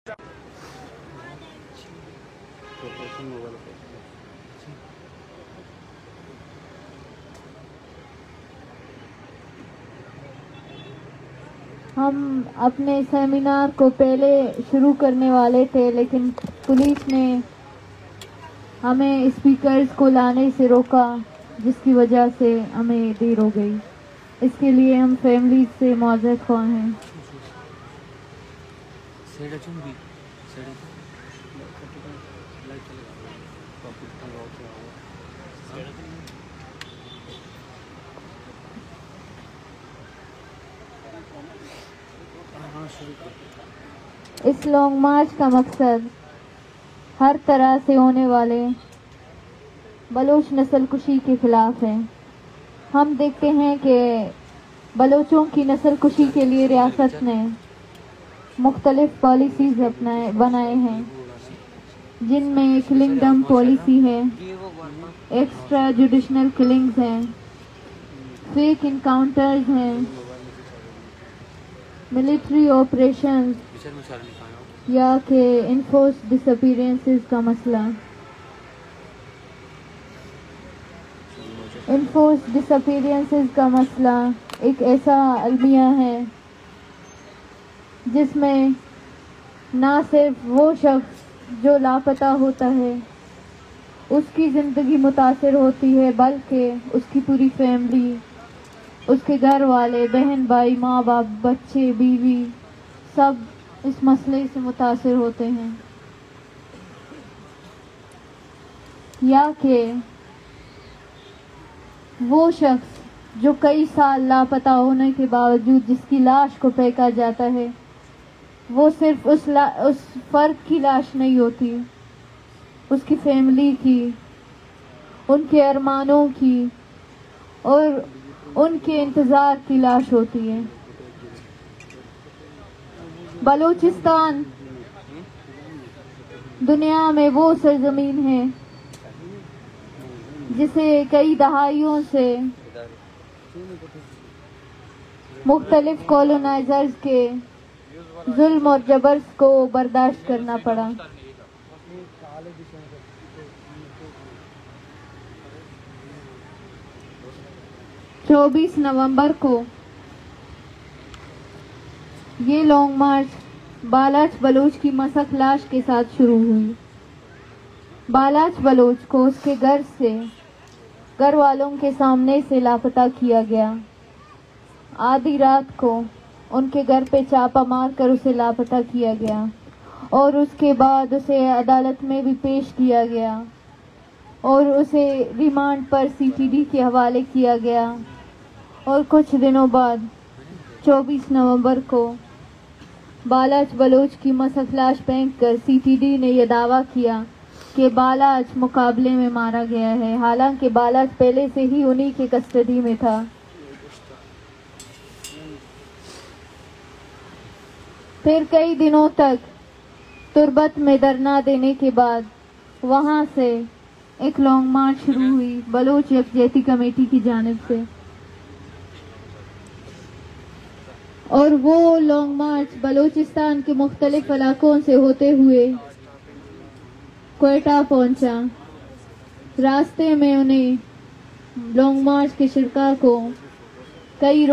हम अपने सेमिनार को पहले शुरू करने वाले थे, लेकिन पुलिस ने हमें स्पीकर्स को लाने से रोका, जिसकी वजह से हमें देर हो गई। इसके लिए हम फैमिली से माज़रत ख्वाह हैं। इस लॉन्ग मार्च का मकसद हर तरह से होने वाले बलोच नस्ल कुशी के खिलाफ है। हम देखते हैं कि बलोचों की नस्ल कुशी के लिए रियासत ने मुख्तलिफ पॉलिसीज़ बनाए हैं, जिनमें किलिंग डम पॉलिसी है, एक्स्ट्रा जुडिशनल किलिंग्स हैं, फेक इनकाउंटर्स हैं, मिलिट्री ऑपरेशंस या के इन्फोर्स डिसअपीयरेंसेस का मसला। इन्फोर्स डिसअपीयरेंसेस का मसला एक ऐसा अलमिया है जिसमें ना सिर्फ वो शख्स जो लापता होता है उसकी ज़िंदगी मुतासिर होती है, बल्कि उसकी पूरी फैमिली, उसके घर वाले, बहन भाई, माँ बाप, बच्चे, बीवी, सब इस मसले से मुतासिर होते हैं। या कि वो शख्स जो कई साल लापता होने के बावजूद जिसकी लाश को फेंका जाता है, वो सिर्फ उस फर्द की लाश नहीं होती, उसकी फैमिली की, उनके अरमानों की और उनके इंतज़ार की लाश होती है। बलूचिस्तान दुनिया में वो सरजमीन है जिसे कई दहाइयों से मुख्तलिफ कॉलोनाइजर्स के जुल्म और जबर को बर्दाश्त करना पड़ा। चौबीस नवंबर को ये लॉन्ग मार्च बालाच बलोच की मसक लाश के साथ शुरू हुई। बालाच बलोच को उसके घर वालों के सामने से लापता किया गया। आधी रात को उनके घर पे छापा मारकर उसे लापता किया गया और उसके बाद उसे अदालत में भी पेश किया गया और उसे रिमांड पर सीटीडी के हवाले किया गया। और कुछ दिनों बाद 24 नवंबर को बालाच बलोच की मसक लाश फेंक कर सीटीडी ने यह दावा किया कि बालाच मुकाबले में मारा गया है, हालांकि बालाच पहले से ही उन्हीं के कस्टडी में था। फिर कई दिनों तक तुरबत में धरना देने के बाद वहां से एक लॉन्ग मार्च शुरू हुई बलोच यकजहती कमेटी की जानिब से। और वो लॉन्ग मार्च बलूचिस्तान के मुख्तलिफ इलाकों से होते हुए क्वेटा पहुंचा। रास्ते में उन्हें लॉन्ग मार्च के शिरका को कई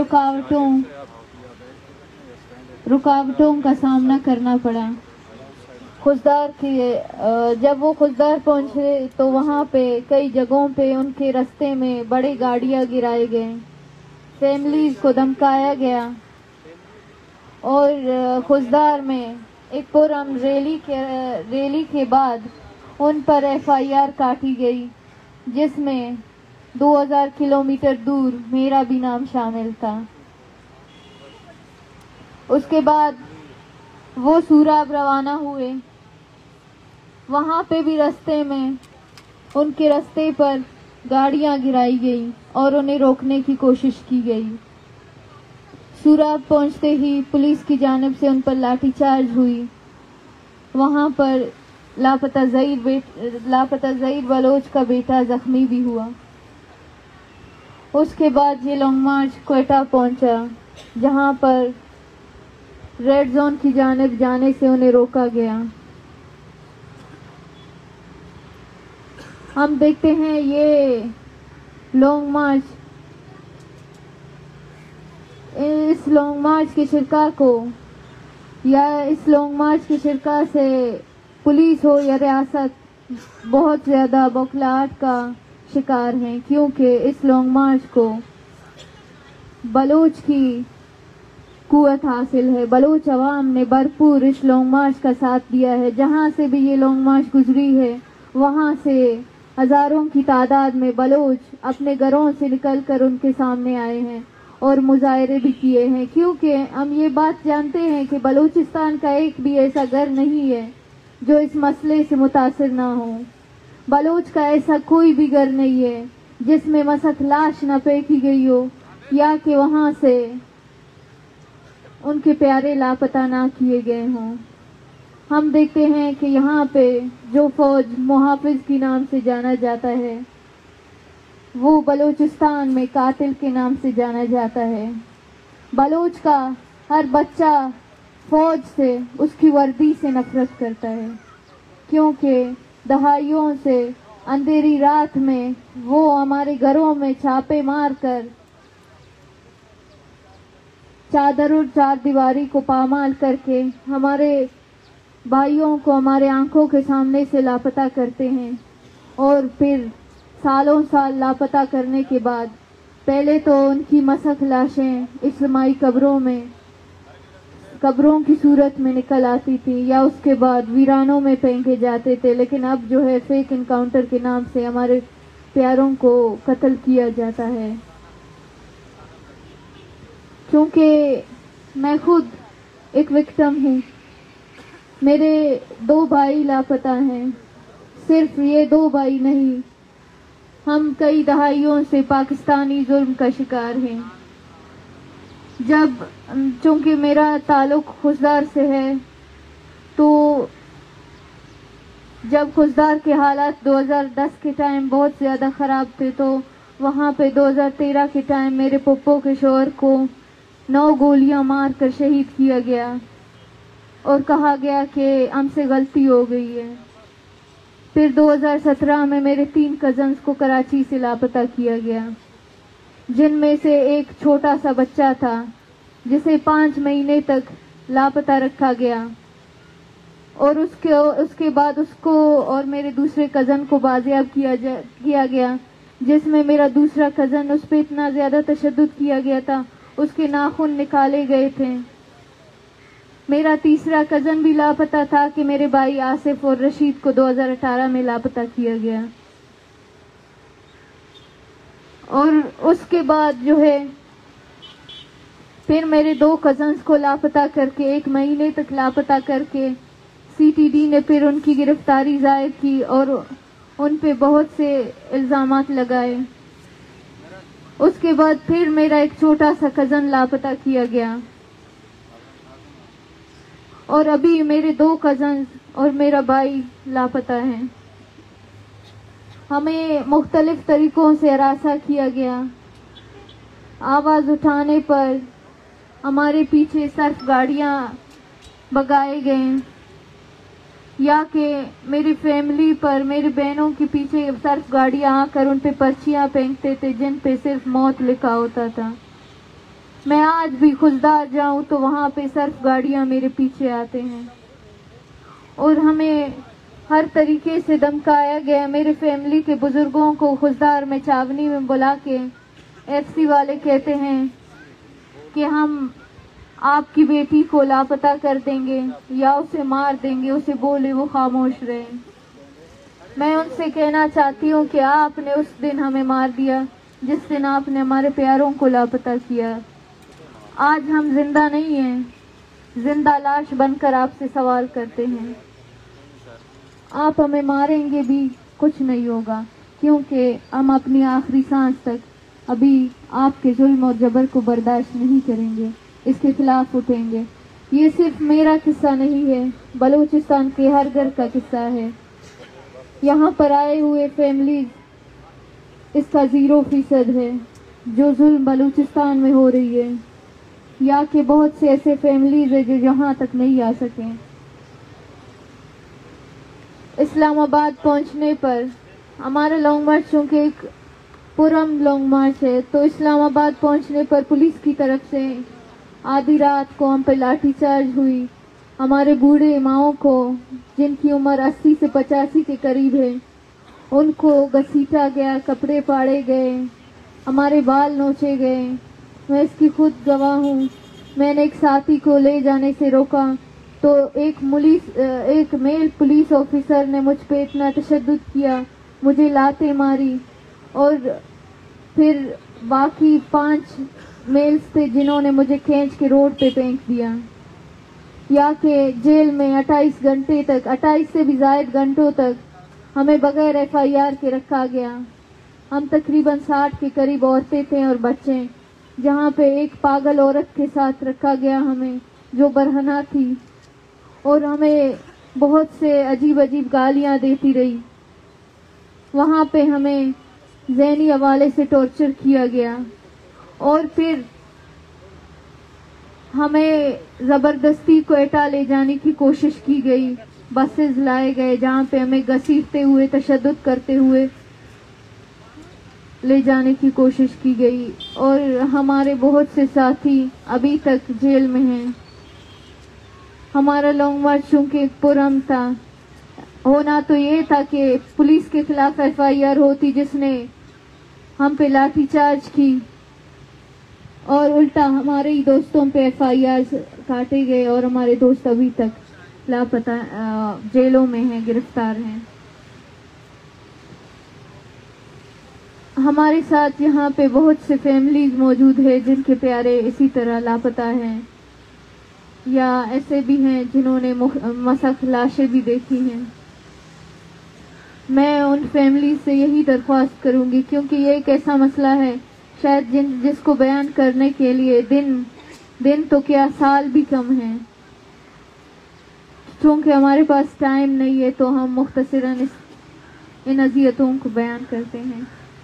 रुकावटों का सामना करना पड़ा। जब वो खुजदार पहुंचे तो वहां पे कई जगहों पे उनके रास्ते में बड़ी गाड़ियां गिराए गए, फैमिलीज को धमकाया गया और खुजदार में एक पुरअमन रैली के बाद उन पर एफआईआर काटी गई, जिसमें 2000 किलोमीटर दूर मेरा भी नाम शामिल था। उसके बाद वो सूराब रवाना हुए। वहाँ पे भी रास्ते में उनके रास्ते पर गाड़ियाँ गिराई गई और उन्हें रोकने की कोशिश की गई। सूराब पहुँचते ही पुलिस की जानिब से उन पर लाठीचार्ज हुई। वहाँ पर लापता ज़हीर बलोच का बेटा जख्मी भी हुआ। उसके बाद ये लॉन्ग मार्च क्वेटा पहुँचा, जहाँ पर रेड जोन की जानिब जाने से उन्हें रोका गया। हम देखते हैं ये लॉन्ग मार्च, इस लॉन्ग मार्च के शिरका को या इस लॉन्ग मार्च के शिरका से पुलिस हो या रियासत बहुत ज़्यादा बौखलाहट का शिकार हैं, क्योंकि इस लॉन्ग मार्च को बलोच की कुव्वत हासिल है। बलोच अवाम ने भरपूर इस लॉन्ग मार्च का साथ दिया है। जहाँ से भी ये लॉन्ग मार्च गुजरी है वहाँ से हज़ारों की तादाद में बलोच अपने घरों से निकलकर उनके सामने आए हैं और मुजाहरे भी किए हैं, क्योंकि हम ये बात जानते हैं कि बलूचिस्तान का एक भी ऐसा घर नहीं है जो इस मसले से मुतासिर ना हो। बलोच का ऐसा कोई भी घर नहीं है जिसमें मसक लाश न फेंकी गई हो या कि वहाँ से उनके प्यारे लापता ना किए गए हों। हम देखते हैं कि यहाँ पे जो फौज मुहाफिज के नाम से जाना जाता है वो बलूचिस्तान में कातिल के नाम से जाना जाता है। बलोच का हर बच्चा फौज से, उसकी वर्दी से नफरत करता है, क्योंकि दहाइयों से अंधेरी रात में वो हमारे घरों में छापे मार कर चादर और चार दीवारी को पामाल करके हमारे भाइयों को हमारे आंखों के सामने से लापता करते हैं। और फिर सालों साल लापता करने के बाद पहले तो उनकी मसक लाशें इस्लामी कब्रों की सूरत में निकल आती थी या उसके बाद वीरानों में फेंके जाते थे, लेकिन अब जो है फेक इनकाउंटर के नाम से हमारे प्यारों को कत्ल किया जाता है। क्योंकि मैं खुद एक विक्टिम हूँ, मेरे 2 भाई लापता हैं। सिर्फ ये 2 भाई नहीं, हम कई दहाइयों से पाकिस्तानी जुल्म का शिकार हैं। चूँकि मेरा ताल्लुक खुशदार से है, तो जब खुशदार के हालात 2010 के टाइम बहुत ज़्यादा ख़राब थे, तो वहाँ पे 2013 के टाइम मेरे पप्पो के शोहर को 9 गोलियां मार कर शहीद किया गया और कहा गया कि हमसे गलती हो गई है। फिर 2017 में मेरे 3 कज़न्स को कराची से लापता किया गया, जिनमें से एक छोटा सा बच्चा था जिसे 5 महीने तक लापता रखा गया और उसके बाद उसको और मेरे दूसरे कज़न को बाजियाब किया गया, जिसमें मेरा दूसरा कज़न, उस पर इतना ज़्यादा तशद्दुद किया गया था, उसके नाखून निकाले गए थे। मेरा तीसरा कज़न भी लापता था कि मेरे भाई आसिफ और रशीद को 2018 में लापता किया गया। और उसके बाद जो है फिर मेरे 2 कज़न्स को लापता करके 1 महीने तक लापता करके सीटीडी ने फिर उनकी गिरफ्तारी जाहिर की और उन पे बहुत से इल्ज़ामात लगाए। उसके बाद फिर मेरा एक छोटा सा कज़न लापता किया गया और अभी मेरे 2 कज़न्स और मेरा भाई लापता हैं। हमें मुख्तलिफ तरीक़ों से हरासा किया गया। आवाज़ उठाने पर हमारे पीछे सर्फ गाड़ियाँ भगाए गए या कि मेरी फैमिली पर, मेरी बहनों के पीछे सर्फ गाड़ियाँ आकर उन पे पर्चियाँ फेंकते थे जिन पे सिर्फ मौत लिखा होता था। मैं आज भी खुशदार जाऊं तो वहाँ पे सर्फ गाड़ियाँ मेरे पीछे आते हैं और हमें हर तरीके से धमकाया गया। मेरे फैमिली के बुजुर्गों को खुशदार में छावनी में बुला के एफसी वाले कहते हैं कि हम आपकी बेटी को लापता कर देंगे या उसे मार देंगे, उसे बोले वो खामोश रहे। मैं उनसे कहना चाहती हूँ कि आपने उस दिन हमें मार दिया जिस दिन आपने हमारे प्यारों को लापता किया। आज हम जिंदा नहीं हैं, जिंदा लाश बनकर आपसे सवाल करते हैं। आप हमें मारेंगे भी कुछ नहीं होगा, क्योंकि हम अपनी आखिरी सांस तक अभी आपके जुल्म और जबर को बर्दाश्त नहीं करेंगे, इसके खिलाफ उठेंगे। ये सिर्फ मेरा किस्सा नहीं है, बलूचिस्तान के हर घर का किस्सा है। यहाँ पर आए हुए फैमिलीज इसका 0% है जो जुल्म बलूचिस्तान में हो रही है। या कि बहुत से ऐसे फैमिलीज है जो यहाँ तक नहीं आ सके। इस्लामाबाद पहुँचने पर हमारा लॉन्ग मार्च चूँकि एक पुरम लॉन्ग मार्च है, तो इस्लामाबाद पहुँचने पर पुलिस की तरफ से आधी रात को हम पे लाठीचार्ज हुई। हमारे बूढ़े माओं को, जिनकी उम्र 80 से 85 के करीब है, उनको घसीटा गया, कपड़े फाड़े गए, हमारे बाल नोचे गए। मैं इसकी खुद गवाह हूँ। मैंने एक साथी को ले जाने से रोका तो एक मेल पुलिस ऑफिसर ने मुझ पे इतना तशद्दुद किया, मुझे लाते मारी, और फिर बाकी 5 मेल्स थे जिन्होंने मुझे खींच के रोड पे फेंक दिया। या कि जेल में 28 घंटे तक, 28 से भी ज़ायद घंटों तक हमें बगैर FIR के रखा गया। हम तकरीबन 60 के करीब औरतें थे और बच्चे, जहाँ पे एक पागल औरत के साथ रखा गया हमें, जो बरहना थी और हमें बहुत से अजीब अजीब गालियाँ देती रही। वहाँ पे हमें ज़हनी हवाले से टॉर्चर किया गया और फिर हमें ज़बरदस्ती क्वेटा ले जाने की कोशिश की गई। बसेस लाए गए जहाँ पे हमें घसीटते हुए, तशद्दुद करते हुए ले जाने की कोशिश की गई और हमारे बहुत से साथी अभी तक जेल में हैं। हमारा लॉन्ग मार्च चूँकि पुरम था, होना तो ये था कि पुलिस के खिलाफ FIR होती जिसने हम पे लाठीचार्ज की, और उल्टा हमारे ही दोस्तों पे FIR काटे गए और हमारे दोस्त अभी तक लापता, जेलों में हैं, गिरफ्तार हैं। हमारे साथ यहाँ पे बहुत से फैमिलीज मौजूद है जिनके प्यारे इसी तरह लापता हैं, या ऐसे भी हैं जिन्होंने मसक लाशें भी देखी हैं। मैं उन फैमिली से यही दरख्वास्त करूंगी, क्योंकि ये एक ऐसा मसला है शायद जिसको बयान करने के लिए दिन तो क्या, साल भी कम है। क्योंकि हमारे पास टाइम नहीं है तो हम मुख्तसरन इन अज़ियतों को बयान करते हैं।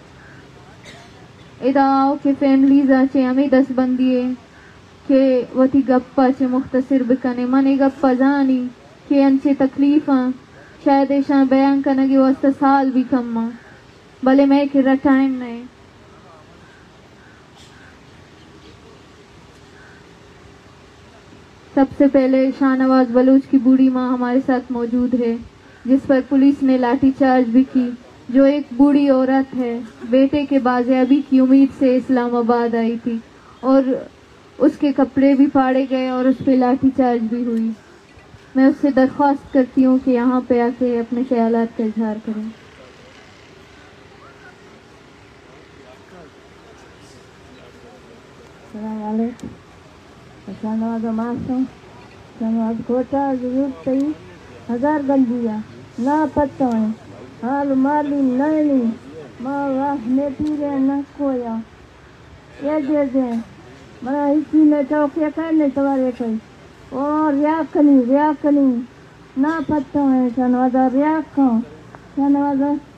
इदाओं के फैमिलीज आचे हमें 10 बंदिए के वती गप्पा चे मुख्तसर बिकने मने गप्पा जानी के अंचे तकलीफा शायद ऐसा बयान करने के वास्ते साल भी कम भले मैं कि टाइम नहीं। सबसे पहले शाहनवाज बलूच की बूढ़ी माँ हमारे साथ मौजूद है, जिस पर पुलिस ने लाठीचार्ज भी की, जो एक बूढ़ी औरत है, बेटे के बाजियाबी की उम्मीद से इस्लामाबाद आई थी और उसके कपड़े भी फाड़े गए और उस पर लाठीचार्ज भी हुई। मैं उससे दरख्वास्त करती हूँ कि यहाँ पे आके अपने ख्यालात का इजहार करें। शाहनवाज मासूम, शाहनवाज कोटा जरूरत थी, 1000 गंजिया ना पता है, हाल माली नैनी माँ वाह ने पीरे न कोया ये दे मरा इसी में चौके करने तुम्हारे कोई और रियाकनी ना पता है। शाहनवाज रियाका शाहनवाज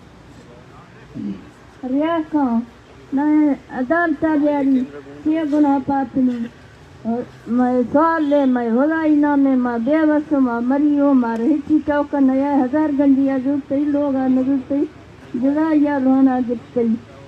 रियाका ना अदालता दियारी के गुना पापनी मैं सवाल ले मैं होलाई ना में माँ बेवस माँ मरी हो मारे हिची चौका नया 1000 गंजिया जुटते लोग आने जुटते जुड़ा या लोना जुटते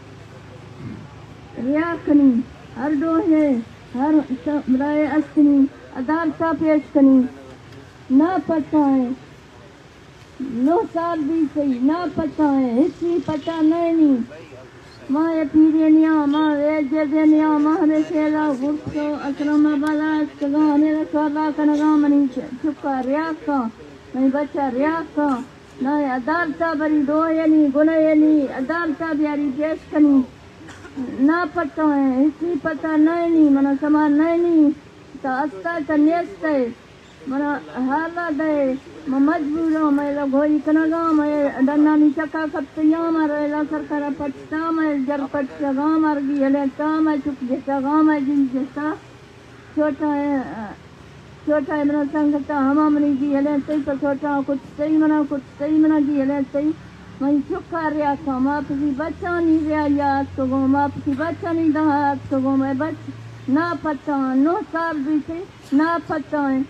रियाकनी हर डोहे हर राय अस्कनी अदालता पेश कनी ना पता है 9 साल भी सही ना पता है हिची पता नहीं माँ ये पीरियनिया माँ वे जदेनिया माँ रे शेला गुप्तो अकरमा बाला कगा ने रखवाला कनगा मनी चुका रियाका नहीं बच्चा रियाका ना अदालता बरी दो यानी गुना यानी अदालता बियारी पेश कनी ना पता है इसी पता नहीं मना समान नहीं तो अस्ता तन्यस्ते मना हाला दे मैं मजबूर हूँ मैं लोग होई कनगा मैं डन्ना नी चका कप्तिया मारे ला सरकार पटता मैं जर पटता गाँव मार गई हले ता मैं चुप जैसा गाँव में जिन जैसा छोटा है मना संगता हम मनी की हले सही तो छोटा कुछ सही मना की हले सही मैं चुका रिया था माँ की बच्चा नहीं रिया याद तो गो माँ की बच्चा नहीं दहा तो गो मैं ना पता है, 9 साल बीते ना पता है।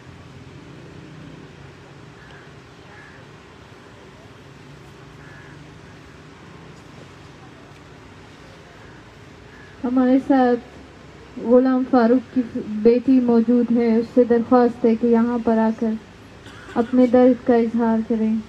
हमारे साथ गुलाम फारूक की बेटी मौजूद है, उससे दरख्वास्त है कि यहाँ पर आकर अपने दर्द का इजहार करें।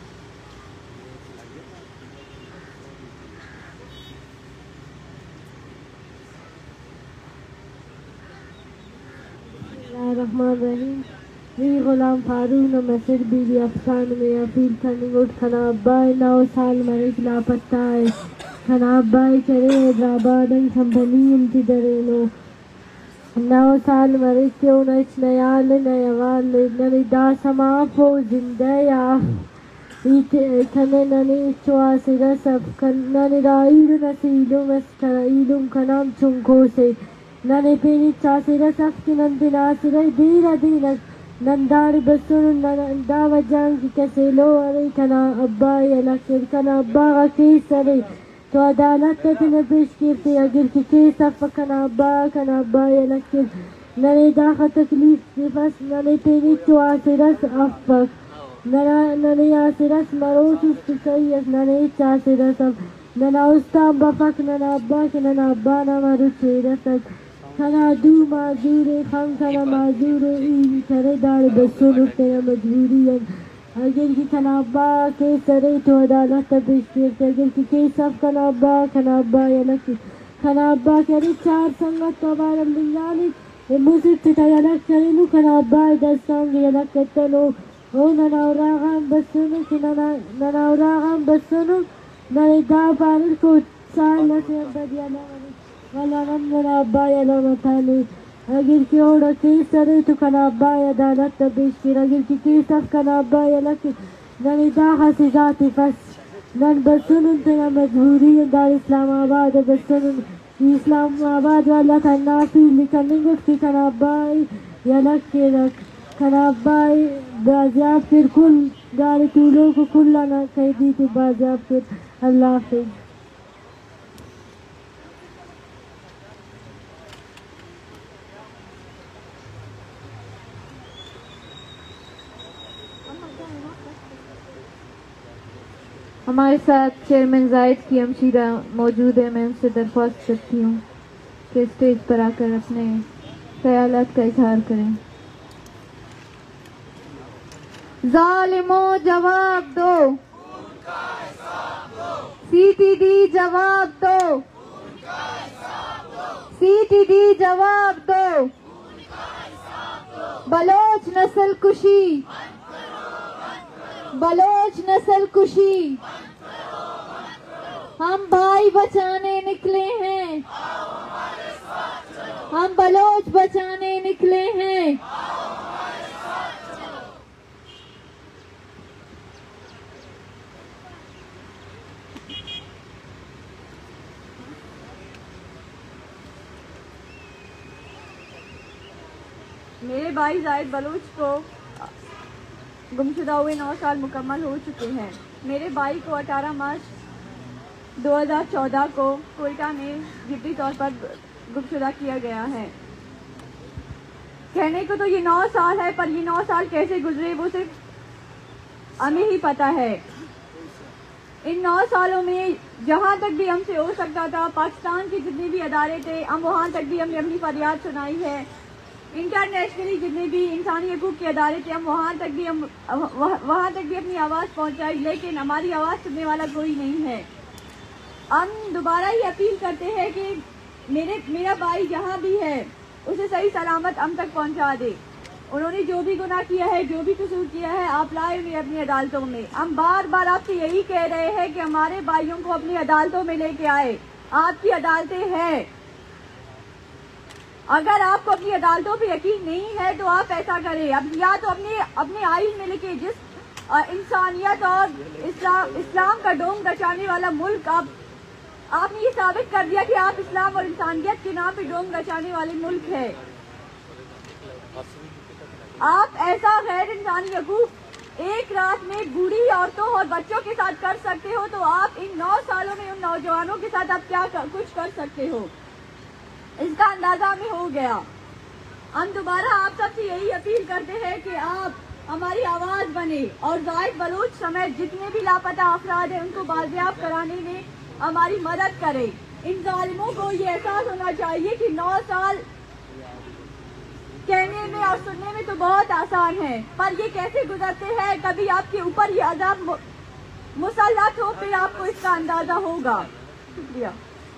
Bismillahirrahmanirrahim. We Ghulam Farooq no Masjid Bibi Afsan में अपील करने उठ खाना अब्बाई 9 साल मरीज लापता है। खाना अब्बाई चले हैदराबाद कंपनी इंतजरेनो 9 साल मरीज क्यों न नयाल नयावाल ननी दासमा फो जिंदया इते खने ननी चुआ सिरा सब ननी राइल नसीलुम मस्कराइलुम खनाम चुंको से नने पेनी चासिरा सफ्की नंदिनासिरा दीरा दीना नंदारी बसुन नंदा वजान की कैसे लो अरे कना अब्बा या लकीर कना अब्बा का केस अरे तो अदालत ने पेश करते अगर की केस अफ कना अब्बा या लकीर नने दाखा तकलीफ सिफस नने पेनी चासिरस अफक नने आसिरस मरोस उस्तिकैयस नने चासिरस अफ नना उस्ताम बफक नना अब्बा ना मरु चेरस खाना दू माजूरे खान खाना माजूरे इन करे दार बसों तेरा मजबूरी है अगर की खनाबा के सरे तो अदालत पेश करते अगर की केस ऑफ खनाबा या लकी खनाबा करे 4 संगत कबार लिंगानी मुझे तिताया लक करे नु खनाबा दस्तांग या लक तनो ओ ननावरागम बसनो नरे दा पार को साल लके बदियाना वलानम ननाबा या लमतानी अगर की ओड़ा केस सरे तो खनाबा या अदालत पेश कर अगर की केस ऑफ खनाबा या लकी ननी दाहा से जाती फस नन बसुन तेरा मजबूरी है दार इस्लामाबाद बसुन इस्लामाबाद वाला खनाफी लिखने की खनाबा या लकी रख खनाबा बाजियाब फिर कुल गाड़ी तूलों को खुला ना कह दी थी बाजियाब फिर अल्लाह हाफिज। हमारे साथ चेयरमैन जायद की हमशीरा मौजूद है। मैं उनसे दरख्वास्त करती हूँ कि स्टेज पर आकर अपने ख्यालात का इजहार करें। जालिमो जवाब दो, सीटीडी जवाब दो, सीटीडी जवाब दो, बलोच नस्ल कुशी, बलोच नस्ल कुशी, हम भाई बचाने निकले हैं, हम बलोच बचाने निकले हैं। मेरे भाई जायद बलूच को गुमशुदा हुए 9 साल मुकम्मल हो चुके हैं। मेरे भाई को 18 मार्च 2014 को कोयटा में जिद्दी तौर पर गुमशुदा किया गया है। कहने को तो ये 9 साल है, पर ये 9 साल कैसे गुजरे वो सिर्फ हमें ही पता है। इन 9 सालों में जहाँ तक भी हमसे हो सकता था, पाकिस्तान के जितने भी अदारे थे, हम वहाँ तक भी हमने अपनी फरियाद सुनाई है। इंटरनेशनली जितने भी इंसानी हकूक़ के अदारे थे, हम वहाँ तक भी अपनी आवाज़ पहुँचाई, लेकिन हमारी आवाज़ सुनने वाला कोई नहीं है। हम दोबारा ही अपील करते हैं कि मेरा भाई जहाँ भी है उसे सही सलामत हम तक पहुँचा दे। उन्होंने जो भी गुनाह किया है, जो भी कसूर किया है, आप लाए उन्हें अपनी अदालतों में। हम बार बार आपसे यही कह रहे हैं कि हमारे भाइयों को अपनी अदालतों में लेके आए। आपकी अदालतें हैं। अगर आपको अपनी अदालतों पे यकीन नहीं है तो आप ऐसा करें, अब या तो अपने आइन में लिखे जिस इंसानियत और इस्लाम का डोंग रचाने वाला मुल्क आपने ये साबित कर दिया कि आप इस्लाम और इंसानियत के नाम पे डोंग रचाने वाले मुल्क है। आप ऐसा गैर इंसानी हकूक एक रात में बूढ़ी औरतों और बच्चों के साथ कर सकते हो, तो आप इन 9 सालों में उन नौजवानों के साथ आप क्या कुछ कर सकते हो, इसका अंदाजा हमें हो गया। हम दोबारा आप सबसे यही अपील करते हैं कि आप हमारी आवाज बने और जाहिद बलूच समेत जितने भी लापता अफराद हैं उनको बाजियाब कराने में हमारी मदद करें। इन जालिमों को ये एहसास होना चाहिए कि 9 साल कहने में और सुनने में तो बहुत आसान है, पर ये कैसे गुजरते हैं, कभी आपके ऊपर ये अज़ाब मुसल्लत हो फिर आपको इसका अंदाजा होगा। शुक्रिया।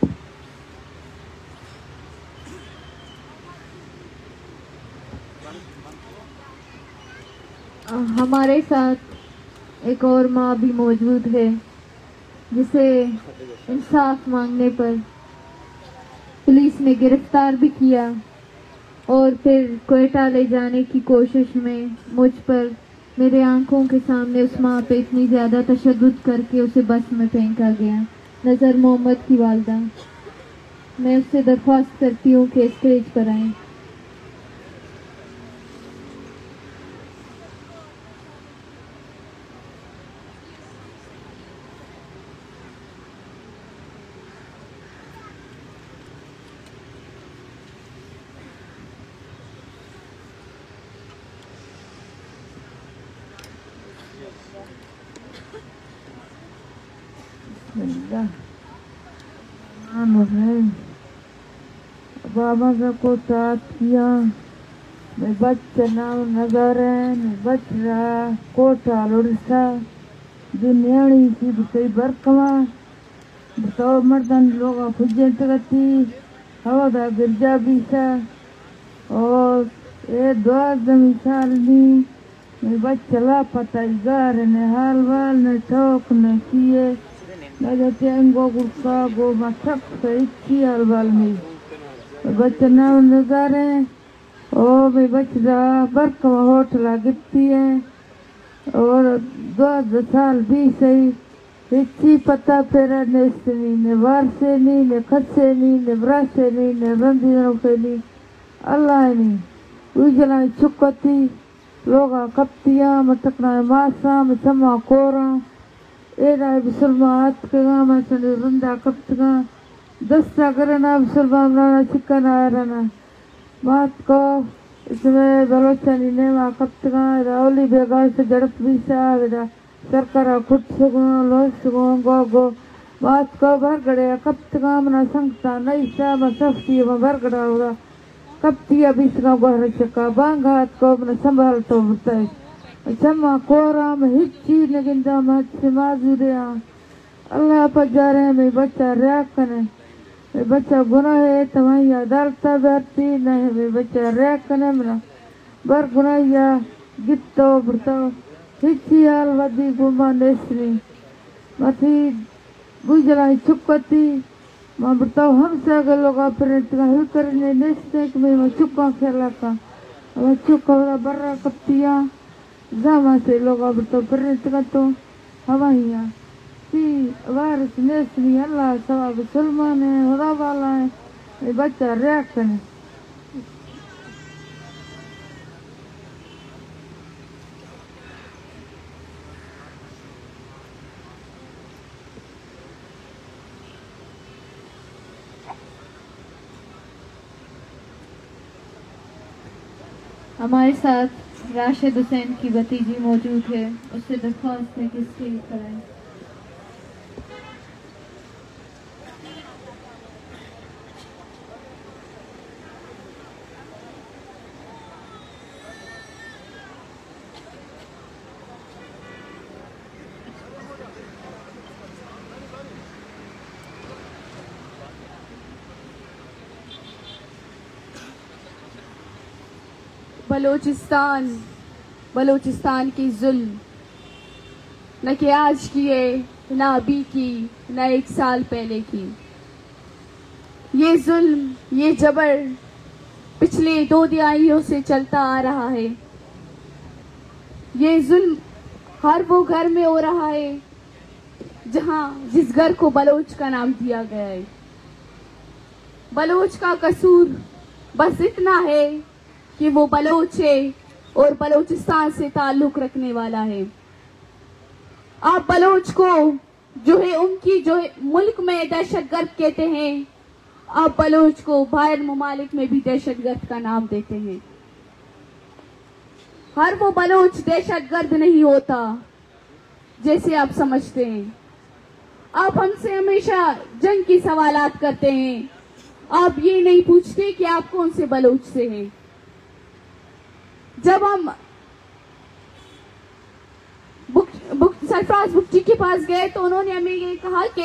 हमारे साथ एक और माँ भी मौजूद है जिसे इंसाफ मांगने पर पुलिस ने गिरफ्तार भी किया और फिर क्वेटा ले जाने की कोशिश में मुझ पर मेरे आंखों के सामने उस माँ पे इतनी ज़्यादा तशद्दुद करके उसे बस में फेंका गया। नज़र मोहम्मद की वालदा, मैं उससे दरख्वास्त करती हूँ कि स्टेज पर आएं। बाबा का को साथ किया मैं बच्चा नाम नजर है मैं बच रहा कोटा लुड़सा दुनियाणी सी कई बरकवा बताओ मर्दन लोग खुजे तकती हवा दा गिरजा भी सा और ये द्वार दमी साल दी मैं बच्चा ला पता इगार ने हाल वाल ने ठोक ने किए न जाते अंगो गुस्सा गो मथक से इच्छी हाल वाल में बच्चा नाम नजारे ओ भाई बच्चा बरकवा होटला गिफ्ती है और 2 साल भी सही इच्छी पता पेरा नेस्तनी ने वारसे नी ने खसे नी ने ब्रासे नी ने रंदी नौके नी अल्लाह नी उजला चुकती लोगा कप्तिया मटकना मासा में समा कोरा एरा बिसलमात के गामा सने रंदा कप्तगा दस्ता करना बिसलमाना चिकना रना बात को इसमें बलोचनी ने वहाँ कप्तगा रावली बेगा से जड़प भी सा बेटा सरकारा खुद सुगो लो सुगो गो गो बात को भर गड़े कप्तगा मना संगता नहीं सा मसफ्ती में भर गड़ा हुआ कप्तिया बीसगा गहर चका बांगा हाथ को मना संभाल तो बताए चम्मा कोरा में हिच्ची नगिंदा मत से माजूदे अल्लाह पर जा रहे हैं मैं बच्चा रैक कने मैं बच्चा गुनाह है तुम्हारी अदालता बैठती नहीं मैं बच्चा रैक कने मना बर गुनाह या गिट्टो बरतो हिच्ची हाल वदी गुमा नेसनी मथी गुजराई चुपती मां बताओ हमसे अगर लोग अपने हिल करने नेसने के मैं चुपा खेला का अब चुपा बर्रा कप्तिया जामा से लोग अब तो पर तो हवाइया सी वारस नेसनी अल्लाह सवाब सलमान है खुदा वाला है ये बच्चा रैक है। हमारे साथ राशिद हुसैन की भतीजी मौजूद है, उससे दरख्वास्त है कि स्टेज पर आए। बलूचिस्तान की जुल्म न कि आज की है न अभी की न 1 साल पहले की। ये जुल्म ये जबर पिछले 2 दिहाइयों से चलता आ रहा है। ये जुल्म हर वो घर में हो रहा है जिस घर को बलोच का नाम दिया गया है। बलोच का कसूर बस इतना है कि वो बलोच है और बलोचिस्तान से ताल्लुक रखने वाला है। आप बलोच को जो है उनकी जो है मुल्क में दहशतगर्द कहते हैं, आप बलोच को बाहर ममालिक में भी दहशतगर्द का नाम देते हैं। हर वो बलोच दहशतगर्द नहीं होता जैसे आप समझते हैं। आप हमसे हमेशा जंग की सवालात करते हैं, आप ये नहीं पूछते कि आप कौन से बलोच से हैं। जब हम सरफराज बुकची के पास गए तो उन्होंने हमें ये कहा कि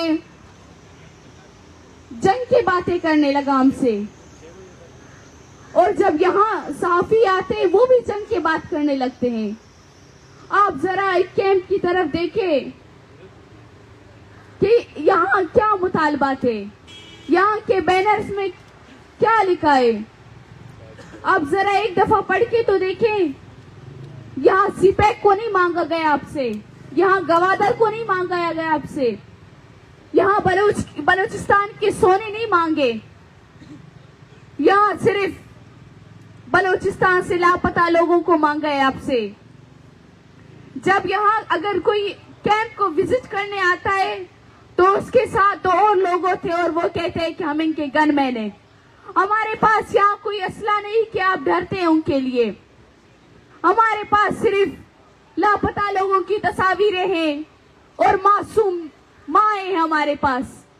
जंग की बातें करने लगा हमसे, और जब यहाँ सहाफी आते हैं वो भी जंग की बात करने लगते हैं। आप जरा एक कैंप की तरफ देखें कि यहाँ क्या मुतालबात है, यहाँ के बैनर्स में क्या लिखा है। आप जरा एक दफा पढ़ के तो देखें, यहाँ सीपैक को नहीं मांगा गया आपसे, यहाँ गवादर को नहीं मांगा गया आपसे, यहाँ बलूचिस्तान के सोने नहीं मांगे, यहाँ सिर्फ बलूचिस्तान से लापता लोगों को मांगा है आपसे। जब यहाँ अगर कोई कैंप को विजिट करने आता है तो उसके साथ 2 और लोग थे और वो कहते हैं कि हम इनके गनमैन हैं। हमारे पास यहाँ कोई असला नहीं कि आप डरते हैं उनके लिए। हमारे पास सिर्फ लापता लोगों की तस्वीरें हैं और मासूम माँ है हमारे पास।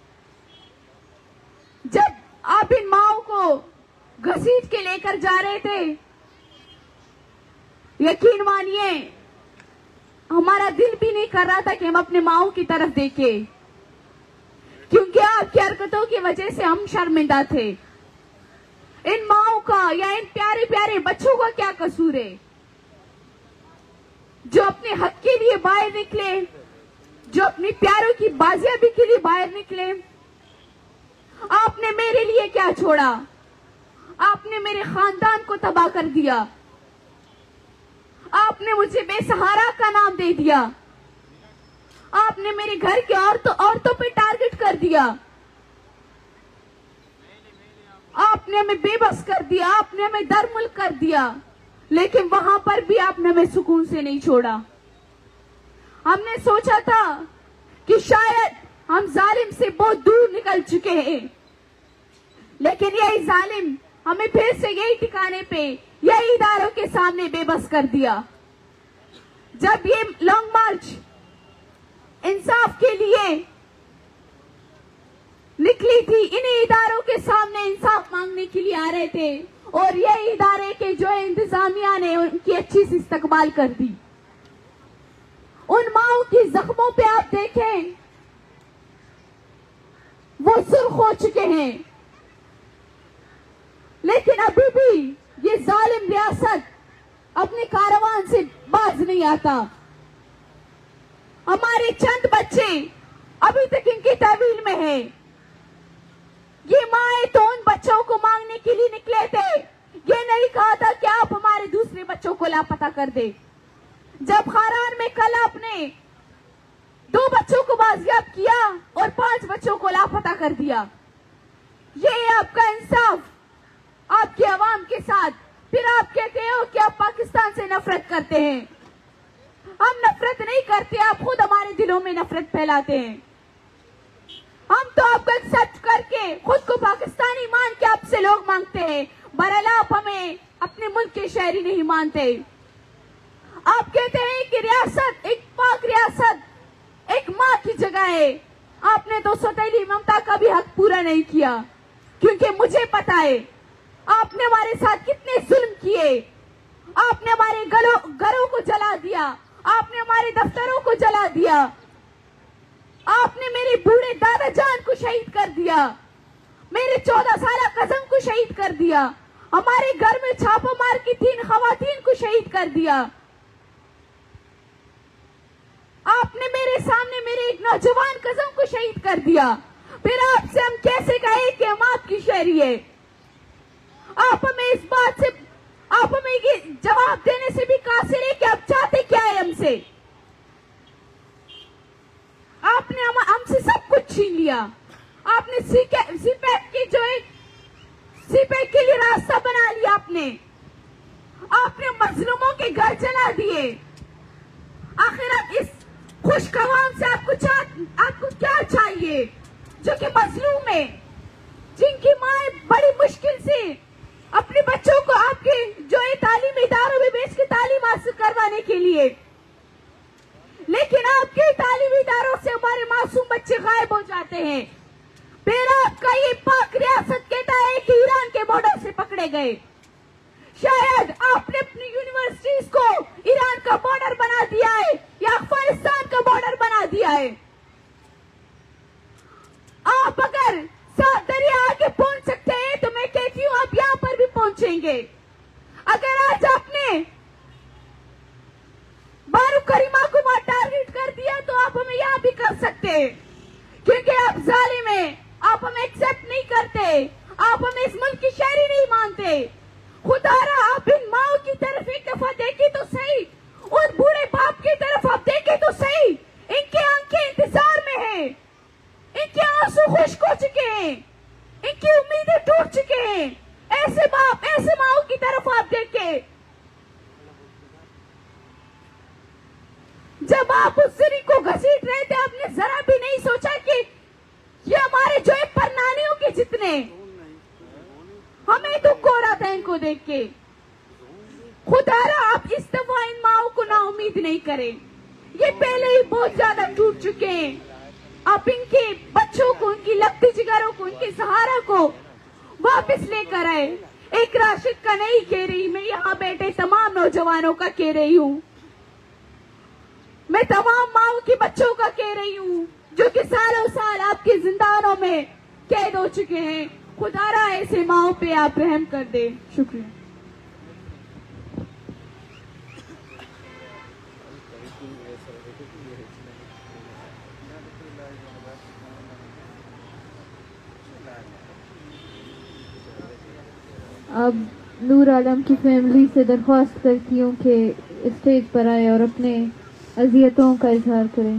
जब आप इन माओ को घसीट के लेकर जा रहे थे, यकीन मानिए हमारा दिल भी नहीं कर रहा था कि हम अपने माओ की तरफ देखें, क्योंकि आपकी हरकतों की वजह से हम शर्मिंदा थे। इन माओ का या इन प्यारे प्यारे बच्चों का क्या कसूर है जो अपने हक के लिए बाहर निकले, जो अपनी प्यारों की बाजियाबी के लिए बाहर निकले। आपने मेरे लिए क्या छोड़ा? आपने मेरे खानदान को तबाह कर दिया, आपने मुझे बेसहारा का नाम दे दिया, आपने मेरे घर के औरतों पे टारगेट कर दिया, आपने हमें बेबस कर दिया, आपने हमें दरमुल्क कर दिया, लेकिन वहां पर भी आपने हमें सुकून से नहीं छोड़ा। हमने सोचा था कि शायद हम जालिम से बहुत दूर निकल चुके हैं, लेकिन यही जालिम हमें फिर से यही ठिकाने पे, यही इदारों के सामने बेबस कर दिया। जब ये लॉन्ग मार्च इंसाफ के लिए निकली थी, इन्हीं इदारों के सामने इंसाफ मांगने के लिए आ रहे थे, और ये इदारे के जो इंतजामिया ने उनकी अच्छी सी इस्तकबाल कर दी। उन माओं की जख्मों पे आप देखें, वो सुर्ख हो चुके हैं, लेकिन अभी भी ये जालिम रियासत अपने कारवान से बाज नहीं आता। हमारे चंद बच्चे अभी तक इनकी तहवील में हैं। ये माए तो उन बच्चों को मांगने के लिए निकले थे, ये नहीं कहा था कि आप हमारे दूसरे बच्चों को लापता कर दे। जब खारान में कल आपने 2 बच्चों को बाजियाब किया और 5 बच्चों को लापता कर दिया, ये आपका इंसाफ आपकी आवाम के साथ। फिर आप कहते हो कि आप पाकिस्तान से नफरत करते हैं। हम नफरत नहीं करते, आप खुद हमारे दिलों में नफरत फैलाते हैं। हम तो आपको एक्सेप्ट करके खुद को पाकिस्तानी मान के आपसे लोग मांगते हैं, बहरहाल आप हमें अपने मुल्क के शहरी नहीं मानते। आप कहते हैं कि रियासत एक पाक रियासत एक माँ की जगह है। आपने तो सौतेली ममता का भी हक पूरा नहीं किया, क्योंकि मुझे पता है आपने हमारे साथ कितने जुल्म किए। आपने हमारे घरों को जला दिया, आपने हमारे दफ्तरों को जला दिया, आपने मेरे बूढ़े दादा जान को शहीद कर दिया, मेरे 14 साल कज़न को शहीद कर दिया, हमारे घर में छापा मार की 3 खवातीन को शहीद कर दिया। आपने मेरे सामने मेरे एक नौजवान कज़न को शहीद कर दिया। फिर आपसे हम कैसे कहें कि हम आपकी शहरी है? आप हमें इस बात से, आप हमें ये जवाब देने से भी कासिर है कि आप चाहते क्या है हमसे। आपने हमसे सब कुछ छीन लिया। आपने सीपैक की जो एक सीपैक के लिए रास्ता बना लिया, आपने मजलूमों के घर जला दिए। आखिर आप इस खुशकवाम से आपको क्या चाहिए जो कि मजलूम है, जिनकी आपकी माँ बड़ी मुश्किल से अपने बच्चों को आपके जो है तालीमी इदारों में भेज के तालीम हासिल करवाने के लिए, लेकिन आपके तालीमी इदारों से हमारे मासूम बच्चे गायब हो जाते हैं। फिर आपका ये पाक रियासत कहता है कि ईरान के बॉर्डर से पकड़े गए। शायद आपने अपनी यूनिवर्सिटीज को ईरान का बॉर्डर बना दिया है या अफगानिस्तान का बॉर्डर बना दिया है। आप अगर सात दरिया आगे पहुंच सकते हैं तो मैं कहती हूँ आप यहाँ पर भी पहुंचेंगे। अगर आज आपने बारू करीमा को वहां टारगेट कर दिया तो आप हमें यहाँ भी कर सकते हैं, क्योंकि आप जालिम हैं, आप हमें एक्सेप्ट नहीं करते, आप हमें इस मुल्क की शहरी नहीं मानते। खुदारा आप इन माओ की तरफ एक दफा देखे तो सही, और बूढ़े बाप की तरफ आप देखे तो सही। इनके आंखें इंतजार में हैं, इनके आंसू खुश्क हो चुके हैं, इनकी उम्मीदें टूट चुके हैं। ऐसे बाप ऐसे माओ की तरफ आप देखें। जब आप उस सिरी को घसीट रहे थे आपने जरा भी नहीं सोचा कि ये हमारे जो है परनानियों के जितने। हमें दुख हो रहा था इनको देख के। खुदारा आप इस दफा इन माओ को ना उम्मीद नहीं करें, ये पहले ही बहुत ज्यादा टूट चुके हैं। आप इनके बच्चों को, उनकी लगती जिगरों को, उनके सहारा को वापस लेकर आए। एक राशिद का नहीं कह रही, मैं यहाँ बैठे तमाम नौजवानों का कह रही हूँ, मैं तमाम माओ के बच्चों का कह रही हूँ जो कि सालों साल आपके जिंदानों में कैद हो चुके हैं। खुदारा ऐसे माओ पे आप रहम कर दे। शुक्रिया। अब नूर आलम की फैमिली से दरख्वास्त करती हूँ कि स्टेज पर आए और अपने अज़ियतों का इजहार करें।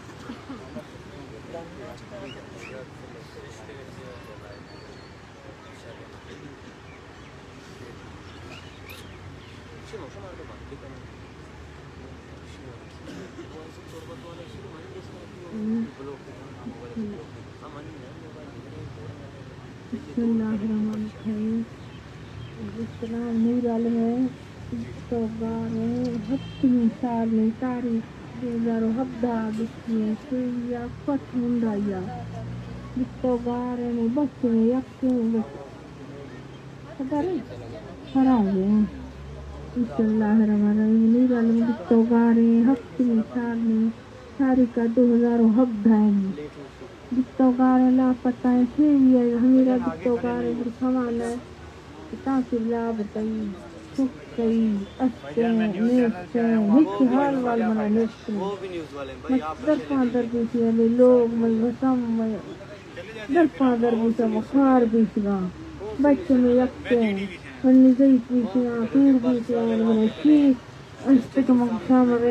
नूर आलम है तो हत्तमी साल में तारीख 2017 सुइया फट मुंडाया जितो गारे में बच्चे में यक्के में खबर हराए बिस्मिल्लाहिर्रहमानिर्रहीम। नूर आलम जितो गारे हत्तमी साल में तारीख 2017 जितो गारे लापता है सुइया हमीरा जितो गारे समान है तासिला बताई सुखई अस्ते नेस्ते हिच हाल वाल मना नेस्ते मत फादर बीसी वाले लोग मैं वसम मैं दर फादर बीसा मखार बीसगा बच्चे में यक्ते वन्नी जई बीसिया पीर बीसिया वन्नी की अस्ते का मकसाम रे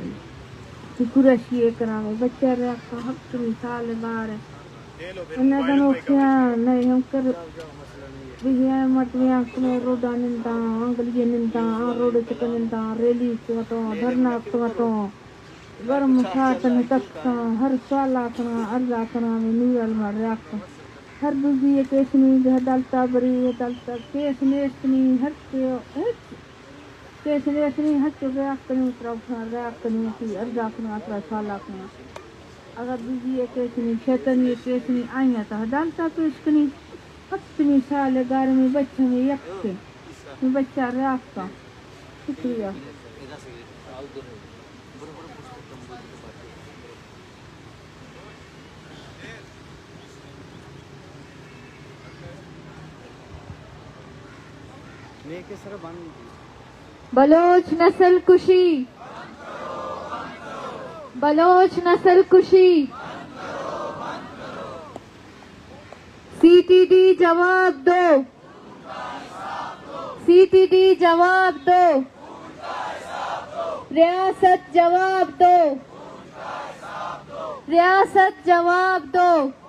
कुरशी करावे बच्चा रे का हक मिसाल बार अन्ना दनो क्या नहीं हम कर बिहिया मटविया में रोड निंता अंगलिये निंता रोड चक निंता रैली तो धरना तो गरम सातन तक हर साला कना अर्जा कना में नूरल मार रख हर दूसरी केस में दलता बरी दलता केस नेस्नी हर केस नेस्नी हर के रख कनी तरफ रख कनी की अर्जा कना अतरा साला कना अगर दूसरी केस में शैतान ये केस में आया था दलता पेश कनी अपनी साल गार में बच्चे में यक्के में बच्चा रास्ता। शुक्रिया। बलोच नस्ल कुशी, बलोच नस्ल कुशी। सीटीडी जवाब दो, सीटीडी जवाब दो, रियासत जवाब दो, रियासत जवाब दो।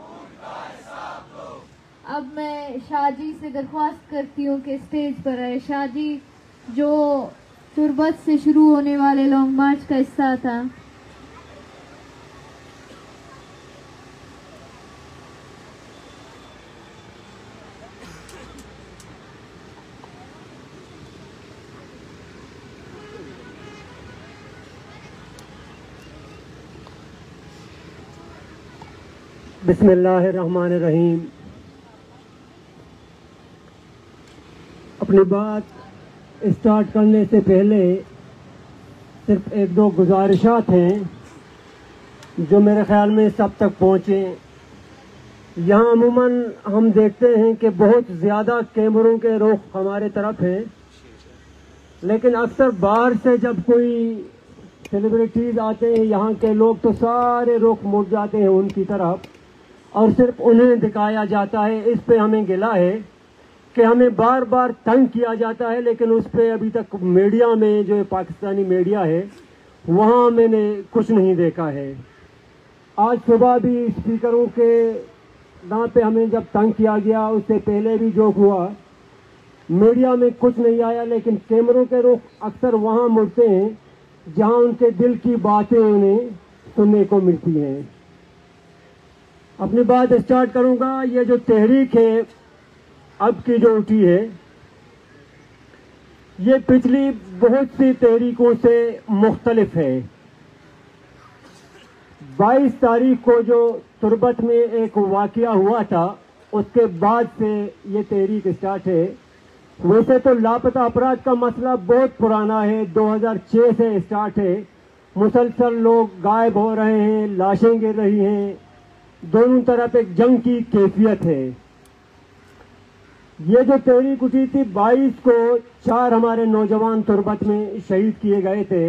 अब मैं शाहजी से दरख्वास्त करती हूँ कि स्टेज पर आए। शाहजी जो तुरबत से शुरू होने वाले लॉन्ग मार्च का हिस्सा था, बिस्मिल्लाहिर्रहमानिर्रहीम। अपनी बात स्टार्ट करने से पहले सिर्फ एक दो गुजारिशात हैं जो मेरे ख्याल में सब तक पहुँचे। यहाँ अमूमन हम देखते हैं कि बहुत ज़्यादा कैमरों के रुख हमारे तरफ हैं, लेकिन अक्सर बाहर से जब कोई सेलिब्रिटीज़ आते हैं यहाँ के लोग तो सारे रुख मुड़ जाते हैं उनकी तरफ और सिर्फ उन्हें दिखाया जाता है। इस पे हमें गिला है कि हमें बार बार तंग किया जाता है, लेकिन उस पे अभी तक मीडिया में जो पाकिस्तानी मीडिया है वहाँ मैंने कुछ नहीं देखा है। आज सुबह भी स्पीकरों के नाम पे हमें जब तंग किया गया, उससे पहले भी जो हुआ मीडिया में कुछ नहीं आया, लेकिन कैमरों के रुख अक्सर वहाँ मुड़ते हैं जहाँ उनके दिल की बातें उन्हें सुनने को मिलती हैं। अपनी बात स्टार्ट करूंगा। ये जो तहरीक है अब की जो उठी है, ये पिछली बहुत सी तहरीकों से मुख्तलिफ है। 22 तारीख को जो तुर्बत में एक वाकया हुआ था, उसके बाद से ये तहरीक स्टार्ट है। वैसे तो लापता अपराध का मसला बहुत पुराना है, 2006 से स्टार्ट है। मुसलसल लोग गायब हो रहे हैं, लाशें गिर रही हैं, दोनों तरफ एक जंग की कैफियत है। ये जो तहरीक उठी थी 22 को 4 हमारे नौजवान तुर्बत में शहीद किए गए थे।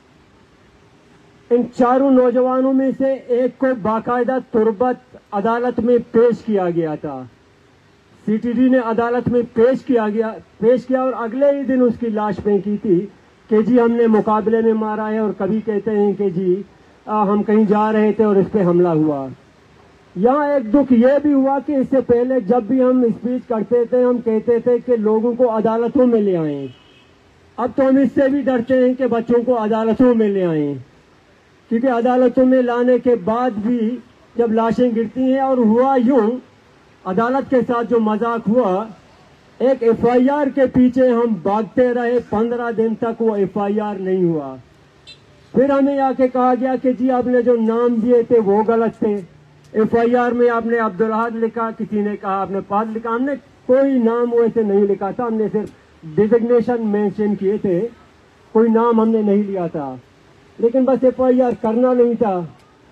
इन चारों नौजवानों में से एक को बाकायदा तुर्बत अदालत में पेश किया गया था। सीटीडी ने अदालत में पेश किया और अगले ही दिन उसकी लाश फेंकी थी कि जी हमने मुकाबले में मारा है, और कभी कहते हैं कि जी हम कहीं जा रहे थे और इस पे हमला हुआ। यहाँ एक दुख यह भी हुआ कि इससे पहले जब भी हम स्पीच करते थे हम कहते थे कि लोगों को अदालतों में ले आएं। अब तो हम इससे भी डरते हैं कि बच्चों को अदालतों में ले आएं, क्योंकि अदालतों में लाने के बाद भी जब लाशें गिरती हैं, और हुआ यूं अदालत के साथ जो मजाक हुआ, एक एफआईआर के पीछे हम भागते रहे, 15 दिन तक वो एफआईआर नहीं हुआ। फिर हमें आके कहा गया कि जी आपने जो नाम दिए थे वो गलत थे, एफआईआर में आपने अब्दुल अहद लिखा, किसी ने कहा आपने पाद लिखा। हमने कोई नाम वैसे नहीं लिखा था, हमने सिर्फ डिजिग्नेशन मेंशन किए थे, कोई नाम हमने नहीं लिया था, लेकिन बस एफआईआर करना नहीं था।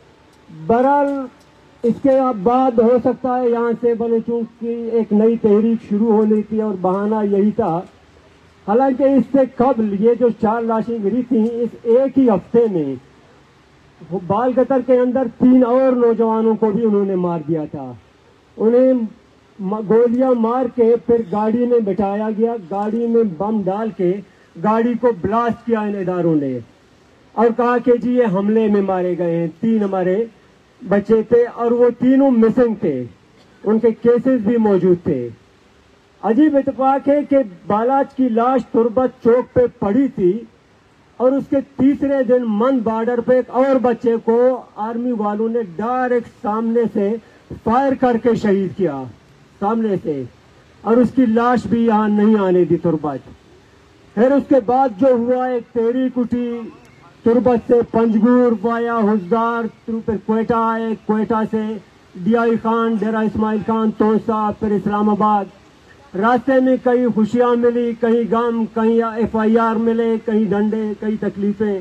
बहरहाल इसके बाद हो सकता है यहाँ से बलूचों की एक नई तहरीक शुरू होनी थी और बहाना यही था। हालांकि इससे कबल ये जो 4 लाशें गिरी थी, इस एक ही हफ्ते में बाल गतर के अंदर 3 और नौजवानों को भी उन्होंने मार दिया था। उन्हें गोलियां मार के फिर गाड़ी में बिठाया गया, गाड़ी में बम डाल के गाड़ी को ब्लास्ट किया इन इदारों ने और कहा कि जी ये हमले में मारे गए हैं। 3 हमारे बच्चे थे और वो तीनों मिसिंग थे, उनके केसेस भी मौजूद थे। अजीब इत्तेफाक है कि बालाच की लाश तुर्बत चौक पे पड़ी थी और उसके तीसरे दिन मन बॉर्डर पे एक और बच्चे को आर्मी वालों ने डायरेक्ट सामने से फायर करके शहीद किया, सामने से, और उसकी लाश भी यहाँ नहीं आने दी तुर्बत। फिर उसके बाद जो हुआ, एक तहरीक उठी तुर्बत से पंजगुर वाया हुजदार, फिर क्वेटा आए, क्वेटा से डीआई खान, डेरा इस्माइल खान, तोसा, फिर इस्लामाबाद। रास्ते में कहीं खुशियां मिली, कहीं गम, कहीं एफआईआर मिले, कहीं डंडे, कहीं तकलीफें।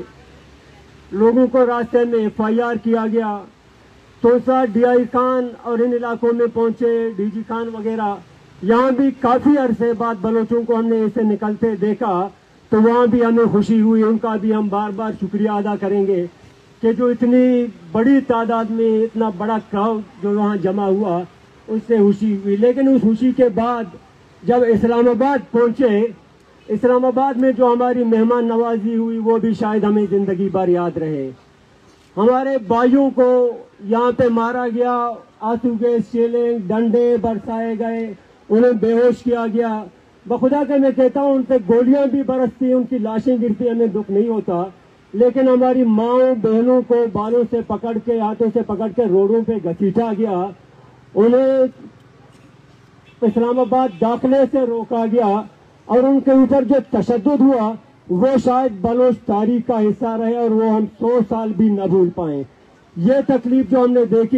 लोगों को रास्ते में एफआईआर किया गया। तोसा, डीआई खान और इन इलाकों में पहुंचे, डीजी खान वगैरह। यहाँ भी काफी अरसे बाद बलोचों को हमने ऐसे निकलते देखा तो वहाँ भी हमें खुशी हुई। उनका भी हम बार बार शुक्रिया अदा करेंगे कि जो इतनी बड़ी तादाद में इतना बड़ा क्राउड जो वहाँ जमा हुआ, उससे खुशी हुई। लेकिन उस खुशी के बाद जब इस्लामाबाद पहुंचे, इस्लामाबाद में जो हमारी मेहमान नवाजी हुई वो भी शायद हमें जिंदगी भर याद रहे। हमारे भाइयों को यहाँ पे मारा गया, आंसू गैस, शेलें, डंडे बरसाए गए, उन्हें बेहोश किया गया। बखुदा के मैं कहता हूँ, उन पे गोलियां भी बरसती, उनकी लाशें गिरती, हमें दुख नहीं होता, लेकिन हमारी माओ बहनों को बालों से पकड़ के, हाथों से पकड़ के रोडों पे घसीटा गया, उन्हें इस्लामाबाद दाखिले से रोका गया और उनके ऊपर जो तशद्दुद हुआ वो शायद बलोच तारीख का हिस्सा रहे और वो हम 100 साल भी न भूल पाए। ये तकलीफ जो हमने देखी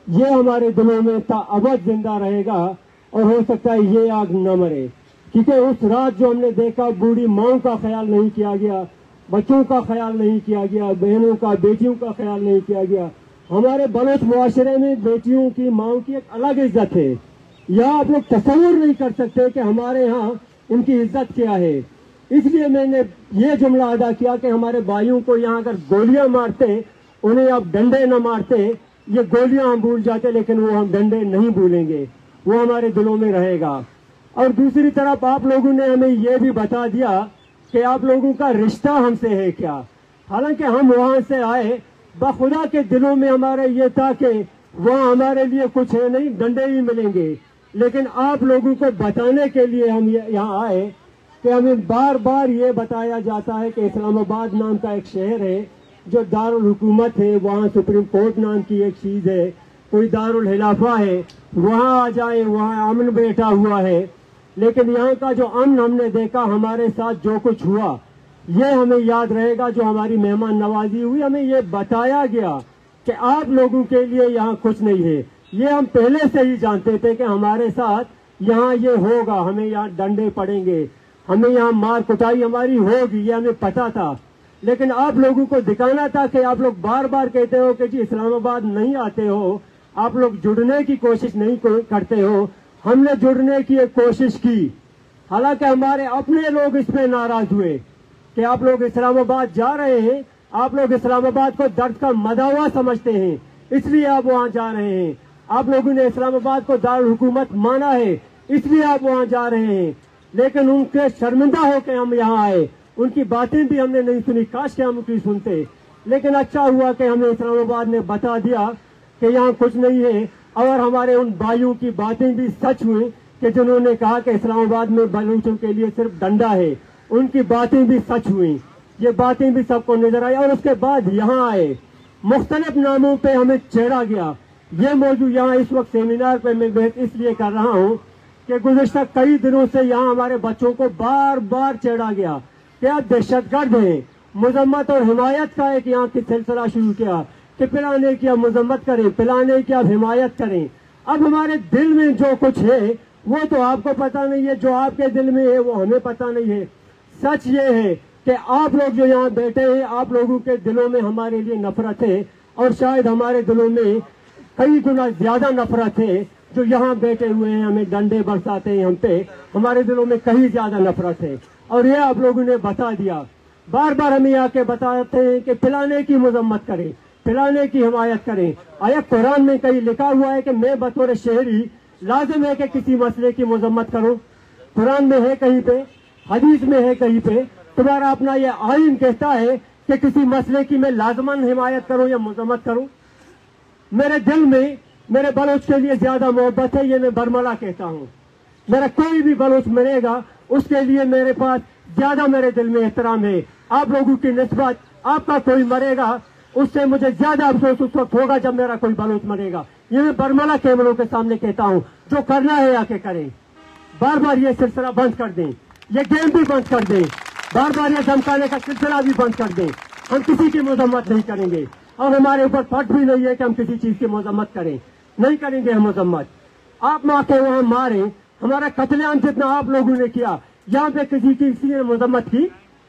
ये हमारे दिलों में ताअबद जिंदा रहेगा और हो सकता है ये आग न मरे। क्योंकि उस रात जो हमने देखा, बूढ़ी माओं का ख्याल नहीं किया गया, बच्चों का ख्याल नहीं किया गया, बहनों का, बेटियों का ख्याल नहीं किया गया। हमारे बलोच मुआशरे में बेटियों की, माओं की एक अलग इज्जत है। यहाँ आप लोग तस्वुर नहीं कर सकते कि हमारे यहाँ उनकी इज्जत क्या है। इसलिए मैंने ये जुमला अदा किया कि हमारे भाइयों को यहाँ अगर गोलियां मारते, उन्हें आप डंडे न मारते, ये गोलियां हम भूल जाते, लेकिन वो हम डंडे नहीं भूलेंगे, वो हमारे दिलों में रहेगा। और दूसरी तरफ आप लोगों ने हमें ये भी बता दिया कि आप लोगों का रिश्ता हमसे है क्या। हालांकि हम वहां से आए, बखुदा के दिलों में हमारे ये था कि वहाँ हमारे लिए कुछ है नहीं, डंडे ही मिलेंगे। लेकिन आप लोगों को बताने के लिए हम यहाँ आए कि हमें बार बार ये बताया जाता है कि इस्लामाबाद नाम का एक शहर है जो दारुल हुकूमत है, वहाँ सुप्रीम कोर्ट नाम की एक चीज है, कोई दारुल हिलाफा है, वहाँ आ जाए, वहाँ अमन बैठा हुआ है। लेकिन यहाँ का जो अमन हमने देखा, हमारे साथ जो कुछ हुआ, ये हमें याद रहेगा। जो हमारी मेहमान नवाजी हुई, हमें ये बताया गया कि आप लोगों के लिए यहाँ कुछ नहीं है। ये हम पहले से ही जानते थे कि हमारे साथ यहाँ ये होगा, हमें यहाँ डंडे पड़ेंगे, हमें यहाँ मार कुटाई हमारी होगी, ये हमें पता था। लेकिन आप लोगों को दिखाना था कि आप लोग बार बार कहते हो कि जी इस्लामाबाद नहीं आते हो, आप लोग जुड़ने की कोशिश नहीं करते हो। हमने जुड़ने की एक कोशिश की, हालांकि हमारे अपने लोग इस पे नाराज हुए कि आप लोग इस्लामाबाद जा रहे हैं, आप लोग इस्लामाबाद को दर्द का मदावा समझते हैं, इसलिए आप वहां जा रहे हैं। आप लोगों ने इस्लामाबाद को दारुल हुकूमत माना है, इसलिए आप वहां जा रहे हैं। लेकिन उनके शर्मिंदा होकर हम यहाँ आए, उनकी बातें भी हमने नहीं सुनी, काश के हम उनकी सुनते। लेकिन अच्छा हुआ कि हमें इस्लामाबाद ने बता दिया कि यहाँ कुछ नहीं है। और हमारे उन भाइयों की बातें भी सच हुई कि जिन्होंने कहा कि इस्लामाबाद में बलूचों के लिए सिर्फ डंडा है, उनकी बातें भी सच हुई। ये बातें भी सबको नजर आई। और उसके बाद यहाँ आए, मुख्तलिफ नामों पे हमें छेड़ा गया। ये मौजूद यहाँ इस वक्त सेमिनार पे मैं बहस इसलिए कर रहा हूँ कि गुज़िश्ता कई दिनों से यहाँ हमारे बच्चों को बार बार छेड़ा गया कि आप दहशतगर्द हैं। मजम्मत और हिमायत का एक यहाँ की सिलसिला शुरू किया कि पिलाने की आप मजम्मत करें, पिलाने की आप हिमायत करें। अब हमारे दिल में जो कुछ है वो तो आपको पता नहीं है, जो आपके दिल में है वो हमें पता नहीं है। सच ये है कि आप लोग जो यहाँ बैठे हैं, आप लोगों के दिलों में हमारे लिए नफरत है, और शायद हमारे दिलों में कई गुना ज्यादा नफरत है। जो यहाँ बैठे हुए हैं, हमें डंडे बरसाते हैं हम पे, हमारे दिलों में कहीं ज्यादा नफरत है। और ये आप लोगों ने बता दिया, बार बार हमें आके बताते हैं कि पिलाने की मजम्मत करें, पिलाने की हिमायत करें। आया कुरान में कहीं लिखा हुआ है कि मैं बतौर शहरी लाजिम है कि किसी मसले की मजम्मत करूं? कुरान में है कहीं पे, हदीस में है कहीं पे? तुम्हारा अपना ये आइन कहता है कि किसी मसले की मैं लाजमन हिमायत करूं या मजम्मत करूं? मेरे दिल में मेरे बलोच के लिए ज्यादा मोहब्बत है, ये मैं बरमला कहता हूँ। मेरा कोई भी बलोच मरेगा उसके लिए मेरे पास ज्यादा मेरे दिल में एहतराम है। आप लोगों की निस्बत आपका कोई मरेगा उससे मुझे ज्यादा अफसोस उस वक्त होगा जब मेरा कोई बलोच मरेगा। ये मैं बरमला कैमरों के सामने कहता हूँ। जो करना है आके करें। बार बार ये सिलसिला बंद कर दें, ये गेम भी बंद कर दें, बार बार ये धमकाने का सिलसिला भी बंद कर दें। हम किसी की मजम्मत नहीं करेंगे और हमारे ऊपर फट भी नहीं है कि हम किसी चीज की मजम्मत करें, नहीं करेंगे हम मजम्मत। आप माँ के वहां मारे, हमारा कत्लेआम जितना आप लोगों ने किया, यहाँ पे किसी ने मजम्मत की?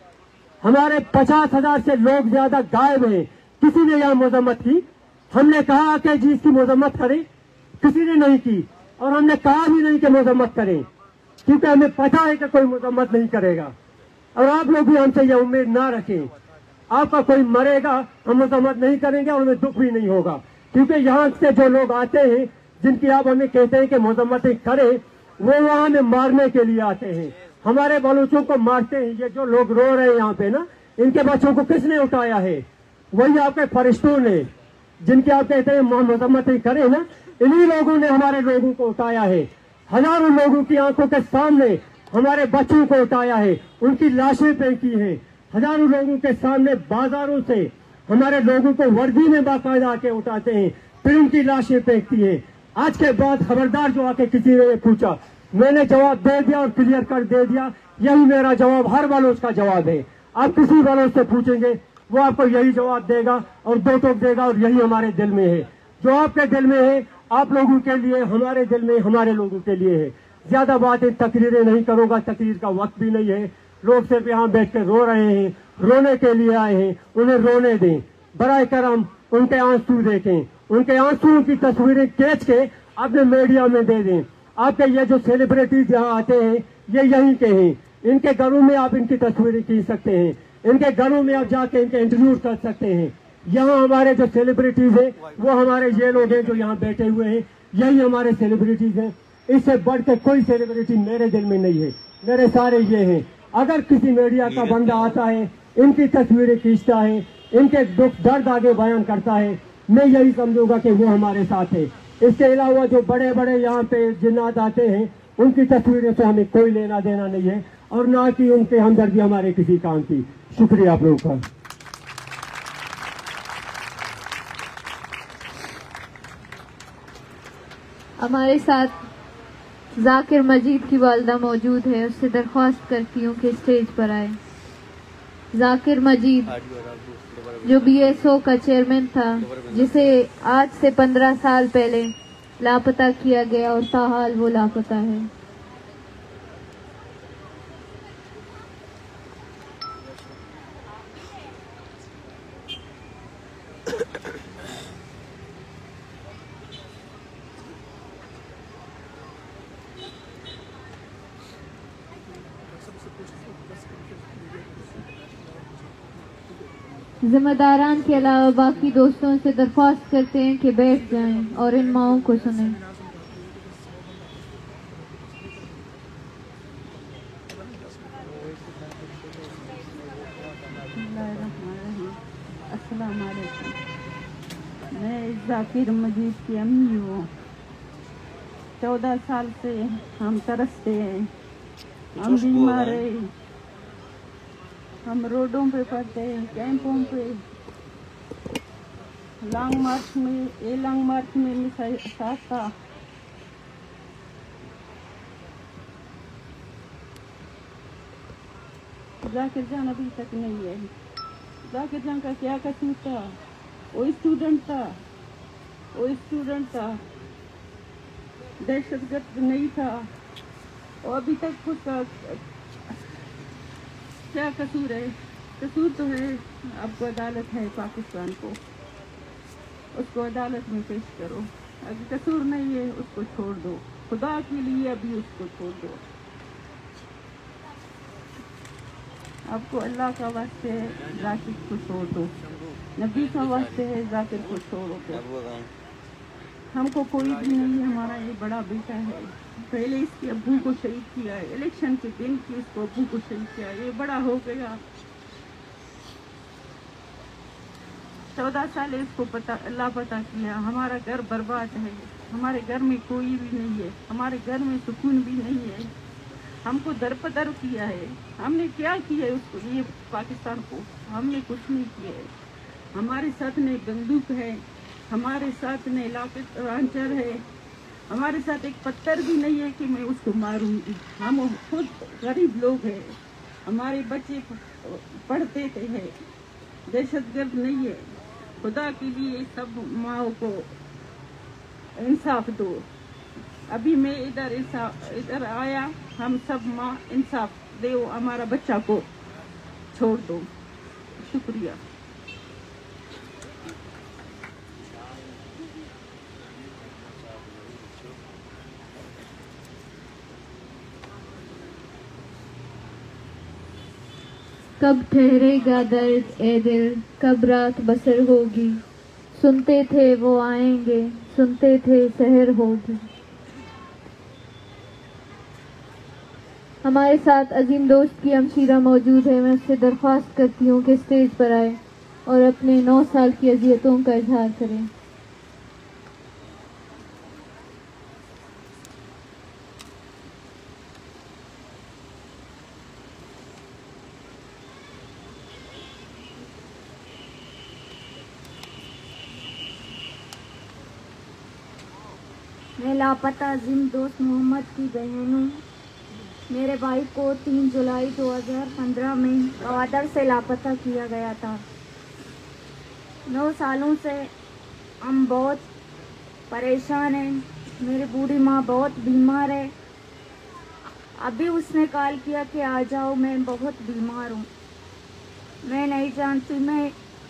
हमारे 50,000 से लोग ज्यादा गायब हैं, किसी ने यहाँ मजम्मत की? हमने कहा कि जी इसकी मजम्मत करें, किसी ने नहीं की। और हमने कहा भी नहीं कि मजम्मत करें, क्योंकि हमें पता है कि कोई मजम्मत नहीं करेगा। और आप लोग भी हमसे यह उम्मीद ना रखें, आपका कोई मरेगा हम मजम्मत नहीं करेंगे और हमें दुख भी नहीं होगा। क्योंकि यहाँ से जो लोग आते हैं, जिनकी आप हमें कहते हैं कि मजम्मतें करें, वो वहाँ हमें मारने के लिए आते हैं, हमारे बलूचों को मारते हैं। ये जो लोग रो रहे हैं यहाँ पे ना, इनके बच्चों को किसने उठाया है? वही आपके फरिश्तों ने, जिनके आप कहते हैं मजम्मतें करें ना, इन्हीं लोगों ने हमारे लोगों को उठाया है। हजारों लोगों की आंखों के सामने हमारे बच्चों को उठाया है, उनकी लाशें फेंकी हैं। हजारों लोगों के सामने बाजारों से हमारे लोगों को वर्दी में बाकायदा आके उठाते हैं, फिर उनकी लाशें फेंकती हैं। आज के बाद खबरदार जो आके किसी ने पूछा, मैंने जवाब दे दिया और क्लियर कर दे दिया। यही मेरा जवाब हर बलोच का जवाब है। आप किसी बलोच से पूछेंगे वो आपको यही जवाब देगा और दो टोक देगा, और यही हमारे दिल में है। जो आपके दिल में है, आप लोगों के लिए, हमारे दिल में, हमारे लोगों के लिए है। ज्यादा बातें तकरीरें नहीं करूंगा, तकरीर का वक्त भी नहीं है। लोग सिर्फ यहाँ बैठ कर रो रहे हैं, रोने के लिए आए हैं, उन्हें रोने दें। बराए करम उनके आंसू देखें, उनके आंसुओं की तस्वीरें खींच के अपने मीडिया में दे दें। आपके ये जो सेलिब्रिटीज यहाँ आते हैं, ये यहीं के हैं। इनके घरों में आप इनकी तस्वीरें खींच सकते हैं, इनके घरों में आप जाके इनके इंटरव्यू कर सकते हैं। यहाँ हमारे जो सेलिब्रिटीज हैं वो हमारे ये लोग हैं जो यहाँ बैठे हुए हैं, यही हमारे सेलिब्रिटीज हैं। इससे बढ़ के कोई सेलिब्रिटी मेरे दिल में नहीं है, मेरे सारे ये हैं। अगर किसी मीडिया का बंदा आता है, इनकी तस्वीरें खींचता है, इनके दुख दर्द आगे बयान करता है, मैं यही समझूंगा कि वो हमारे साथ है। इसके अलावा जो बड़े बड़े यहाँ पे जिन्नात आते हैं, उनकी तस्वीरों से हमें कोई लेना देना नहीं है, और ना कि उनके हमदर्दी हमारे किसी काम की। शुक्रिया आप लोगों का। हमारे साथ जाकिर मजीद की वालदा मौजूद है, उससे दरख्वास्त करती हूँ कि स्टेज पर आए। जाकिर मजीद जो BSO का चेयरमैन था, जिसे आज से 15 साल पहले लापता किया गया और ताहाल वो लापता है। जिम्मेदारान के अलावा बाकी दोस्तों से दरख्वास्त करते हैं कि बैठ जाएं और इन माओं को सुनें। अस्सलाम वालेकुम। मैं जाकिर मजीद की अम्मी हूँ। 14 साल से हम तरसते हैं, हम बीमार हैं, हम रोडों पे पड़ते हैं, कैंपों पे। लॉन्ग मार्च में साथ था। जाकिर जान अभी तक नहीं है। जाकिर जान का क्या कसूर था? वो स्टूडेंट था, दहशतगर्द नहीं था। और अभी तक खुद का क्या कसूर है? कसूर तो है, आपको अदालत है पाकिस्तान को, उसको अदालत में पेश करो। अगर कसूर नहीं है उसको छोड़ दो, खुदा के लिए अभी उसको छोड़ दो। आपको अल्लाह का वास्ते है, जाकिर को छोड़ दो। नबी का वास्ते है, जाकिर को छोड़ो। हमको कोई भी नहीं, हमारा ये बड़ा बेटा है। पहले इसके अब्बू को शहीद किया है, इलेक्शन के दिन की इसको अब्बू को शहीद किया। ये बड़ा हो गया, 14 साल इसको लापता किया। हमारा घर बर्बाद है, हमारे घर में कोई भी नहीं है, हमारे घर में सुकून भी नहीं है। हमको दरपदर किया है। हमने क्या किया है उसको, ये पाकिस्तान को? हमने कुछ नहीं किया है। हमारे साथ में बंदूक है, हमारे साथ में लांचर है, हमारे साथ एक पत्थर भी नहीं है कि मैं उसको मारूंगी। हम खुद गरीब लोग हैं, हमारे बच्चे पढ़ते थे, दहशतगर्द नहीं है। खुदा के लिए सब माओ को इंसाफ दो। अभी मैं इधर आया, हम सब माँ इंसाफ दो, हमारा बच्चा को छोड़ दो। शुक्रिया। कब ठहरेगा दर्द ए दिल, कब रात बसर होगी। सुनते थे वो आएंगे, सुनते थे सहर होगी। हमारे साथ अजीम दोस्त की हमशीरा मौजूद है। मैं उससे दरख्वास्त करती हूँ कि स्टेज पर आए और अपने 9 साल की अजियतों का इजहार करें। मैं लापता अजीम दोस्त मोहम्मद की बहन हूँ। मेरे भाई को 3 जुलाई 2015 में गवादर से लापता किया गया था। 9 सालों से हम बहुत परेशान है। मेरी बूढ़ी माँ बहुत बीमार है। अभी उसने कॉल किया कि आ जाओ, मैं बहुत बीमार हूँ। मैं नहीं जानती मैं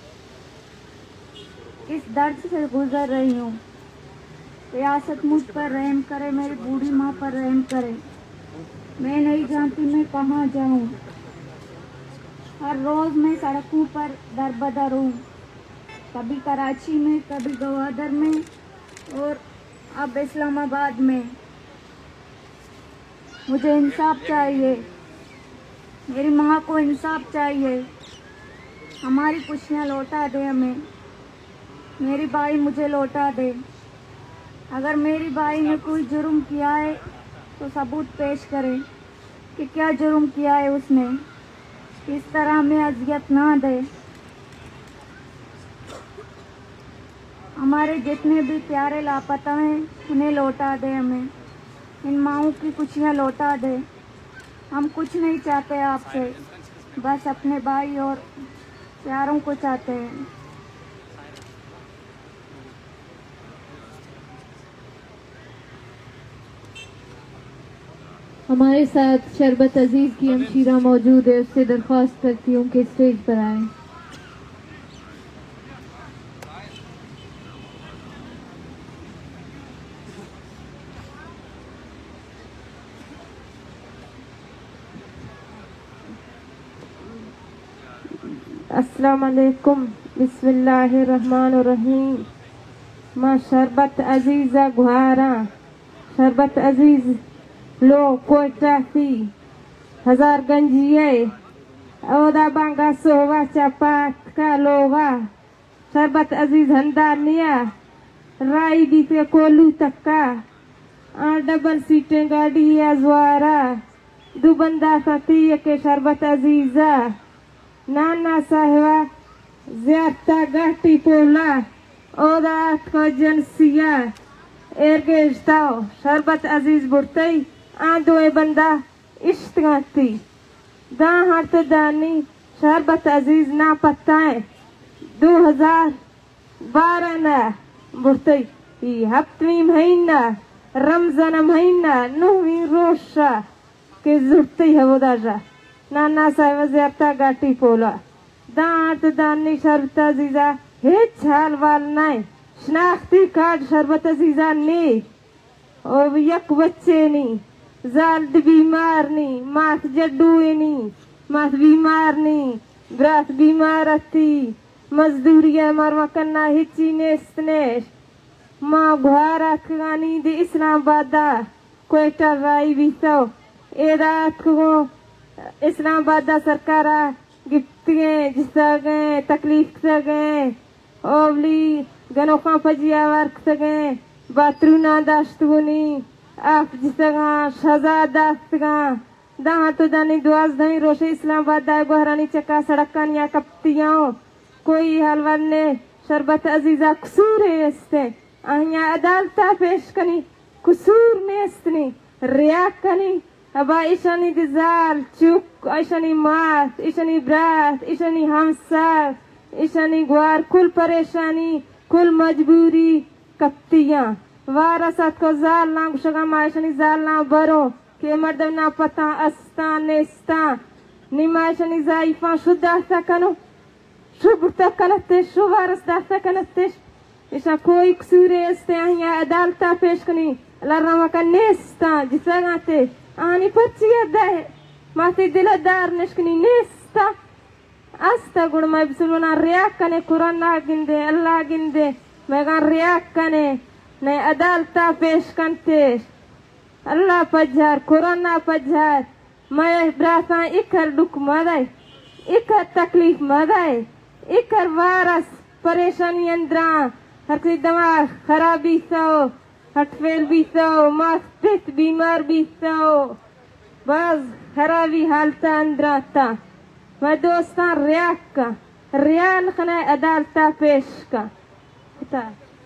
किस दर्द से गुजर रही हूँ। रियासत मुझ पर रहम करे, मेरी बूढ़ी माँ पर रहम करे। मैं नहीं जानती मैं कहाँ जाऊँ। हर रोज़ मैं सड़कों पर दर बदर हूँ, कभी कराची में, कभी गवादर में और अब इस्लामाबाद में। मुझे इंसाफ चाहिए, मेरी माँ को इंसाफ चाहिए। हमारी खुशियाँ लौटा दे हमें, मेरी बाई मुझे लौटा दे। अगर मेरी बाई ने कोई जुर्म किया है तो सबूत पेश करे कि क्या जुर्म किया है उसने। इस तरह हमें अजियत ना दे। हमारे जितने भी प्यारे लापता हैं उन्हें लौटा दे। हमें इन माँओं की खुशियाँ लौटा दे। हम कुछ नहीं चाहते आपसे, बस अपने भाई और प्यारों को चाहते हैं। हमारे साथ शरबत अजीज की हमशीरा मौजूद है, उससे दरख्वास्त करती हूँ कि स्टेज पर आए। अस्सलाम वालेकुम, बिस्मिल्लाहिर्रहमानिर्रहीम। माँ शरबत अजीज़ा गुहारा, शरबत अजीज लो कोयटा थी हजार गंजिए ओदा बांगा सोवा चपात का लोवा। शरबत अजीज हंदानिया राई बीते कोलू तक्का। डबल सीटें गाड़ी अजवारा दो बंदा सती के शरबत अजीजा। नाना साहिबा ज्यादा गाटी पोला ओदा को जनसिया एरगेजताओ। शरबत अजीज बुरतई आंदोए बंदा इश्तगाती दा हट दानी। शरबत अजीज ना पत्ताएं 2012 ना बुरतई हफ्तवी महीना रमजान महीना 9वीं रोशा के जुड़ती है वो दाजा। नाना साहिब ज्यादा गाटी पोला दा हट दानी। शरबत अजीजा हेच हाल वाल नाई शनाख्ती कार्ड शरबत अजीजा ने और यक बच्चे नी जाल्द बीमार नी माथ जड्डुए नी माथ बीमार नी ब्रात बीमार अती मजदूरिया मरवा करना हिची नेस्तनेश। माँ घुआरा खगानी दे इस्लामाबादा कोयटा राई बीतो एदात को इस्लामाबादा सरकारा गिफ्तिये जिसा गए तकलीफ से गए ओवली गनोखा फजिया वर्क से गए बातरू ना दाश्तगुनी आप जिसगा सजा दास्तगा दाहा तो दानी दुआज धमी रोशे इस्लामाबाद दाए गोहरानी चक्का सड़कान या कप्तियाँ कोई हलवान ने शरबत अजीजा कसूर है इससे अहिया अदालता पेश कनी कसूर में इस्तनी रिया कनी अबा इशानी दिजाल चुक इशानी मात इशानी ब्रात इशानी हमसार इशानी ग्वार कुल परेशानी कुल मजबूरी कप्तियाँ वारसात को जाल ना गुशगा मायशनी जाल ना बरो के मर्दम ना पता अस्ता नेस्ता निमायशनी जाइफा शुद्धा सकनो शुभ तकलते शुवारस दास्तकलते इशा कोई कसूरे इस्ते आहिया अदालता पेश कनी लरमा का नेस्ता जिसगाते आनी पच्चिया दाए माथे दिलदार निष्कनी नेस्ता asta gud mai bisuluna riak kane Quran na ginde Allah ginde mega riak kane ne adalta pesh kante Allah pajhar Quran na pajhar mai brasa ikar duk madai ikar taklif madai ikar waras परेशानी अंदरा हर कोई दिमाग खराबी सो हटफेल भी सो मस्तिष्क बीमार भी सो बस खराबी हालता अंदरा था मैं दोस्तान रियाक का रियाल खने अदालता पेश का था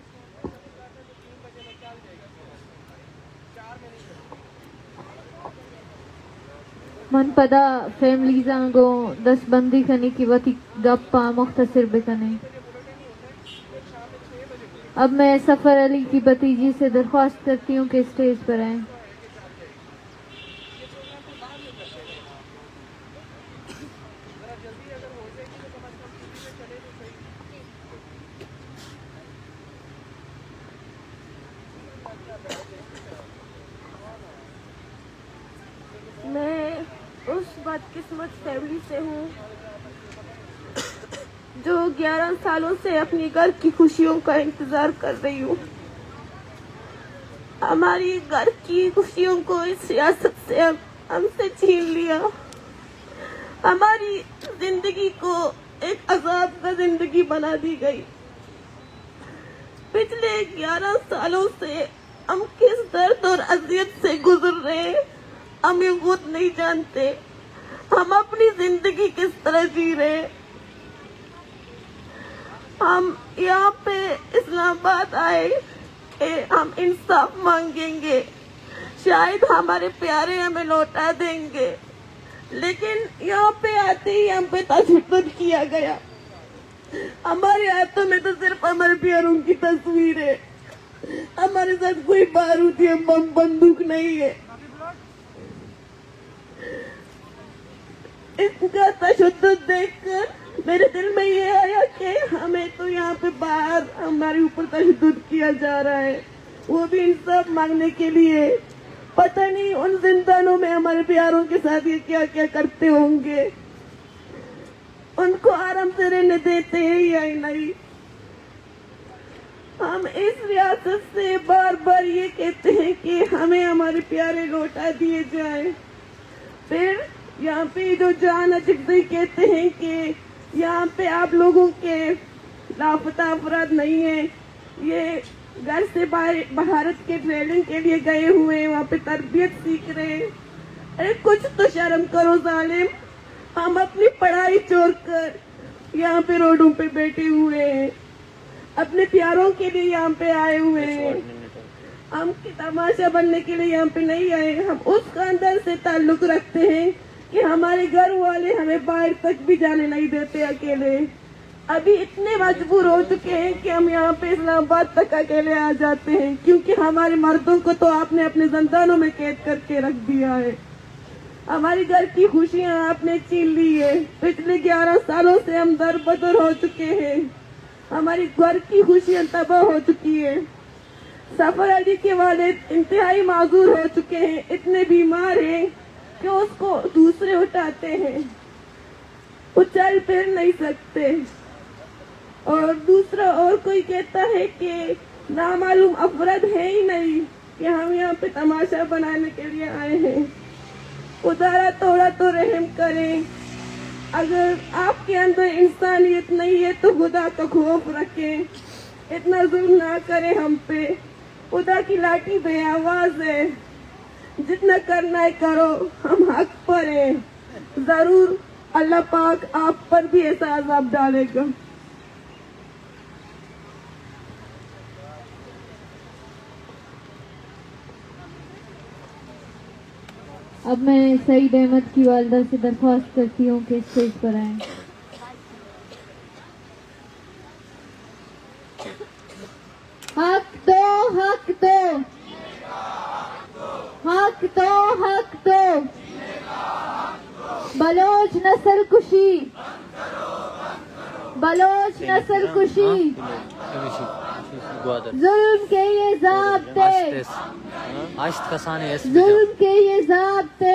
मन पदा फैमिली जांगो 10 बंदी खनी की वती गप्पा मुख्तसर बिकने अब मैं सफर अली की भतीजी से दरख्वास्त करती हूँ कि स्टेज पर आए। मैं उस बदकिस्मत फैमिली से हूँ जो 11 सालों से अपनी घर की खुशियों का इंतजार कर रही हूँ। हमारी घर की खुशियों को इस सियासत से हमसे छीन लिया। हमारी जिंदगी को एक अजाब का जिंदगी बना दी गई। पिछले 11 सालों से हम किस दर्द और अजियत से गुजर रहे हैं हम ये खुद नहीं जानते। हम अपनी जिंदगी किस तरह जी रहे हैं। हम यहाँ पे इस्लामाबाद आए कि हम इंसाफ मांगेंगे, शायद हमारे प्यारे हमें लौटा देंगे, लेकिन यहाँ पे आते ही हम पे तशद्दुद किया गया। हमारे हाथों में तो सिर्फ हमारे प्यारों की तस्वीर है, हमारे साथ कोई बारूद या बम बंदूक नहीं है। इसका तशद्दुद देखकर मेरे दिल में ये आया कि हमें तो यहाँ पे बाहर हमारे ऊपर तशद्दुद किया जा रहा है, वो भी इंसाफ मांगने के लिए। पता नहीं उन जिंदानों में हमारे प्यारों के साथ ये क्या क्या करते होंगे, उनको आराम से रहने देते हैं या नहीं। हम इस रियासत से बार बार ये कहते हैं कि हमें हमारे प्यारे लौटा दिए जाएं। फिर यहाँ पे जो जान अचिकदई कहते हैं कि यहाँ पे आप लोगों के लापता अफराद नहीं है, ये घर से भारत के ट्रेनिंग के लिए गए हुए हैं, वहाँ पे तरबियत सीख रहे हैं। अरे कुछ तो शर्म करो जालिम। हम अपनी पढ़ाई छोड़कर यहाँ पे रोडों पे बैठे हुए हैं, अपने प्यारों के लिए यहाँ पे आए हुए हैं। हम तमाशा बनने के लिए यहाँ पे नहीं आए। हम उस खानदान से ताल्लुक रखते हैं कि हमारे घर वाले हमें बाहर तक भी जाने नहीं देते अकेले। अभी इतने मजबूर हो चुके हैं कि हम यहाँ पे इस्लामाबाद तक अकेले आ जाते हैं, क्योंकि हमारे मर्दों को तो आपने अपने जिंदानों में कैद करके रख दिया है। हमारी घर की खुशियाँ आपने छीन ली है। पिछले 11 सालों से हम दर बदर हो चुके हैं, हमारी घर की खुशियाँ तबाह हो चुकी है। सफर अली के वालिद इंतहाई माजूर हो चुके हैं, इतने बीमार हैं कि उसको दूसरे उठाते हैं, वो चल फिर नहीं सकते। और दूसरा और कोई कहता है कि नामालूम अफराद है ही नहीं कि हम यहाँ पे तमाशा बनाने के लिए आए हैं। खुदा थोड़ा तो रहम करें। अगर आपके अंदर इंसानियत नहीं है तो खुदा का खौफ रखें, इतना जुल्म ना करें हम पे। खुदा की लाठी बेआवाज है, जितना करना है करो, हम हक पर हैं। जरूर अल्लाह पाक आप पर भी ऐसा अज़ाब डालेगा। अब मैं सईद अहमद की वालिदा से दरख्वास्त करती हूँ कि स्टेज पर आए। हक दो, हक दो, हक दो, हक दो। बलोच नस्ल कुशी, बलोच नस्ल कुशी, जुल्म के ये ज़ाब्ते, जुल्म के ये ज़ाब्ते,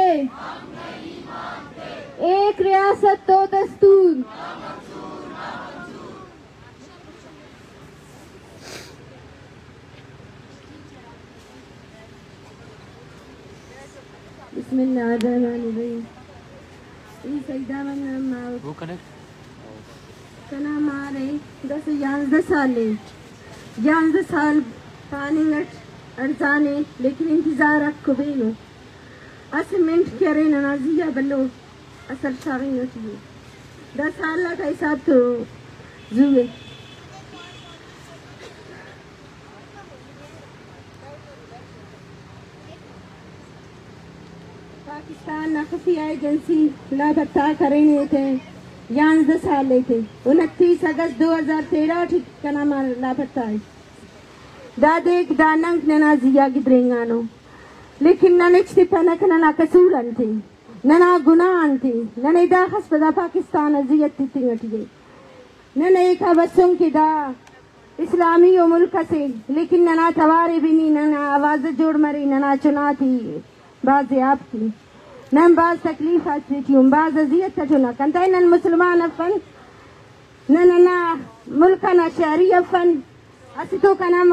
एक रियासत दो दस्तूर। बिस्मिल्लाहिर्रहमानिर्रहीम। वो कनेक्ट कना मारे 10-11 साल पानी अरसाने, लेकिन इंतजार रखो बेनो असमेंट करे ननाजिया बलो असर शागी नचिए 10 साल का हिसाब तो जुए। पाकिस्तान खुफिया एजेंसी लापता करेंगे थे 11 साल थे। 29 अगस्त 2013 ठिकाना लापता है। दादेक दानंग नना जिया गिद्रेंगानो लेकिन ननिचती पनक नना कसूरन थी नना गुनाहन थी नने दा हस्पदा पाकिस्तान अजियत तिंगटी नने एक बसों की दा इस्लामी मुल्क से लेकिन नना तवारे भी नहीं नना आवाज जोड़ मरी नना चुना थी बाज़ आपकी नम बाज़ तकलीफ आती थी बाज़ अजियत चुना कंते नन मुसलमान अफन नना मुल्क ना शहरी अफन असितो का नाम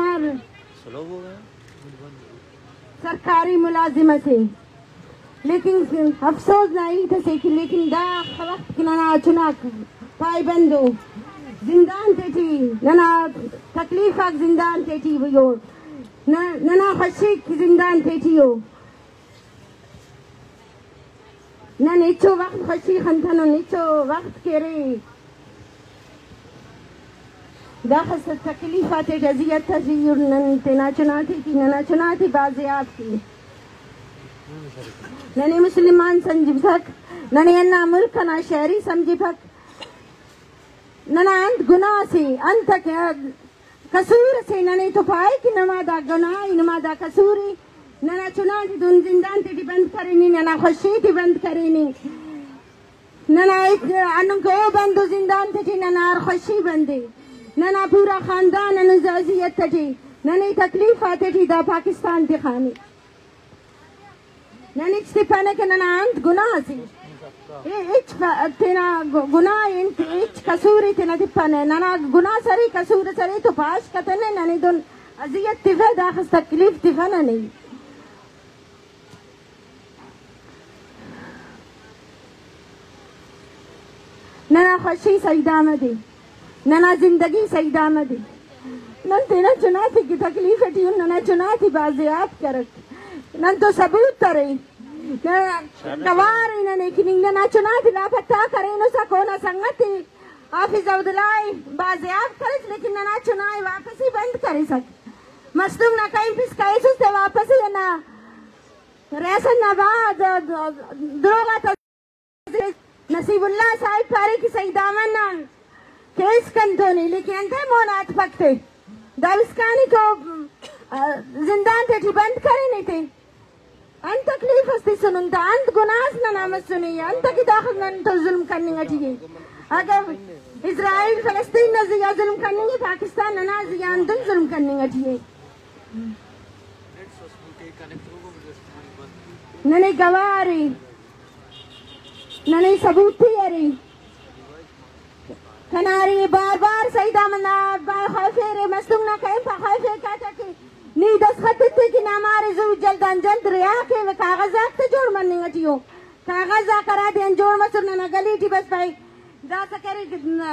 सरकारी मुलाजिमत है लेकिन अफसोस नहीं थे कि लेकिन दा वक्त नना चुना पायबंद हो जिंदान थे थी नना तकलीफ जिंदान थे थी वो नना खुशी की जिंदान थे थी हो न नीचो वक्त खुशी खंथनो नीचो वक्त के रे दाखस तकलीफ आते अजियत थी और नना चुनाती थी नना चुनाती बाज़े आपकी नने मुसलमान समझी भक नने अन्ना मुल्क ना शहरी समझी भक नना अंत गुनाह से अंत कसूर से नने तो पाए कि नमादा गुनाह नमादा कसूरी नना चुनाती दुन जिंदान ते बंद करेनी नना खुशी ते बंद करेनी नना अनको बंदो जिंदान ते नना खुशी बंदे नना पूरा खानदान अजियत थी ननी तकलीफ आते थी दा पाकिस्तान के खाने ननी इस्तीफाने के नना अंत गुनाह सी इच तेना गुनाह इच कसूरी तेना तिप्पाने नना गुनाह सरी कसूर सरी तो पाश कतने ननी दोन अजियत तिफे दाखस तकलीफ तिफाना नहीं नना खुशी सईदा में दी नना जिंदगी सईदा में दी नन तेना चुनाती की तकलीफ थी नना चुनाती बाज़े आप करक नन तो सबूत तरे गवार नने कि नना चुनाती लापता करे नो सको ना संगति हाफिज अब्दुल्लाई बाज़े आप करे लेकिन नना चुनाई वापस ही बंद करे सक मस्तूम ना कहीं पिस कैसे से वापस ही ना रेसन ना बाद द्रोगा तो नसीबुल्लाह साहिब पारे की सही दामन ना केस कंटोनी लेकिन अंते मोनात पकते दाविस्कानी को जिंदान थे बंद करे नहीं थे अंत तकलीफ हस्ती सुनता अंत गुनाह ना नामत सुनी अंत की दाखिल नन तो जुल्म करने चाहिए अगर इजराइल फलस्तीन न जिया जुल्म करने पाकिस्तान न जिया अंदर जुल्म करने चाहिए नने गवारी नने सबूत थी अरे कनारी बार बार सईदा मना खैफे मस्तूम ना कहीं खैफे कहता कि नी दस खत्ते थे कि ना हमारे जो जल्दन जल्द रिया के वे कागजात से जोड़ मरने गटियो कागजा करा दे जोड़ मसुर ना गली थी बस भाई जा सके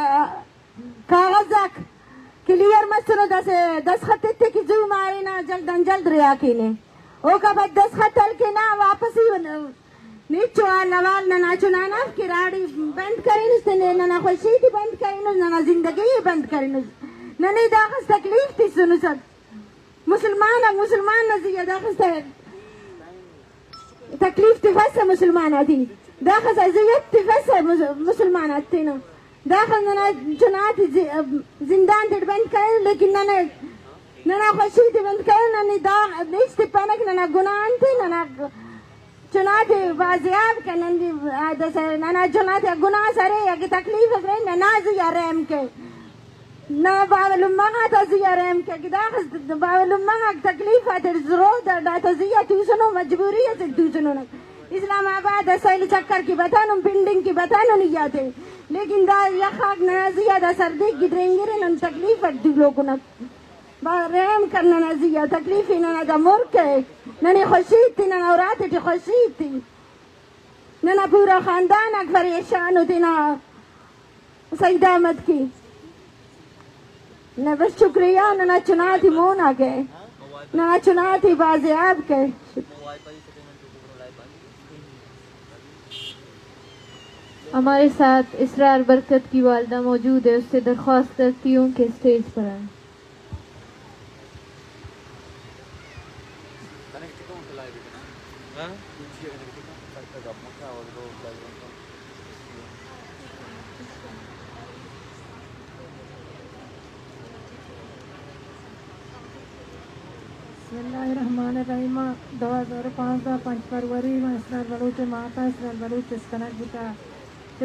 कागजा क्लियर मसुर दस खत्ते थे कि जो मारे ना जल्दन जल्द रिया के ने ओ का बाद दस खत्तल के ना वापस ही नीचो नवाल नना चुनाना किराड़ी बंद करें नना खुशी थी बंद करें नना जिंदगी बंद करें नने दाखस तकलीफ थी सुनो सब मुसलमान नजिया दाखस तकलीफ थी फैसे मुसलमान थी दाखस अजियत थी फैसे मुसलमान थे ना दाखस नना चुना थी जिंदान थे बंद करें लेकिन नना खुशी थी बंद करें ननी दाग नीच थी पनक नना गुनाह थे नना चुनाते बाजियाब के नंदी नना चुनाते गुनाह सरे या की तकलीफ है नना जिया रहम के ना बावलुम्मा तो जिया रहम के दाखस बावलुम्मा तकलीफ आते जरूर दा तो जिया तू सुनो मजबूरी है तू सुनो ना इस्लामाबाद सैल चक्कर की बतानो बिल्डिंग की बतानो नहीं जाते लेकिन दा यखाक ना जिया दा सर्दी गिरेंगे रे नन तकलीफ है तू लोगों ना रहम करना ना जिया तकलीफ ही ना दा मुल्क है नने खुशी थी ना औरात थी खुशी थी नना पूरा खानदान परेशान होती ना सईदा मत की न बस शुक्रिया नना चुना थी मोन आ गए नना चुना थी बाज़े आप के हमारे साथ इसरार बरकत की वालदा मौजूद है उससे दरख्वास्त करती हूँ कि स्टेज पर आए बिस्मिल्लाहिर्रहमानिर्रहीम 2005 5 फरवरी में इसराइल बलूच माता इसराइल बलूच चस्कनक बुता ते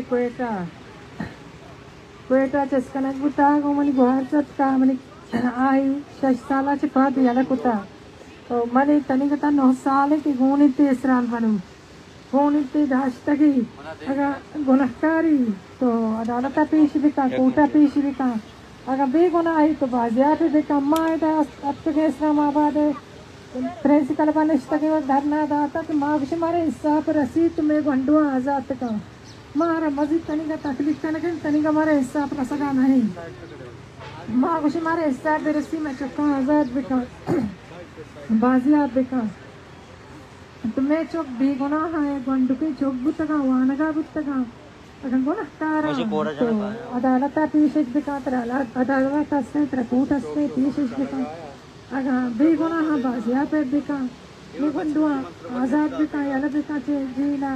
क्वेटा चस्कनक बुता को मनी गुहार सत का मनी आई 6 साला चे पाद याला कुता तो मनी तनी कता 9 साल की गोनी ते इसराइल बलूच गोनी ते दाश्तगी अगर गुनहकारी तो अदालत पेश बिका कोटा पेश बिका अगर बेगुनाह आई तो बाजियात बिका माँ अब तक इस्लामाबाद प्रिंसिपल बनश्तगी और धरना दाता कि माँ कुछ मारे हिस्सा पर रसीद तुम्हें गंडुआ आजाद का मारा मजीद तनी का तकलीफ का लेकिन तनी का मारे हिस्सा पर सगा नहीं माँ कुछ मारे हिस्सा पर रसी में चुका आजाद बिका बाजियात बिका तुम्हें चौक बेगुनाह है गंडु के चौक बुतगा वानगा बुतगा अगर गुनहगार तो अदालत पेश बिका अदालत से रिपोर्ट से पेश बिका अगर बेगुनाह बाजियात बिका मैं गंडुआ आजाद बिका याला बिका चे जीला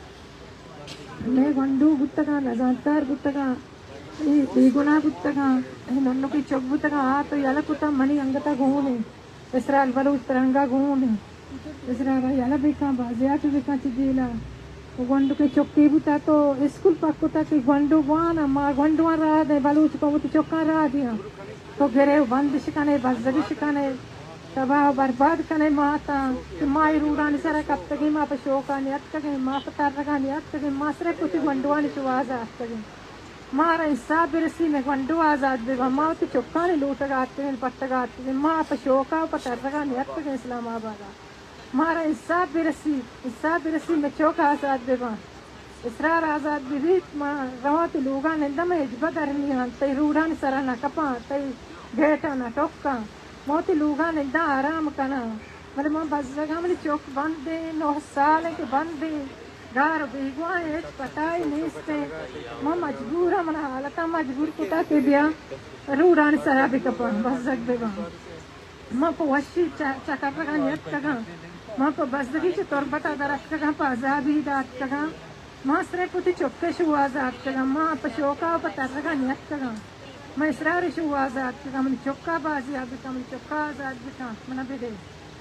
मैं गंडू गुत्तगा नजातर गुत्तगा ये बेगुनाह गुत्तगा नन्नु की चौक गुत्तगा आ तो याला कुत्ता मनी अंगता घूने इसराइल बलूच तिरंगा घूने इसराइल याला बिका बाजियात बिका चे जीला गंडू के चौकी बुता तो स्कूल पक्कुता कि गंडू वाना माँ गंडुआ रहा दे बलूच को वो चौका रहा दिया तो गिरे बंद शिकाने बजगी शिकाने तबाह बर्बाद कने माता कि माँ रूडानी सरा कब तक माँ पे शोका नहीं अब तक माँ पे तार लगा नहीं अब तक माँ सरे कुछ गंडुआ नहीं शुआज अब तक माँ हिस्सा बिरसी में गंडू आजाद बेगा माँ तो चौका नहीं लूट गाते हैं पट्ट गाते हैं माँ पे शोका पर तार लगा नहीं अब तक इस्लामाबाद मारा हिस्सा बिरसी में चौका आजाद बेगा इसरार आजाद भी माँ रवाती लोगा ने दम हिजबा करनी है तई रूढ़ा ने सरा ना कपा तई घेटा ना टोका मोती लोगा ने दा आराम करना मतलब माँ बस जगह मेरी चौक बंद दे 9 साल के बंद दे गार बेगुआ है पता ही नहीं इससे माँ मजबूर है मना हालत मजबूर कुता के बिया रूढ़ा ने सरा भी कपा बस जग बेगा माँ को वशी चकर लगा नियत कगा माँ को बस जगी से तौर बता दरख्त कगा पाजा भी दात कगा माँ सरे पुती चौके शुआजात कगा माँ पशोका पता लगा नियत कगा मैं इसरार शुआजात कगा मन चौका बाजी अब का मन चौका आजाद बिका मना भी दे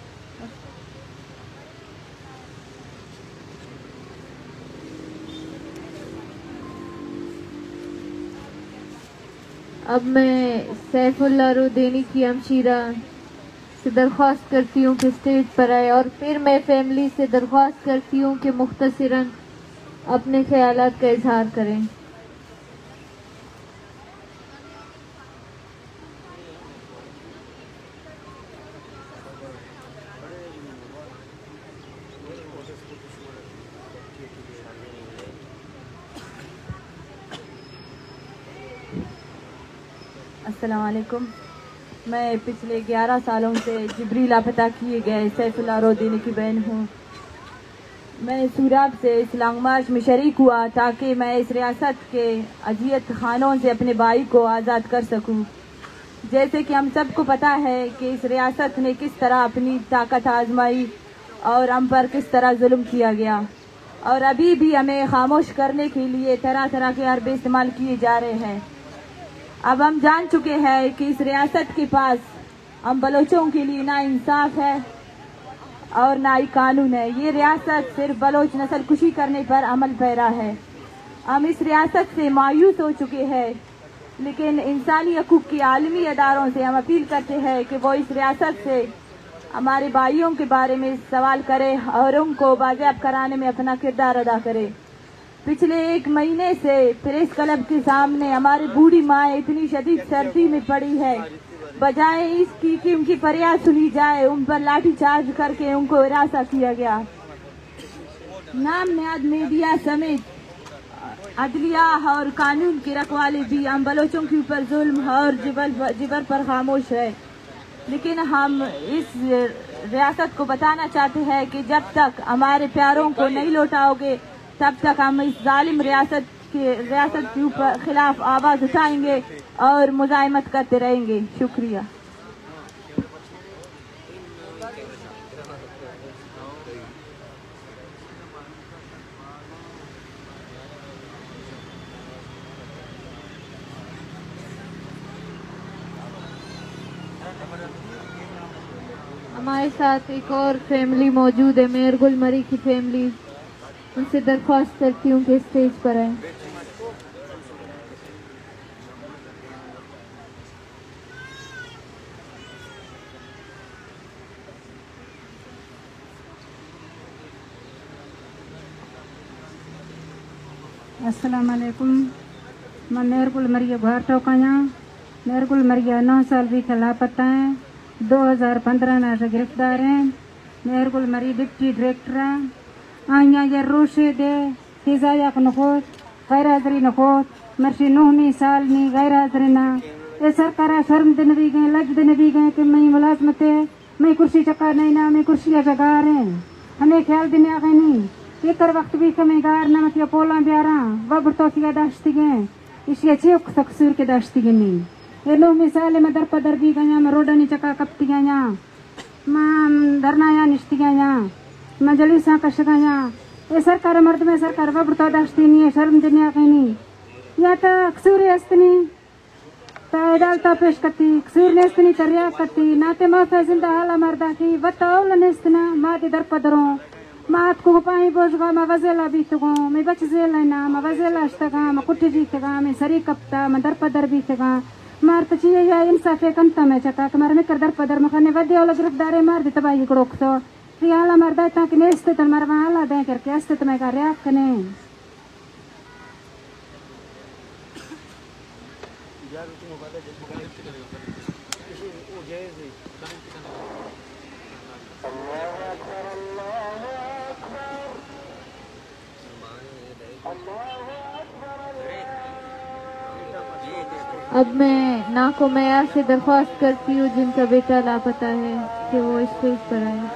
अब मैं सैफुल्लाह रुदैनी की हमशीरा से दरख्वास्त करती हूँ कि स्टेज पर आए और फिर मैं फैमिली से दरख्वास्त करती हूँ कि मुख्तसरन अपने ख्यालात का इजहार करें। अस्सलाम वालेकुम। मैं पिछले 11 सालों से जिब्री लापता किए गए सैफुल्लाह रुदैनी की बहन हूँ। मैं सूराब से इस लॉन्ग मार्च में शरीक हुआ ताकि मैं इस रियासत के अजियत खानों से अपने भाई को आज़ाद कर सकूं। जैसे कि हम सबको पता है कि इस रियासत ने किस तरह अपनी ताकत आजमाई और हम पर किस तरह जुल्म किया गया और अभी भी हमें खामोश करने के लिए तरह तरह के हरबे इस्तेमाल किए जा रहे हैं। अब हम जान चुके हैं कि इस रियासत के पास हम बलोचों के लिए ना इंसाफ है और ना ही कानून है। ये रियासत सिर्फ बलोच नस्ल कुशी करने पर अमल पैरा है। हम इस रियासत से मायूस हो चुके हैं, लेकिन इंसानी हकूक़ के आलमी अदारों से हम अपील करते हैं कि वो इस रियासत से हमारे भाइयों के बारे में सवाल करे और उनको बाजियाब कराने में अपना किरदार अदा करे। पिछले 1 महीने से प्रेस क्लब के सामने हमारी बूढ़ी माँ इतनी शदीद सर्दी में पड़ी है, बजाय इसकी कि उनकी फरियाद सुनी जाए उन पर लाठी चार्ज करके उनको हिरासा किया गया। नाम नयाद मीडिया समेत अदलिया और कानून की रखवाली भी हम बलोचों के ऊपर जुल्म और जिबर पर खामोश है। लेकिन हम इस रियासत को बताना चाहते हैं कि जब तक हमारे प्यारों को नहीं लौटाओगे तब तक हम इस जालिम रियासत के ऊपर खिलाफ आवाज उठाएंगे और मुजाहिमत करते रहेंगे। शुक्रिया। हमारे साथ एक और फैमिली मौजूद है, मेयर गुलमरी की फैमिली। उनसे दरख्वास्त करती हूँ कि स्टेज पर आए। अस्सलाम वालेकुम। मैं मेयर गुलमरिया घर टोकाया। मेयर गुलमरिया 9 साल भी लापता हैं। 2015 ना से गिरफ्तार हैं। मेयर गुलमरी डिप्टी डायरेक्टर आया ये रोशे दे हिजाया नखोत गैर हाजरी नखोत मर्शी 9 साल नी गैर हाजरी ना ये सरकार शर्म दिन भी गए लज दिन भी गए कि मैं मुलाजमत है मैं कुर्सी चक्का नहीं ना मैं कुर्सियाँ जगा रहे हमें ख्याल दिन आ गए नहीं ये वक्त भी कमें गार नमक या पोला ब्यारा वह तो किया दाश्ती गए इसी अच्छे तकसूर के दाश्ती गए नहीं ये 9 मिसाल में दर पदर भी गया मैं रोडा नहीं चका कपती गया मां धरना या निश्ती गया मैं जलीसा कश गया ये सरकार मर्द में सरकार वह तो दाश्ती नहीं है शर्म दुनिया कहीं नहीं या तो कसूर अस्तनी अदालता पेश करती कसूर नेस्तनी तरिया करती नाते माफे जिंदा हाला मर्दा की बताओ नेस्तना माती दर पदरों मात को पाई बोझगा मैं वज़ेला बीतगा मैं बच ज़ेला ना मैं वज़ेला अश्तगा मैं कुट्टी जीतगा मैं सरी कप्ता मैं दर पदर बीतगा मार तचिए या इंसाफ़े कंता में चका कि मार में कर दर पदर मखने वद्य वाला गिरफ्तारे मार दे तबाही करोक तो रियाला मर्दा इतना कि नेस्ते तन मार वहाँ ला दें करके अस्ते तुम्हें का रियाक कने अब मैं नाको मैया से दरख्वास्त करती हूँ जिनका बेटा लापता है कि वो स्टेज पर आए।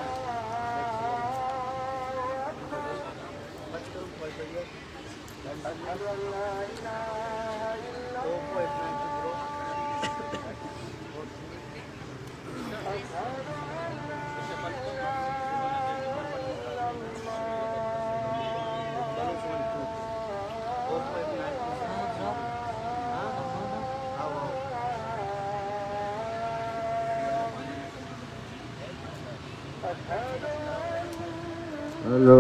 हेलो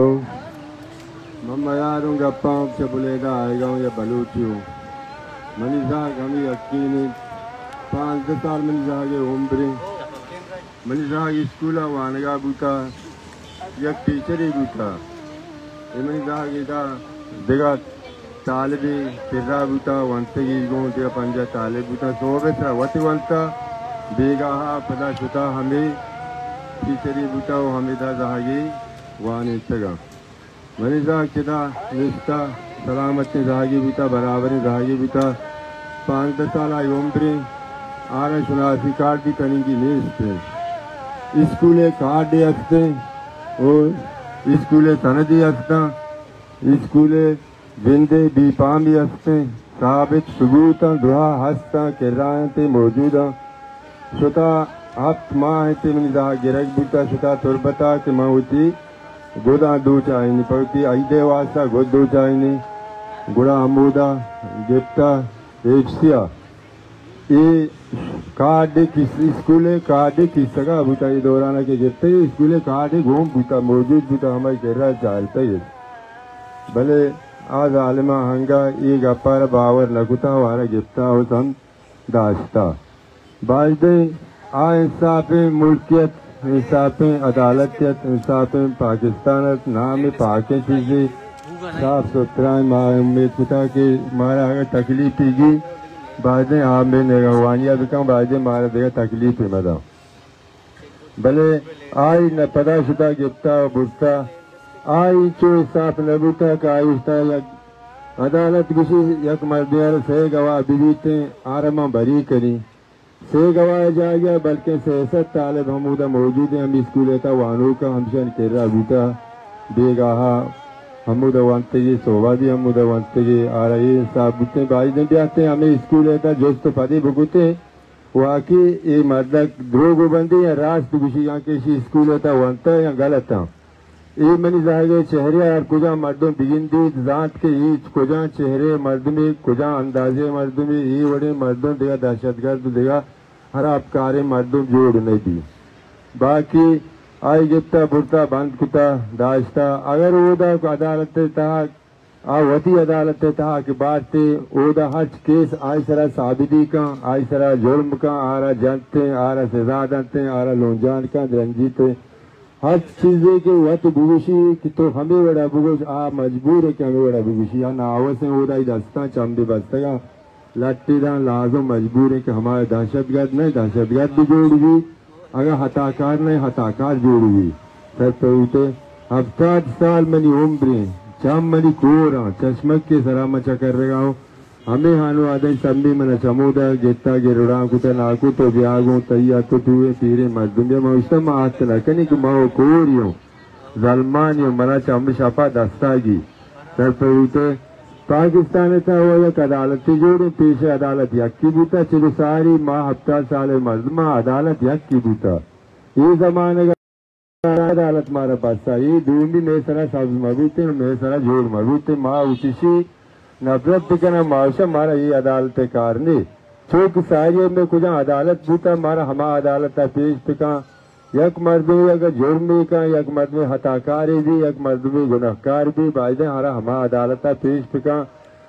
मम्मा यार हूँ गप्पा से बुलेगा आएगा हूँ या बलूची हूँ मनीषा कमी यकीनी 5-10 साल मनीषा के उम्र मनीषा की स्कूल वानगा बूता एक टीचर ही बूता ये मनीषा की था देगा तालिबी फिरा बूता वंते की गो देगा पंजा तालिब बूता सोबेता वती वंता बेगा पता छुता हमें टीचर ही बूता वो हमें था जहागी वानी चगा मनीषा किता निष्ठा सलामत जहागी बीता बराबर जहागी बीता 5-10 साल आई उम्र आर शुनासी कार्ड भी तनी की निष्ठ स्कूले कार्ड दे हफ्ते और स्कूले सनदी हफ्ता स्कूले बिंदे बीपाम भी हफ्ते साबित सबूत दुआ हस्ता किरायते मौजूदा शुता हफ्त माह ते मनीषा गिरक बीता शुता तुरबता के माउती गोदा दो चाइनी पड़ती आईदे वास्ता गोद दो चाइनी गुड़ा अमूदा गिफ्टा एफसिया ये कार्ड किस स्कूले कार्ड किस सगा बूता ये दौराना के गिफ्टे स्कूले कार्ड घूम बूता मौजूद बूता हमारे घेरा चालता है भले आज आलमा हंगा ये गप्पार बावर लगुता वारा गिफ्टा हो सम दाश्ता बाजदे आ इंसाफ मुल्कियत इंसाफ अदालतियत इंसाफ पाकिस्तान नाम पाके चीज़ें साफ सुथरा उम्मीद खुदा के मारा अगर तकलीफ पीगी बाजें आप में नेगवानिया भी कम बाजें मारा देगा तकलीफ मदा भले आई न पता शुदा गिफ्ता बुस्ता आई चो साफ नबूता का आयुष्ता या अदालत किसी यक मर्दियार से गवाह बीबीते आरमा भरी करी से गवाया जा गया बल्कि सेसत तालब हमूदा मौजूद है हम स्कूल था वानू का हमशन केरा बूता बेगाहा हमूदा वंते ये सोवा भी हमूदा वंते ये आ रही साहब बुते बाई दिन भी आते हैं हमें स्कूल था जो तो पदे भुगते वाकई ये मर्दक द्रोग बंदी या रास्त खुशी यहाँ के स्कूल था वंता या गलत था ये मनी जाएगा चेहरे यार कुजा मर्दों बिगिंदी जात के ईद कुजा चेहरे मर्द में कुजा अंदाजे मर्द में ये बड़े मर्दों देगा दहशतगर्द देगा हर आपकारे मर्दों जोड़ नहीं दी बाकी आई गिफ्ता बुरता बंद कुता दाश्ता अगर ओदा अदालत था वती अदालत था कि बात ओदा हर केस आई सरा साबिदी का आई सरा जुर्म का आरा जनते आरा सजा दंते आरा लोंजान का रंजीते हर चीज़ें के वत बुगुशी कि तो हमें बड़ा बुगुश मजबूर है कि हमें बड़ा बुगुशी ना आवस है ओदा ही दस्ता चमदे बस्ता लट्टी दा लाजम मजबूर है कि हमारे दहशतगर्द नहीं दहशतगर्द भी जोड़ी अगर हताकार नहीं हताकार जोड़ी सर पे 70 साल मनी उम्र चम मनी कोरा चश्मक के सरामचा कर रहा हूँ हमें हानो आदे सम्मी मन चमोदा गेता गिरुड़ा कुता नाकु तो ब्यागो तैया तो तुए पीरे मर्दुंगे मौसम आतला कनी कि माओ कोरियो जलमानियो मरा चम शपा दस्तागी सर पे पाकिस्तान था वो एक अदालत जोड़े पेश अदालत यक्की बूता चलो सारी माँ हफ्ता साल मर्दमा अदालत यक्की बूता ये जमाने का अदालत मारा पासा ये दूंगी मेरे सारा सब मबूते मेरे सारा जोड़ मबूते माँ उचिशी नफरत करना माशा मारा ये अदालत कारने चौक सारी में कुछ अदालत बूता मारा हमा अदालत पेश का यक मर्द में अगर जुर्मी का यक मर्द में हताकारी भी यक मर्द में गुनहकार भी बायदे हमारा हमा अदालत पेश का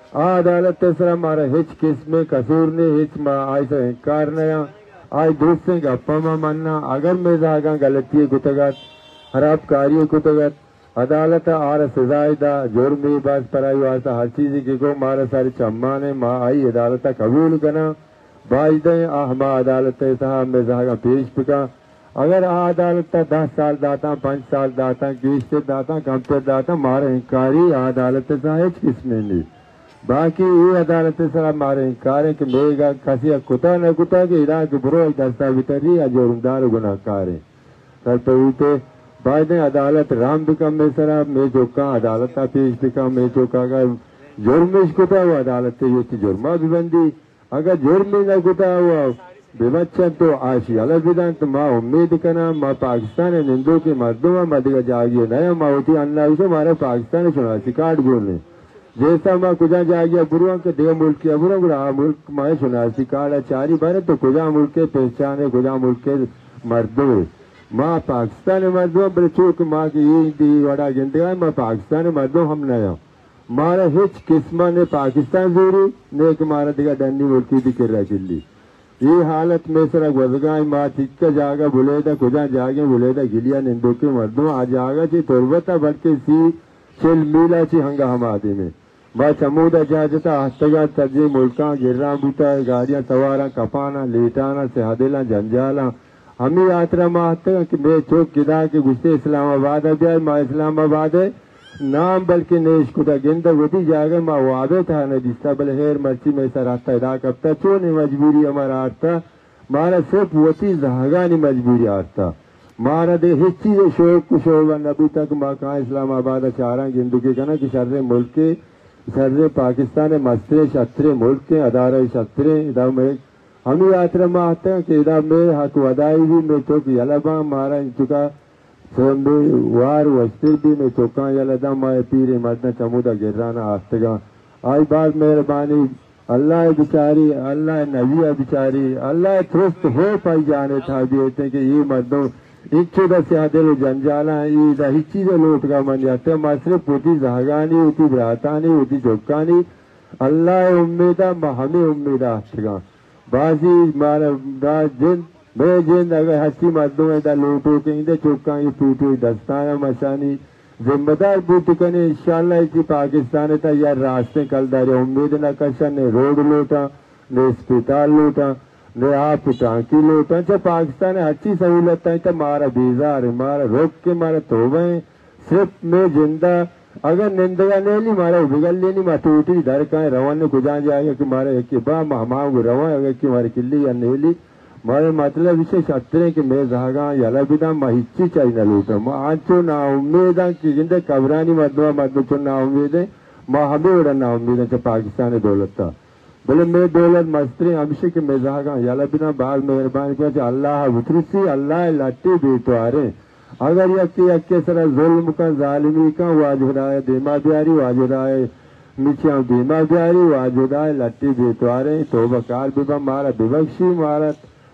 अदालत सर हमारा हिच किस में कसूर ने हिच आई से इनकार नया आई दोस्त से गप्पा मानना अगर मैं जागा गलती गुतगत खराब कार्य गुतगत अदालत आर सजायदा जुर्मी बस पराई वास्ता हर चीज की को मारा सारी चम्मा ने माँ आई अदालत कबूल करना बायदे हमा अदालत साहब में जागा पेश का अगर अदालत 10 साल दाता 5 साल दाता किस्त दाता कंप्यूटर दाता मारे इंकारी अदालत साहेब किसमें नहीं बाकी ये अदालत सर मारे इंकार है कि मेगा कसी कुता न कुता के इरा के बुरो दस्ता बितरी या जोरदार गुनाहकार है सर तो उते बाद अदालत राम बिकम में सर मैं जो का अदालत पेश बिकम मैं जो का जुर्मिश कुता वो अदालत ये जुर्मा भी बंदी अगर जुर्मी न कुता हुआ बेबच्चन तो आशी अलग विधान तो माँ उम्मीद करना माँ पाकिस्तान निंदो के मर्दों मदिगा जागिए नया माँ होती अन्ना उसे हमारे पाकिस्तान सुना सिकाट बोलने जैसा माँ कुजा जागिया बुरुआ के देव मुल्क के बुरा मुल्क माँ सुना सिकाट चारी बार तो कुजा मुल्क के पहचाने कुजा मुल्क के मर्दों माँ पाकिस्तान मर्दों बड़े चूक माँ की ये दी वड़ा गिनते माँ पाकिस्तान मर्दों हम नया मारा हिच किस्मा ने पाकिस्तान जोड़ी ने मारा दिगा डंडी मुल्की दी कर चिल्ली ये हालत में सर वजगाई माँ चिक्का जागा बुलेदा कुजा जागे बुलेदा गिलिया निंदो के मर्दों आ जागा ची तुरबता बढ़ के सी चिल मीला ची हंगा हम आदि में माँ चमूदा जाजता हस्तगा तजे मुल्का गिर्रा बूटा गाड़ियां सवारा कपाना लेटाना सेहदेला जंजाला हमी यात्रा माँ हस्तगा कि मैं चौक किदा के गुस्से इस्लामाबाद आ जाए माँ इस्लामाबाद है नाम बल्कि नेश कुदा गिंदा वती जागे माँ वादे था न जिसता बल हेर मर्ची में सर आता इदा कपता चो ने मजबूरी हमारा आरता मारा सिर्फ वती जहागा ने मजबूरी आरता मारा दे हिच्ची दे शोक कुशोगा नबी तक माँ कहाँ इस्लामाबाद चारा गिंदू के कना कि शर्रे मुल्क के शर्रे पाकिस्तान मस्त्रे शस्त्रे मुल्क के अदारे शस्त्रे इदा में हम यात्रा में आते हैं कि इदा में हक वदाई भी में तो कि यलबा मारा इन चुका सोंदे वार वस्तिर भी में चौका यलदा माए पीरे मदना चमुदा गिराना आस्तगा आई बात मेहरबानी अल्लाह बिचारी अल्लाह नबिया बिचारी अल्लाह तुरस्त हो पाई जाने था भी कि ये मर्दों इच्छे दिल जंजाला ईद हिच्ची दे लोट का मन जाते मासरे पोती जहागानी होती ब्रातानी होती चौकानी अल्लाह उम्मीदा हमें उम्मीदा आस्तगा बाजी मारा जिन मैं जिन अगर हस्ती मर्दों में लोटो के चौका ये टूटो दस्ताना मशानी जिम्मेदार बूट कने इंशाल्लाह इसी पाकिस्तान था यार रास्ते कल दारे उम्मीद न कशन ने रोड लोटा ने अस्पताल लोटा ने आप टांकी लोटा चाहे पाकिस्तान अच्छी सहूलत है तो मारा बेजार है मारा रोक के मारा तोबे सिर्फ मैं जिंदा अगर निंदगा नहीं मारा बिगल नहीं मा टूटी दर का रवान ने गुजा जाएगा कि मारे एक बा हमारे रवा अगर कि मारे किल्ली या नेली मारे मतलब विशेष अत्रे कि मैं जहागा यला बिदा महिच्ची चाहिए न लूटा माँ आज चो ना उम्मीद कि जिंदे कबरानी मर्दवा मर्द चो ना उम्मीद है माँ हमें उड़ा ना उम्मीद है पाकिस्तान दौलत था बोले मैं दौलत मस्त्री अभिषेक के मैं जहागा यला बिना बाल मेहरबानी किया अल्लाह उतरसी अल्लाह लट्टी बेतवारे अगर यके सरा जुल्म का जालिमी का वाजुदाय देमा बिहारी वाजुदाय नीचे देमा बिहारी वाजुदाय लट्टी बेतवारे तो बकार बिबा मारा विवक्षी मारा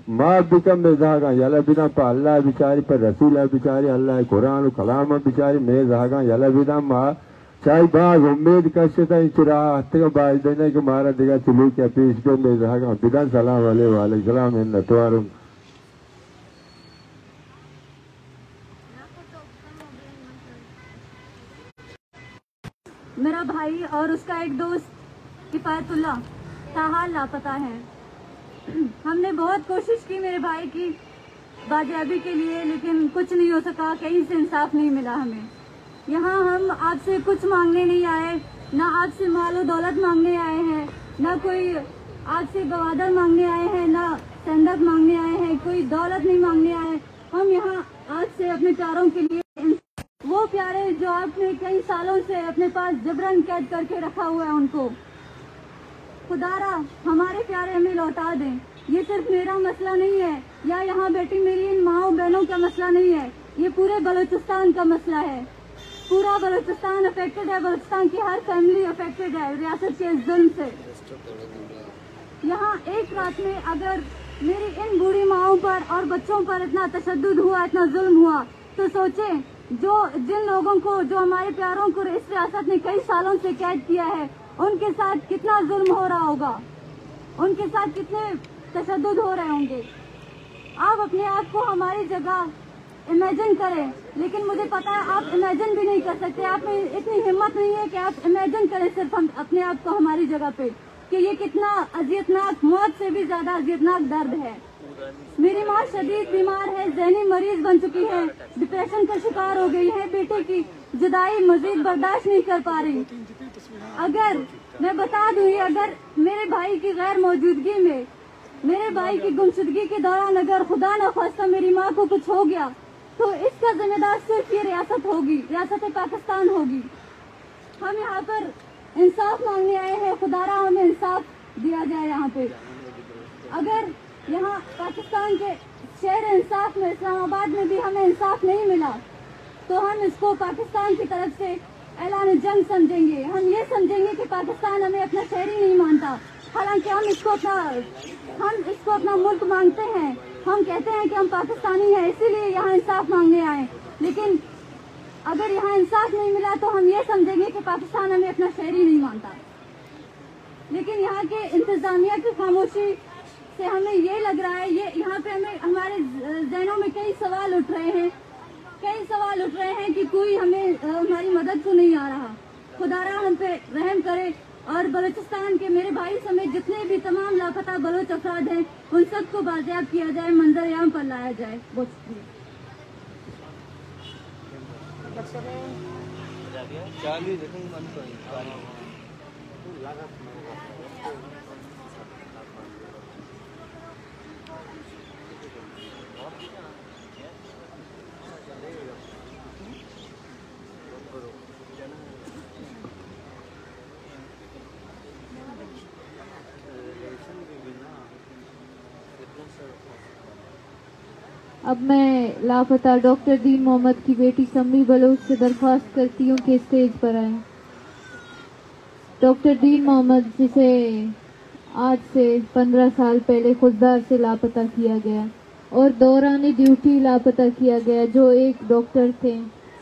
माँ बिकम में जागा यला बिना पर अल्लाह बिचारी पर रसूल है बिचारी अल्लाह कुरान कलाम बिचारी में जागा यला बिना माँ चाहे बाज उम्मीद करते चिरा हत्या बाज देने के मारा दिगा चलू के पीस पे में जागा बिना सलाम वाले सलाम नतवार मेरा भाई और उसका एक दोस्त किफायतुल्ला ताहाल लापता है। हमने बहुत कोशिश की मेरे भाई की बाजियाबी के लिए, लेकिन कुछ नहीं हो सका, कहीं से इंसाफ नहीं मिला हमें। यहाँ हम आपसे कुछ मांगने नहीं आए, ना आपसे मालो दौलत मांगने आए हैं, ना कोई आपसे गवादर मांगने आए हैं, ना सेंदक मांगने आए हैं, कोई दौलत नहीं मांगने आए। हम यहाँ आज से अपने प्यारों के लिए, वो प्यारे जो आपने कई सालों से अपने पास जबरन कैद करके रखा हुआ है, उनको खुदारा हमारे प्यारे हमें लौटा दें। ये सिर्फ मेरा मसला नहीं है, या यहाँ बैठी मेरी इन माओ बहनों का मसला नहीं है, ये पूरे बलूचिस्तान का मसला है। पूरा बलूचिस्तान अफेक्टेड है, बलूचिस्तान की हर फैमिली अफेक्टेड है रियासत के जुल्म से। यहाँ एक रात में अगर मेरी इन बूढ़ी माओं पर और बच्चों पर इतना तशद्दुद हुआ, इतना जुल्म हुआ, तो सोचें जिन लोगों को, जो हमारे प्यारों को इस रियासत ने कई सालों से कैद किया है, उनके साथ कितना जुल्म हो रहा होगा, उनके साथ कितने तशद्दुद हो रहे होंगे। आप अपने आप को हमारी जगह इमेजिन करें, लेकिन मुझे पता है आप इमेजिन भी नहीं कर सकते। आप में इतनी हिम्मत नहीं है कि आप इमेजिन करें सिर्फ हम अपने आप को हमारी जगह पे, कि ये कितना अजियतनाक, मौत से भी ज्यादा अजियतनाक दर्द है। मेरी माँ शदीद बीमार है, ज़हनी मरीज बन चुकी है, डिप्रेशन का शिकार हो गई है, बेटे की जुदाई मजीद बर्दाश्त नहीं कर पा रही। अगर मैं बता दूं, अगर मेरे भाई की गैर मौजूदगी में, मेरे भाई की गुमशुदगी के दौरान अगर खुदा न खास्ता मेरी माँ को कुछ हो गया, तो इसका जिम्मेदार सिर्फ ये रियासत होगी, रियासत पाकिस्तान होगी। हम यहाँ पर इंसाफ मांगने आए हैं, खुदारा हमें इंसाफ दिया जाए। यहाँ पे अगर यहाँ पाकिस्तान के शहर इंसाफ में, इस्लामाबाद में भी हमें इंसाफ नहीं मिला, तो हम इसको पाकिस्तान की तरफ से ऐलान जंग समझेंगे। हम ये समझेंगे कि पाकिस्तान हमें अपना शहर ही नहीं मानता, हालांकि हम इसको अपना मुल्क मानते हैं। हम कहते हैं कि हम पाकिस्तानी हैं, इसीलिए यहाँ इंसाफ मांगने आए। लेकिन अगर यहाँ इंसाफ नहीं मिला तो हम ये समझेंगे कि पाकिस्तान हमें अपना शहर ही नहीं मानता। लेकिन यहाँ के इंतजामिया की खामोशी से हमें ये लग रहा है, ये यहाँ पे हमें, हमारे ज़हनों में कई सवाल उठ रहे हैं कि कोई हमें हमारी मदद को नहीं आ रहा। खुदारा हम पे रहम करे और बलूचिस्तान के मेरे भाई समेत जितने भी तमाम लापता बलोच अफराद हैं, उन सबको बाजियाब किया जाए, मंजर-ए-आम पर लाया जाए। बहुत शुक्रिया। अब मैं लापता डॉक्टर दीन मोहम्मद की बेटी सम्मी बलोच से दरख्वास्त करती हूँ कि स्टेज पर आए। डॉक्टर दीन मोहम्मद, जिसे आज से 15 साल पहले खुददार से लापता किया गया और दौरान ड्यूटी लापता किया गया, जो एक डॉक्टर थे।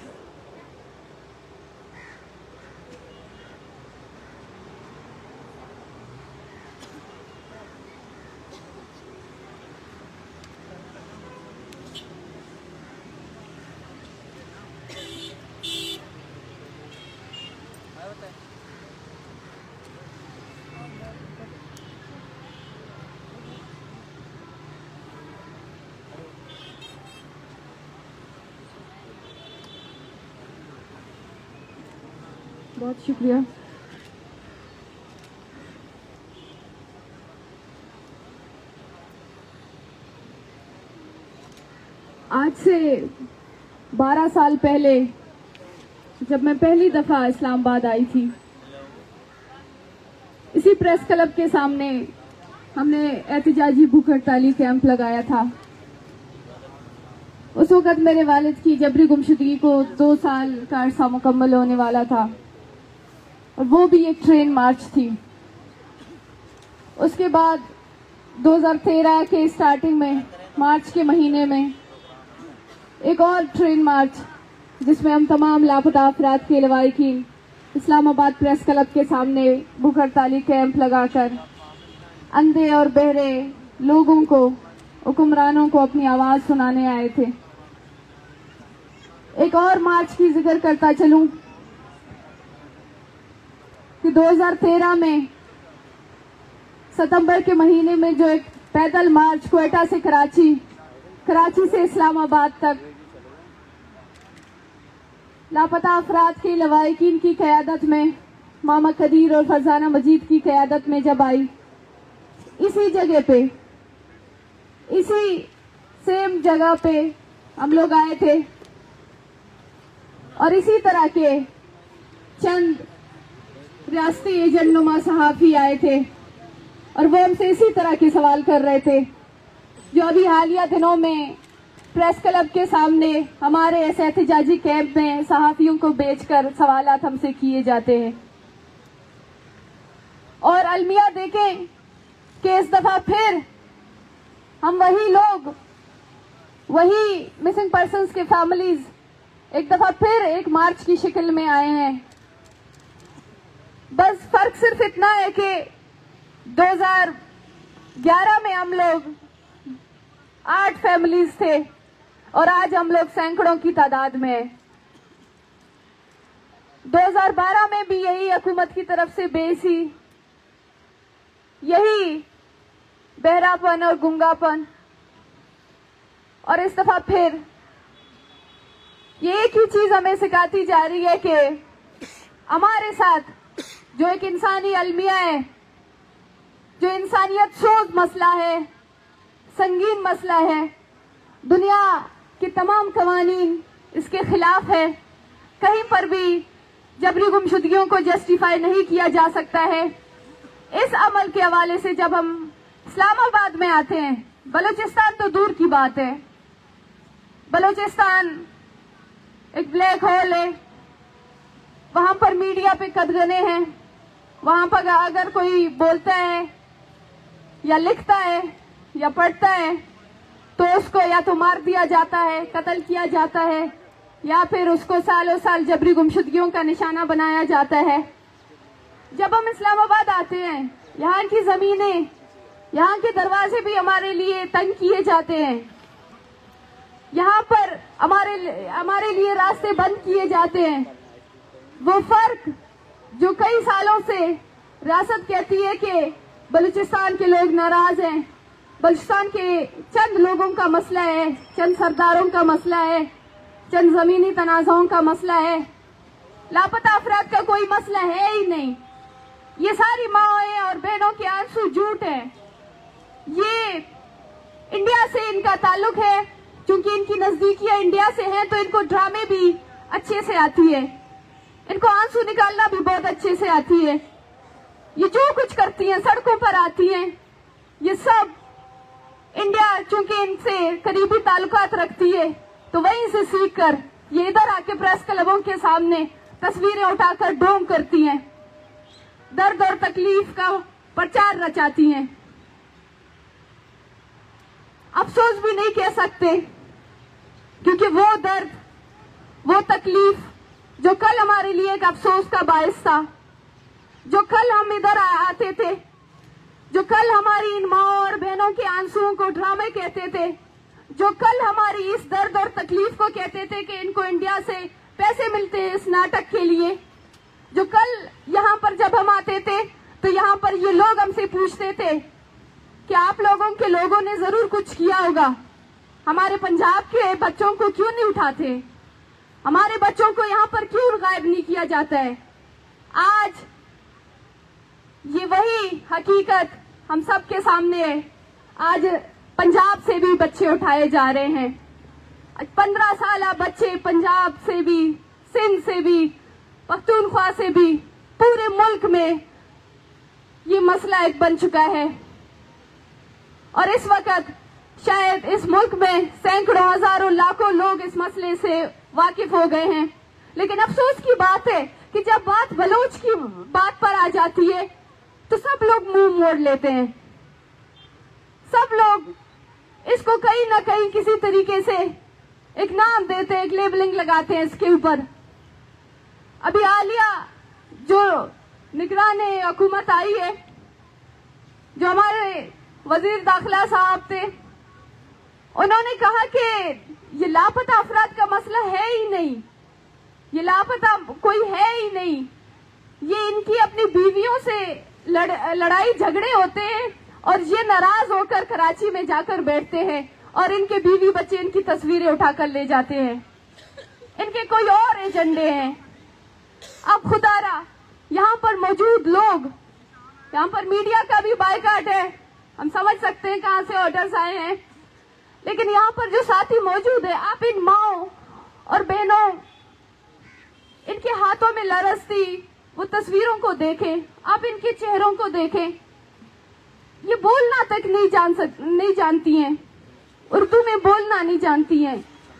बहुत शुक्रिया। आज से 12 साल पहले जब मैं पहली दफा इस्लामाबाद आई थी, इसी प्रेस क्लब के सामने हमने एहतिजाजी भूख हड़ताली कैंप लगाया था। उस वक्त मेरे वालिद की जबरी गुमशुदगी को 2 साल का अरसा मुकम्मल होने वाला था और वो भी एक ट्रेन मार्च थी। उसके बाद 2013 के स्टार्टिंग में मार्च के महीने में एक और ट्रेन मार्च जिसमें हम तमाम लापता अफराद के लवाहिकीन इस्लामाबाद प्रेस क्लब के सामने भूख हड़ताली कैंप लगाकर अंधे और बहरे लोगों को, हुक्मरानों को अपनी आवाज सुनाने आए थे। एक और मार्च की जिक्र करता चलूं कि 2013 में सितंबर के महीने में जो एक पैदल मार्च क्वेटा से कराची से इस्लामाबाद तक लापता अफराद के लवाहिकीन की क़यादत में, मामा कदीर और फरजाना मजीद की क़यादत में जब आई, इसी जगह पे, इसी सेम जगह पे हम लोग आए थे और इसी तरह के चंद रियासती एजेंट नुमा सहाफी आए थे और वो हमसे इसी तरह के सवाल कर रहे थे जो अभी हालिया दिनों में प्रेस क्लब के सामने हमारे ऐसे एहतजाजी कैंप में सहाफियों को बेचकर सवालात हमसे किए जाते हैं। और अलमिया देखें कि इस दफा फिर हम वही लोग, वही मिसिंग पर्सन्स के फैमिलीज एक दफा फिर एक मार्च की शक्ल में आए हैं। बस फर्क सिर्फ इतना है कि 2011 में हम लोग 8 फैमिलीज थे और आज हम लोग सैकड़ों की तादाद में हैं। 2012 में भी यही हुकूमत की तरफ से बेसी, यही बहरापन और गुंगापन, और इस दफा फिर ये एक ही चीज हमें सिखाती जा रही है कि हमारे साथ जो एक इंसानी अलमिया है, जो इंसानियत सोच मसला है, संगीन मसला है, दुनिया के तमाम कवानीन इसके खिलाफ है। कहीं पर भी जबरी गुमशुदगियों को जस्टिफाई नहीं किया जा सकता है। इस अमल के हवाले से जब हम इस्लामाबाद में आते हैं, बलूचिस्तान तो दूर की बात है, बलूचिस्तान एक ब्लैक होल है, वहां पर मीडिया पे कदगने हैं, वहां पर अगर कोई बोलता है या लिखता है या पढ़ता है तो उसको या तो मार दिया जाता है, कत्ल किया जाता है, या फिर उसको सालों साल जबरी गुमशुदगियों का निशाना बनाया जाता है। जब हम इस्लामाबाद आते हैं, यहाँ की जमीनें, यहाँ के दरवाजे भी हमारे लिए तंग किए जाते हैं, यहाँ पर हमारे लिए रास्ते बंद किए जाते हैं। वो फर्क जो कई सालों से रियासत कहती है कि बलूचिस्तान के लोग नाराज हैं, बलूचिस्तान के चंद लोगों का मसला है, चंद सरदारों का मसला है, चंद जमीनी तनाज़ों का मसला है, लापता अफराद का कोई मसला है ही नहीं। ये सारी माओं और बहनों के आंसू झूठ है। ये इंडिया से इनका ताल्लुक है, क्योंकि इनकी नजदीकियां इंडिया से हैं तो इनको ड्रामे भी अच्छे से आती है, इनको आंसू निकालना भी बहुत अच्छे से आती है। ये जो कुछ करती हैं, सड़कों पर आती हैं, ये सब इंडिया चूंकि इनसे करीबी ताल्लुकात रखती है तो वहीं से सीख कर ये इधर आके प्रेस क्लबों के सामने तस्वीरें उठाकर ढोंग करती हैं, दर्द और तकलीफ का प्रचार रचाती हैं। अफसोस भी नहीं कह सकते, क्योंकि वो दर्द, वो तकलीफ जो कल हमारे लिए एक अफसोस का बायस था, जो कल हम इधर आते थे, जो कल हमारी इन माओं और बहनों के आंसुओं को ड्रामे कहते थे, जो कल हमारी इस दर्द और तकलीफ को कहते थे कि इनको इंडिया से पैसे मिलते हैं इस नाटक के लिए, जो कल यहाँ पर जब हम आते थे तो यहाँ पर ये लोग हमसे पूछते थे कि आप लोगों के लोगों ने जरूर कुछ किया होगा, हमारे पंजाब के बच्चों को क्यों नहीं उठाते, हमारे बच्चों को यहाँ पर क्यों गायब नहीं किया जाता है। आज ये वही हकीकत हम सबके सामने है। आज पंजाब से भी बच्चे उठाए जा रहे हैं, 15 साल बच्चे पंजाब से भी, सिंध से भी, पख्तूनख्वा से भी, पूरे मुल्क में ये मसला एक बन चुका है। और इस वक्त शायद इस मुल्क में सैकड़ों, हजारों, लाखों लोग इस मसले से वाकिफ हो गए हैं। लेकिन अफसोस की बात है कि जब बात बलोच की बात पर आ जाती है तो सब लोग मुंह मोड़ लेते हैं। सब लोग इसको कहीं ना कहीं किसी तरीके से एक नाम देते, एक लेबलिंग लगाते हैं इसके ऊपर। अभी हालिया जो निगराने हुकूमत आई है, जो हमारे वजीर दाखिला साहब थे, उन्होंने कहा कि ये लापता अफराद का मसला है ही नहीं, ये लापता कोई है ही नहीं, ये इनकी अपनी बीवियों से लड़ाई झगड़े होते हैं और ये नाराज होकर कराची में जाकर बैठते हैं और इनके बीवी बच्चे इनकी तस्वीरें उठाकर ले जाते हैं। इनके कोई और एजेंडे हैं। अब खुदारा यहाँ पर मौजूद लोग, यहाँ पर मीडिया का भी बायकाट है, हम समझ सकते हैं कहाँ से ऑर्डर्स आए हैं, लेकिन यहाँ पर जो साथी मौजूद है, आप इन माओ और बहनों, इनके हाथों में लरसती वो तस्वीरों को देखें, आप इनके चेहरों को देखें। ये बोलना तक नहीं जानती हैं, उर्दू में बोलना नहीं जानती हैं।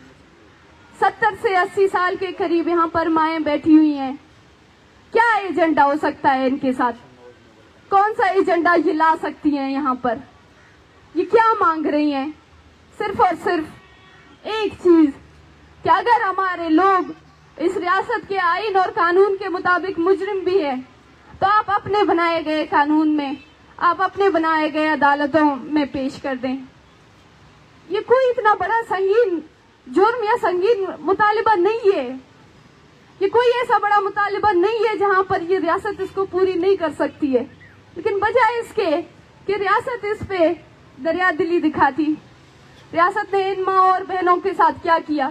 70 से 80 साल के करीब यहाँ पर माएं बैठी हुई हैं। क्या एजेंडा हो सकता है इनके साथ? कौन सा एजेंडा ये ला सकती हैं यहाँ पर? ये क्या मांग रही हैं? सिर्फ और सिर्फ एक चीज कि अगर हमारे लोग इस रियासत के आईन और कानून के मुताबिक मुजरिम भी है, तो आप अपने बनाए गए कानून में, आप अपने बनाए गए अदालतों में पेश कर दें। ये कोई इतना बड़ा संगीन जुर्म या संगीन मुतालिबा नहीं है, ये कोई ऐसा बड़ा मुतालिबा नहीं है जहां पर ये रियासत इसको पूरी नहीं कर सकती है। लेकिन बजाय इसके कि रियासत इस पे दरिया दिली दिखाती, रियासत ने इन माँ और बहनों के साथ क्या किया?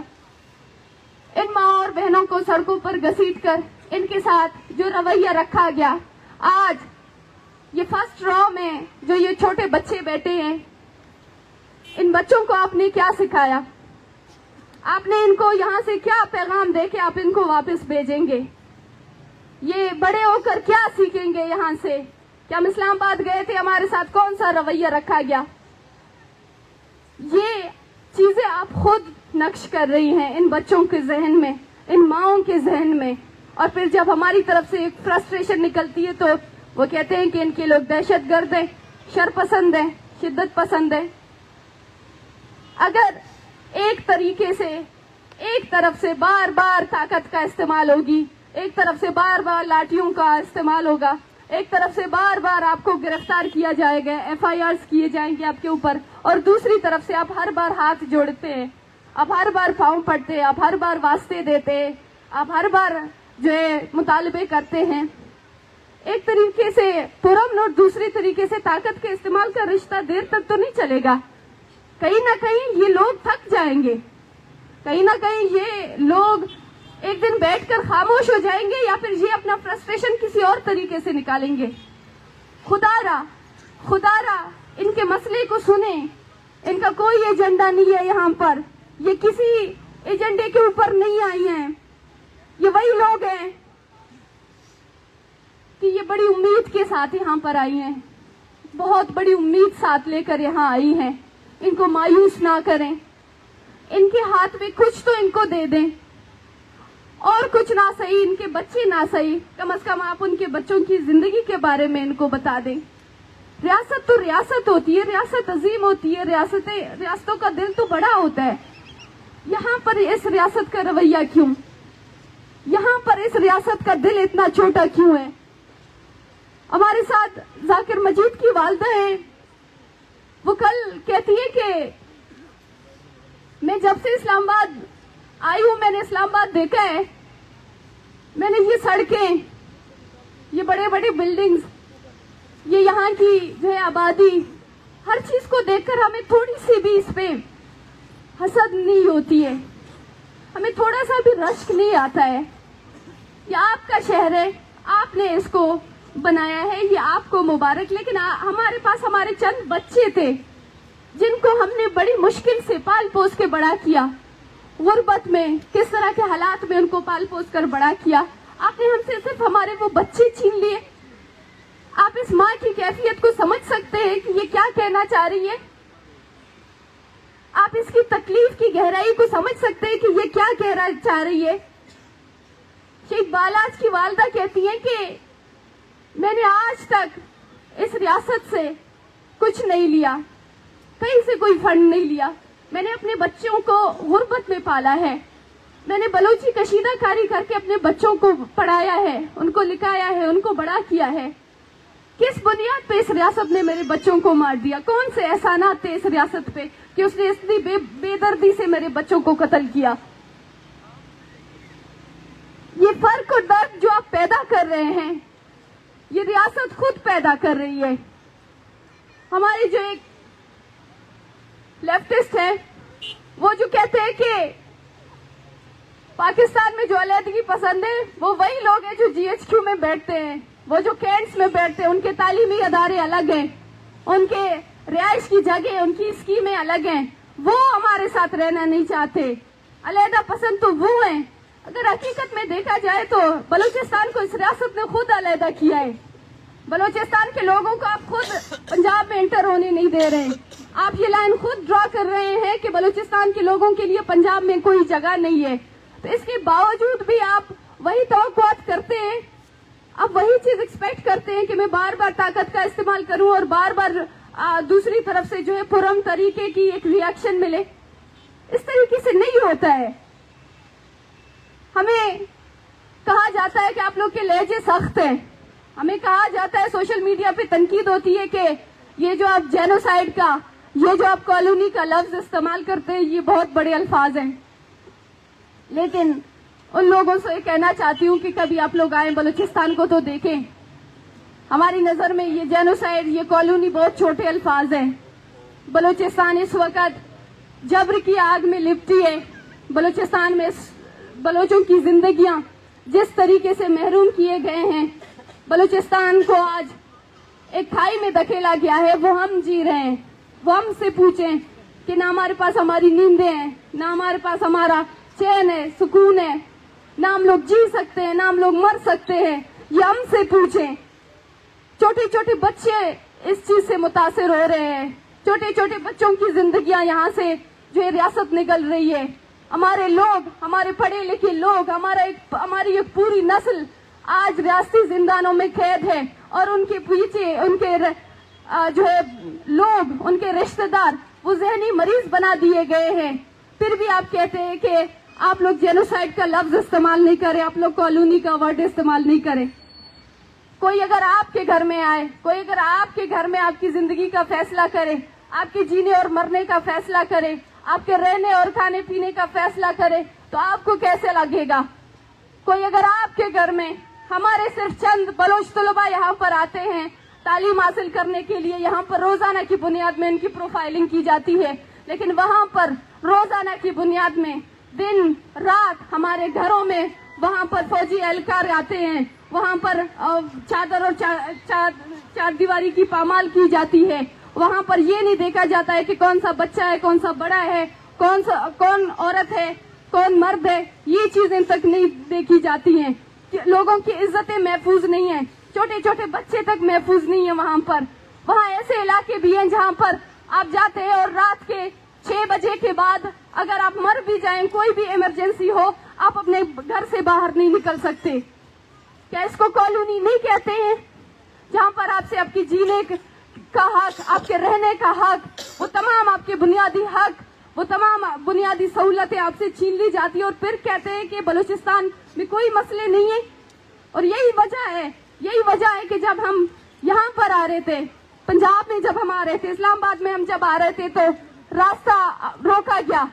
इन माँ और बहनों को सड़कों पर घसीटकर इनके साथ जो रवैया रखा गया, आज ये फर्स्ट रॉ में जो ये छोटे बच्चे बैठे हैं, इन बच्चों को आपने क्या सिखाया? आपने इनको यहाँ से क्या पैगाम दे के आप इनको वापस भेजेंगे? ये बड़े होकर क्या सीखेंगे यहाँ से? क्या हम इस्लामाबाद गए थे, हमारे साथ कौन सा रवैया रखा गया? ये चीजें आप खुद नक्श कर रही हैं इन बच्चों के जहन में, इन माओं के जहन में। और फिर जब हमारी तरफ से एक फ्रस्ट्रेशन निकलती है तो वो कहते हैं कि इनके लोग दहशतगर्द हैं, शर पसंद है, शिद्दत पसंद है। अगर एक तरीके से, एक तरफ से बार बार ताकत का इस्तेमाल होगी, एक तरफ से बार बार लाठियों का इस्तेमाल होगा, एक तरफ से बार बार आपको गिरफ्तार किया जाएगा, FIRs किए जाएंगे आपके ऊपर, और दूसरी तरफ से आप हर बार हाथ जोड़ते हैं, आप हर बार पाँव पड़ते हैं, आप हर बार वास्ते देते हैं, आप हर बार जो है मुतालिबे करते हैं। एक तरीके से पुरअमन और दूसरी तरीके से ताकत के इस्तेमाल का रिश्ता देर तक तो नहीं चलेगा। कहीं ना कहीं ये लोग थक जाएंगे, कहीं ना कहीं ये लोग एक दिन बैठकर खामोश हो जाएंगे, या फिर ये अपना फ्रस्ट्रेशन किसी और तरीके से निकालेंगे। खुदारा इनके मसले को सुने। इनका कोई एजेंडा नहीं है यहाँ पर, ये किसी एजेंडे के ऊपर नहीं आई हैं। ये वही लोग हैं कि ये बड़ी उम्मीद के साथ यहाँ पर आई हैं, बहुत बड़ी उम्मीद साथ लेकर यहाँ आई हैं। इनको मायूस ना करें, इनके हाथ में कुछ तो इनको दे दें, और कुछ ना सही, इनके बच्चे ना सही, कम से कम आप उनके बच्चों की जिंदगी के बारे में इनको बता दें। रियासत तो रियासत होती है, रियासत अजीम होती है, रियासतों का दिल तो बड़ा होता है। यहाँ पर इस रियासत का रवैया क्यों? यहाँ पर इस रियासत का दिल इतना छोटा क्यों है? हमारे साथ जाकिर मजीद की वालदा है, वो कल कहती है कि मैं जब से इस्लामाबाद आई हूं, मैंने इस्लामाबाद देखा है, मैंने ये सड़कें, ये बड़े बड़े बिल्डिंग्स, ये यहाँ की जो है आबादी, हर चीज को देखकर हमें थोड़ी सी भी इस पे हसद नहीं होती है, हमें थोड़ा सा भी रश्क नहीं आता है। ये आपका शहर है, आपने इसको बनाया है, ये आपको मुबारक। लेकिन हमारे पास हमारे चंद बच्चे थे जिनको हमने बड़ी मुश्किल से पाल पोस के बड़ा किया, गुर्बत में किस तरह के हालात में उनको पाल पोस कर बड़ा किया। आपने हमसे सिर्फ हमारे वो बच्चे छीन लिए। आप इस माँ की कैफियत को समझ सकते हैं कि ये क्या कहना चाह रही है? आप इसकी तकलीफ की गहराई को समझ सकते हैं कि ये क्या कहना चाह रही है? शेख बालाज की वालदा कहती हैं कि मैंने आज तक इस रियासत से कुछ नहीं लिया, कहीं से कोई फंड नहीं लिया। मैंने अपने बच्चों को गुर्बत में पाला है। मैंने बलोची कशीदाकारी करके अपने बच्चों को पढ़ाया है, उनको लिखाया है, उनको बड़ा किया है। किस बुनियाद पे इस रियासत ने मेरे बच्चों को मार दिया? कौन से एहसानात थे इस रियासत पे कि उसने इतनी बेदर्दी से मेरे बच्चों को कत्ल किया? ये फर्क और दर्द जो आप पैदा कर रहे हैं, ये रियासत खुद पैदा कर रही है। हमारी जो एक लेफ्टिस्ट है, वो जो कहते हैं कि पाकिस्तान में जो अलहदगी पसंद है वो वही लोग हैं जो GHQ में बैठते हैं, वो जो कैंट्स में बैठते हैं। उनके तालीमी अदारे अलग हैं, उनके रिहाइश की जगह, उनकी स्कीमें अलग हैं। वो हमारे साथ रहना नहीं चाहते। अलहदा पसंद तो वो हैं। अगर हकीकत में देखा जाए तो बलूचिस्तान को इस रियासत ने खुद अलहदा किया है। बलूचिस्तान के लोगों को आप खुद पंजाब में एंटर होने नहीं दे रहे। आप ये लाइन खुद ड्रॉ कर रहे हैं कि बलूचिस्तान के लोगों के लिए पंजाब में कोई जगह नहीं है। तो इसके बावजूद भी आप वही तवक्कुआत करते हैं, आप वही चीज एक्सपेक्ट करते हैं कि मैं बार बार ताकत का इस्तेमाल करूं और बार बार दूसरी तरफ से जो है पुरम तरीके की एक रिएक्शन मिले। इस तरीके से नहीं होता है। हमें कहा जाता है कि आप लोग के लहजे सख्त हैं। हमें कहा जाता है, सोशल मीडिया पे तनकीद होती है कि ये जो आप जेनोसाइड का, ये जो आप कॉलोनी का लफ्ज इस्तेमाल करते हैं, ये बहुत बड़े अल्फाज हैं। लेकिन उन लोगों से कहना चाहती हूँ कि कभी आप लोग आए बलूचिस्तान को तो देखें। हमारी नजर में ये जेनोसाइड, ये कॉलोनी बहुत छोटे अल्फाज हैं। बलूचिस्तान इस वक्त जबर की आग में लिपटी है। बलूचिस्तान में बलोचों की जिंदगियां जिस तरीके से महरूम किए गए हैं, बलूचिस्तान को आज एक खाई में धकेला गया है, वो हम जी रहे हैं। वो हमसे पूछें कि ना हमारे पास हमारी नींदें हैं, ना हमारे पास हमारा चैन है, सुकून है, ना हम लोग जी सकते हैं, ना हम लोग मर सकते हैं। ये हमसे पूछें। छोटे छोटे बच्चे इस चीज से मुतासिर हो रहे हैं। छोटे छोटे बच्चों की जिंदगियां यहाँ से जो है रियासत निकल रही है। हमारे लोग, हमारे पढ़े लिखे लोग, हमारी एक पूरी नस्ल आज रियासती जिंदानों में कैद है और उनके पीछे उनके जो है लोग, उनके रिश्तेदार, वो जहनी मरीज बना दिए गए हैं। फिर भी आप कहते हैं कि आप लोग जेनोसाइड का लफ्ज इस्तेमाल नहीं करें, आप लोग कॉलोनी का वर्ड इस्तेमाल नहीं करें। कोई अगर आपके घर में आए, कोई अगर आपके घर में आपकी जिंदगी का फैसला करे, आपके जीने और मरने का फैसला करे, आपके रहने और खाने पीने का फैसला करे, तो आपको कैसे लगेगा? कोई अगर आपके घर में, हमारे सिर्फ चंद बलोच तलबा यहाँ पर आते हैं तालीम हासिल करने के लिए, यहाँ पर रोजाना की बुनियाद में इनकी प्रोफाइलिंग की जाती है, लेकिन वहाँ पर रोजाना की बुनियाद में दिन रात हमारे घरों में वहाँ पर फौजी एहलकार आते हैं, वहाँ पर चादर और चार दीवारी की पामाल की जाती है। वहाँ पर ये नहीं देखा जाता है कि कौन सा बच्चा है, कौन सा बड़ा है, कौन औरत है, कौन मर्द है। ये चीजें तक नहीं देखी जाती हैं। लोगों की इज्जतें महफूज नहीं है, छोटे छोटे बच्चे तक महफूज नहीं है वहाँ पर। वहाँ ऐसे इलाके भी हैं जहाँ पर आप जाते हैं और रात के 6 बजे के बाद अगर आप मर भी जाएं, कोई भी इमरजेंसी हो, आप अपने घर से बाहर नहीं निकल सकते। क्या इसको कॉलोनी नहीं कहते हैं? जहाँ पर आपसे आपकी जीने का हक, आपके रहने का हक, वो तमाम आपके बुनियादी हक, वो तमाम बुनियादी सहूलतें आपसे छीन ली जाती है और फिर कहते हैं कि बलूचिस्तान में कोई मसले नहीं है। और यही वजह है कि जब हम यहाँ पर आ रहे थे, पंजाब में जब हम आ रहे थे, इस्लामाबाद में हम जब आ रहे थे, तो रास्ता रोका गया।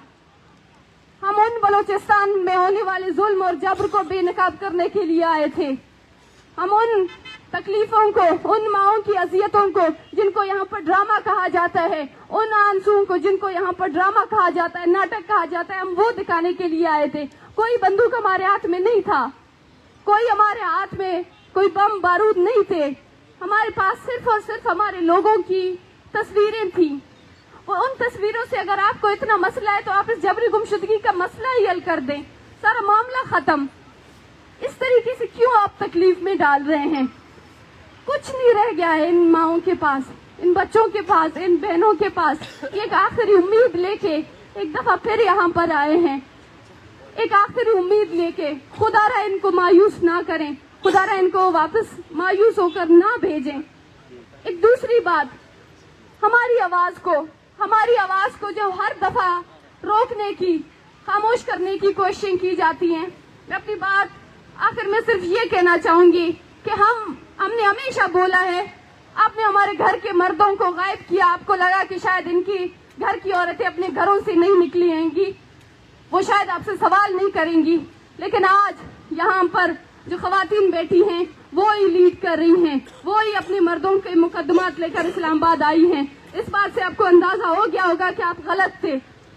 हम उन बलूचिस्तान में होने वाले जुल्म और जबर को बेनकाब करने के लिए आए थे। हम उन तकलीफों को, उन माओं की अजियतों को जिनको यहाँ पर ड्रामा कहा जाता है, उन आंसुओं को जिनको यहाँ पर ड्रामा कहा जाता है, नाटक कहा जाता है, हम वो दिखाने के लिए आए थे। कोई बंदूक हमारे हाथ में नहीं था, कोई हमारे हाथ में कोई बम बारूद नहीं थे। हमारे पास सिर्फ और सिर्फ हमारे लोगों की तस्वीरें थी। और उन तस्वीरों से अगर आपको इतना मसला है तो आप इस जबरी गुमशुदगी का मसला ही हल कर दें, सारा मामला खत्म। इस तरीके से क्यों आप तकलीफ में डाल रहे हैं? कुछ नहीं रह गया है इन माओं के पास, इन बच्चों के पास, इन बहनों के पास। एक आखिरी उम्मीद लेके एक दफा फिर यहाँ पर आए हैं, एक आखिरी उम्मीद लेके। खुदारा इनको मायूस ना करें, खुदारा इनको वापस मायूस होकर ना भेजें। एक दूसरी बात, हमारी आवाज को, हमारी आवाज को जो हर दफा रोकने की, खामोश करने की कोशिश की जाती है। मैं अपनी बात आखिर में सिर्फ ये कहना चाहूंगी कि हमने हमेशा बोला है, आपने हमारे घर के मर्दों को गायब किया, आपको लगा कि शायद इनकी घर की औरतें अपने घरों से नहीं निकली हैंगी, वो शायद आपसे सवाल नहीं करेंगी, लेकिन आज यहाँ पर जो खवातीन बैठी हैं वो ही लीड कर रही हैं, वो ही अपने मर्दों के मुकदमात लेकर इस्लामाबाद आई हैं। इस बात से आपको अंदाजा हो गया होगा कि आप गलत थे,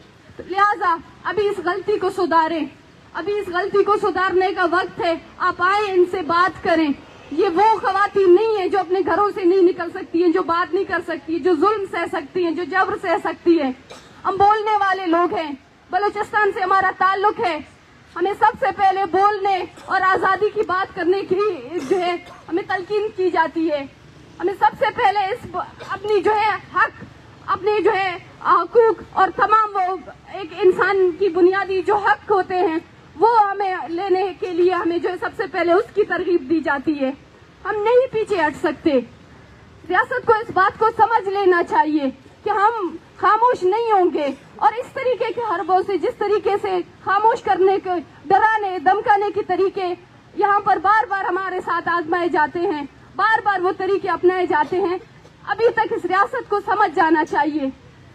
लिहाजा अभी इस गलती को सुधारें, अभी इस गलती को सुधारने का वक्त है। आप आए, इनसे बात करें। ये वो खवातीन नहीं है जो अपने घरों से नहीं निकल सकती हैं, जो बात नहीं कर सकती, जो जुल्म सह सकती हैं, जो जबर सह सकती है। हम बोलने वाले लोग हैं, बलूचिस्तान से हमारा ताल्लुक है, हमें सबसे पहले बोलने और आजादी की बात करने की जो है हमें तलकीन की जाती है। हमें सबसे पहले इस अपनी जो है हक, अपने जो है हकूक और तमाम वो एक इंसान की बुनियादी जो हक होते हैं वो हमें लेने के लिए हमें जो है सबसे पहले उसकी तरगीब दी जाती है। हम नहीं पीछे हट सकते। रियासत को इस बात को समझ लेना चाहिए कि हम खामोश नहीं होंगे और इस तरीके के हरबों से, जिस तरीके से खामोश करने के, डराने धमकाने के तरीके यहाँ पर बार बार हमारे साथ आजमाए जाते हैं, बार बार वो तरीके अपनाए जाते हैं, अभी तक इस रियासत को समझ जाना चाहिए।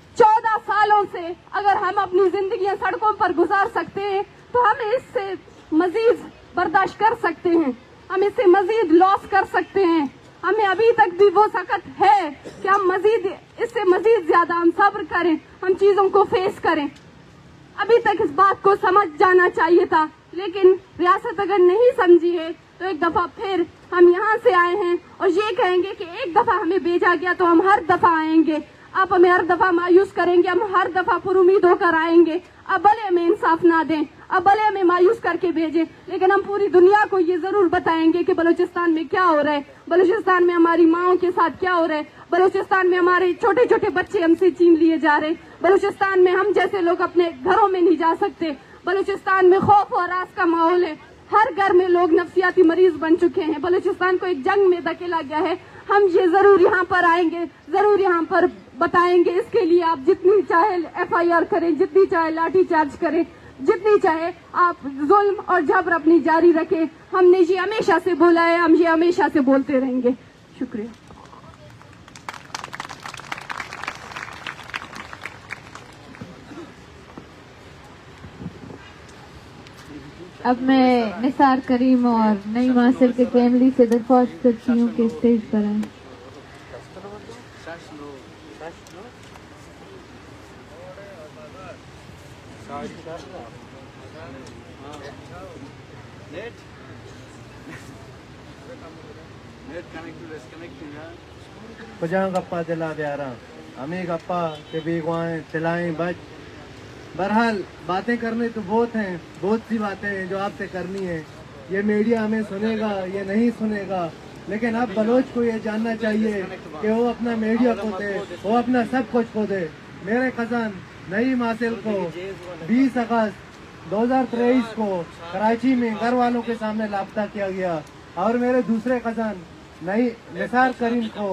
14 सालों से अगर हम अपनी जिंदगियां सड़कों पर गुजार सकते हैं तो हम इससे मजीद बर्दाश्त कर सकते हैं, हम इससे मजीद लॉस कर सकते हैं। हमें अभी तक भी वो सकत है कि हम मजीद इससे मजीद ज्यादा हम सब्र करें, हम चीजों को फेस करें। अभी तक इस बात को समझ जाना चाहिए था, लेकिन रियासत अगर नहीं समझी है तो एक दफा फिर हम यहाँ से आए हैं और ये कहेंगे कि एक दफा हमें भेजा गया तो हम हर दफा आएंगे। आप हमें हर दफा मायूस करेंगे, हम हर दफा पुरुमीद होकर आएंगे। अब भले हमें इंसाफ ना दें, अब भले हमें मायूस करके भेजें, लेकिन हम पूरी दुनिया को ये जरूर बताएंगे कि बलूचिस्तान में क्या हो रहा है, बलूचिस्तान में हमारी माओं के साथ क्या हो रहा है, बलूचिस्तान में हमारे छोटे छोटे बच्चे हमसे छीन लिए जा रहे, बलूचिस्तान में हम जैसे लोग अपने घरों में नहीं जा सकते, बलूचिस्तान में खौफ और रास का माहौल है, हर घर में लोग नफ्सियाती मरीज बन चुके हैं, बलूचिस्तान को एक जंग में धकेला गया है। हम ये जरूर यहाँ पर आएंगे, जरूर यहाँ पर बताएंगे। इसके लिए आप जितनी चाहे FIR करें, जितनी चाहे लाठी चार्ज करें, जितनी चाहे आप जुल्म और जबर अपनी जारी रखें। हमने ये हमेशा से बोला है, हम ये हमेशा से बोलते रहेंगे। शुक्रिया। अब मैं निसार करीम और नईम आसिर के फैमिली से दरख्वास्त करती हूँ कि स्टेज पर आए। कुजा गप्पा दिला प्यारा हमें गप्पा के बेगवाएं चिल्लाएं बच। बहरहाल बातें करने तो बहुत हैं, बहुत सी बातें हैं जो आपसे करनी है। ये मीडिया हमें सुनेगा, ये नहीं सुनेगा, लेकिन अब बलोच को ये जानना चाहिए कि वो अपना मीडिया खो दे, वो अपना सब कुछ खो दे। मेरे कज़न नईम आसिर को 20 अगस्त 2023 को कराची में घर वालों के सामने लापता किया गया और मेरे दूसरे कज़न निसार करीम को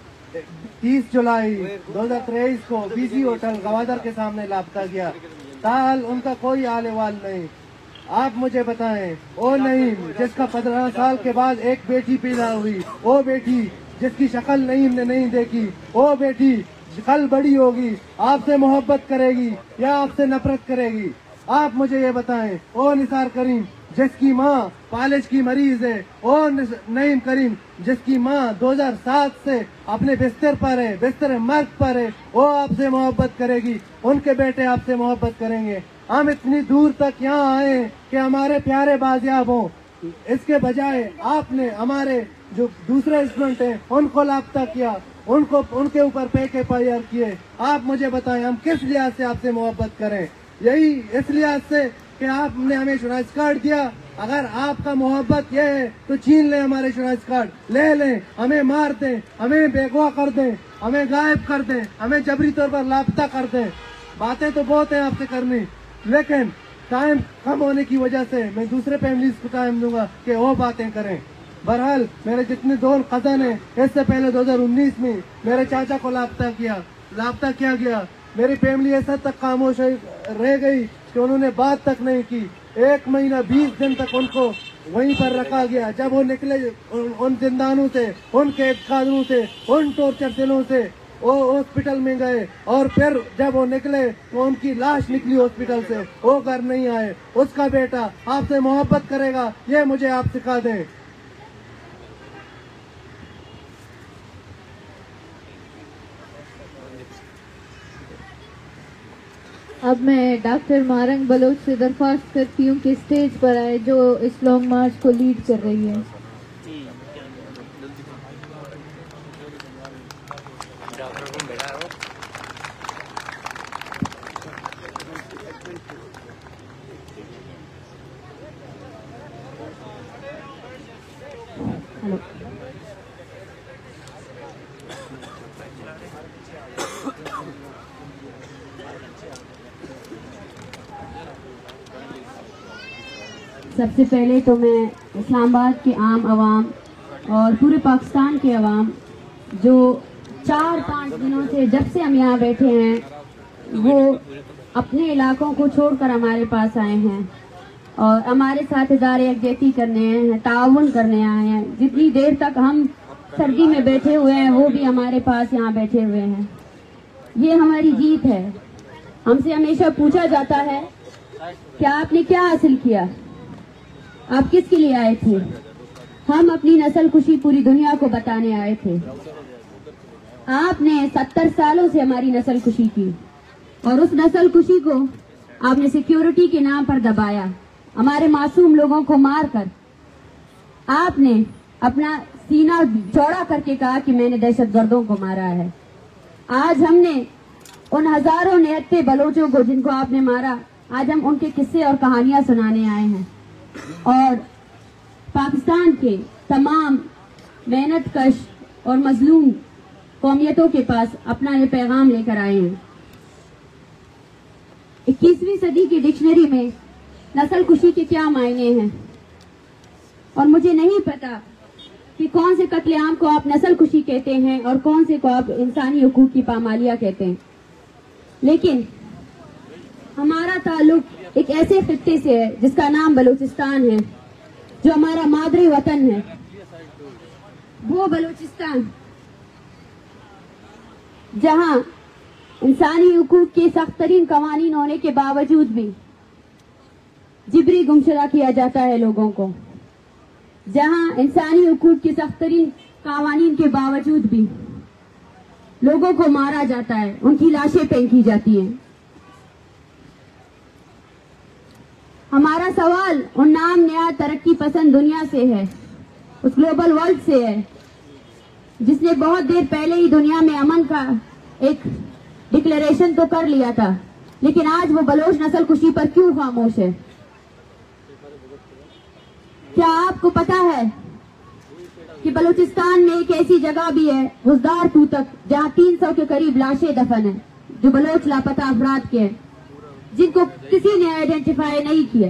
30 जुलाई 2023 को BC होटल गवादर के सामने लापता किया। ताल उनका कोई आले वाल नहीं। आप मुझे बताएं, ओ नईम जिसका 15 साल के बाद एक बेटी पैदा हुई, ओ बेटी जिसकी शक्ल नईम ने नहीं देखी, ओ बेटी कल बड़ी होगी आपसे मोहब्बत करेगी या आपसे नफरत करेगी? आप मुझे ये बताएं। ओ निसार करीम जिसकी माँ पालिश की मरीज है, ओ नईम करीम जिसकी माँ 2007 से अपने बिस्तर पर है, बिस्तर मर्द पर है, वो आपसे मोहब्बत करेगी, उनके बेटे आपसे मोहब्बत करेंगे। हम इतनी दूर तक यहाँ आए कि हमारे प्यारे बाजियाब हों, इसके बजाय आपने हमारे जो दूसरे स्टूडेंट हैं उनको लापता किया, उनको उनके ऊपर FIR किए। आप मुझे बताएं हम किस लिहाज से आपसे मोहब्बत करें? यही इस लिहाज से कि आपने हमें शुनाइस कार्ड दिया। अगर आपका मोहब्बत ये है तो छीन लें हमारे शुनाइस कार्ड, ले लें, हमें मार दें, हमें बेगवा कर दें, हमें गायब कर दें, हमें जबरी तौर पर लापता कर दें। बातें तो बहुत है आपसे करनी, लेकिन टाइम कम होने की वजह से मैं दूसरे फैमिलीज को टाइम दूंगा कि वो बातें करें। बहरहाल मेरे जितने दो कज़न हैं, इससे पहले 2019 में मेरे चाचा को लापता किया गया। मेरी फैमिली ऐसा तक खामोश रह गई कि उन्होंने बात तक नहीं की। 1 महीना 20 दिन तक उनको वहीं पर रखा गया। जब वो निकले उन जिंदानों से, उन कैद खानों से, उन टॉर्चर सेलों से, वो हॉस्पिटल में गए और फिर जब वो निकले तो उनकी लाश निकली हॉस्पिटल से, वो घर नहीं आए। उसका बेटा आपसे मोहब्बत करेगा, ये मुझे आप सिखा दें। अब मैं डॉक्टर मारंग बलोच से दरख्वास्त करती हूँ कि स्टेज पर आए, जो इस लॉन्ग मार्च को लीड कर रही है। हेलो। सबसे पहले तो मैं इस्लामाबाद के आम आवाम और पूरे पाकिस्तान के आवाम जो 4-5 दिनों से जब से हम यहाँ बैठे हैं वो अपने इलाकों को छोड़कर हमारे पास आए हैं और हमारे साथ इदारे यकजहती करने आए हैं, ताउन करने आए हैं। जितनी देर तक हम सर्दी में बैठे हुए हैं वो भी हमारे पास यहाँ बैठे हुए हैं। ये हमारी जीत है। हमसे हमेशा पूछा जाता है कि आपने क्या हासिल किया, आप किसके लिए आए थे। हम अपनी नस्ल कुशी पूरी दुनिया को बताने आए थे। आपने 70 सालों से हमारी नस्ल कुशी की और उस नस्ल कुशी को आपने सिक्योरिटी के नाम पर दबाया। हमारे मासूम लोगों को मारकर आपने अपना सीना चौड़ा करके कहा कि मैंने दहशतगर्दों को मारा है। आज हमने उन हजारों निहत्ते बलोचों को जिनको आपने मारा, आज हम उनके किस्से और कहानियां सुनाने आए हैं और पाकिस्तान के तमाम मेहनत कश और मजलूम कौमियतों के पास अपना ये पैगाम लेकर आए हैं। 21वीं सदी की डिक्शनरी में नस्ल कुशी के क्या मायने हैं और मुझे नहीं पता कि कौन से कत्लेआम को आप नस्ल कुशी कहते हैं और कौन से को आप इंसानी हुकूक की पामालियां कहते हैं, लेकिन हमारा ताल्लुक एक ऐसे खित्ते से है जिसका नाम बलूचिस्तान है, जो हमारा मादरी वतन है। वो बलूचिस्तान जहां इंसानी हुकूक के सख्त तरीन कवानीन होने के बावजूद भी जिबरी गुमशुदा किया जाता है लोगों को, जहां इंसानी हुकूक के सख्त तरीन कवानीन के बावजूद भी लोगों को मारा जाता है, उनकी लाशें फेंकी जाती हैं। हमारा सवाल उन नाम नया तरक्की पसंद दुनिया से है, उस ग्लोबल वर्ल्ड से है जिसने बहुत देर पहले ही दुनिया में अमन का एक डिक्लेरेशन तो कर लिया था, लेकिन आज वो बलोच नस्ल कुशी पर क्यों खामोश है। क्या आपको पता है कि बलूचिस्तान में एक ऐसी जगह भी है गुजदार तूतक, जहां 300 के करीब लाशें दफन है जो बलोच लापता अफराद के हैं, जिनको किसी ने आइडेंटिफाई नहीं किया।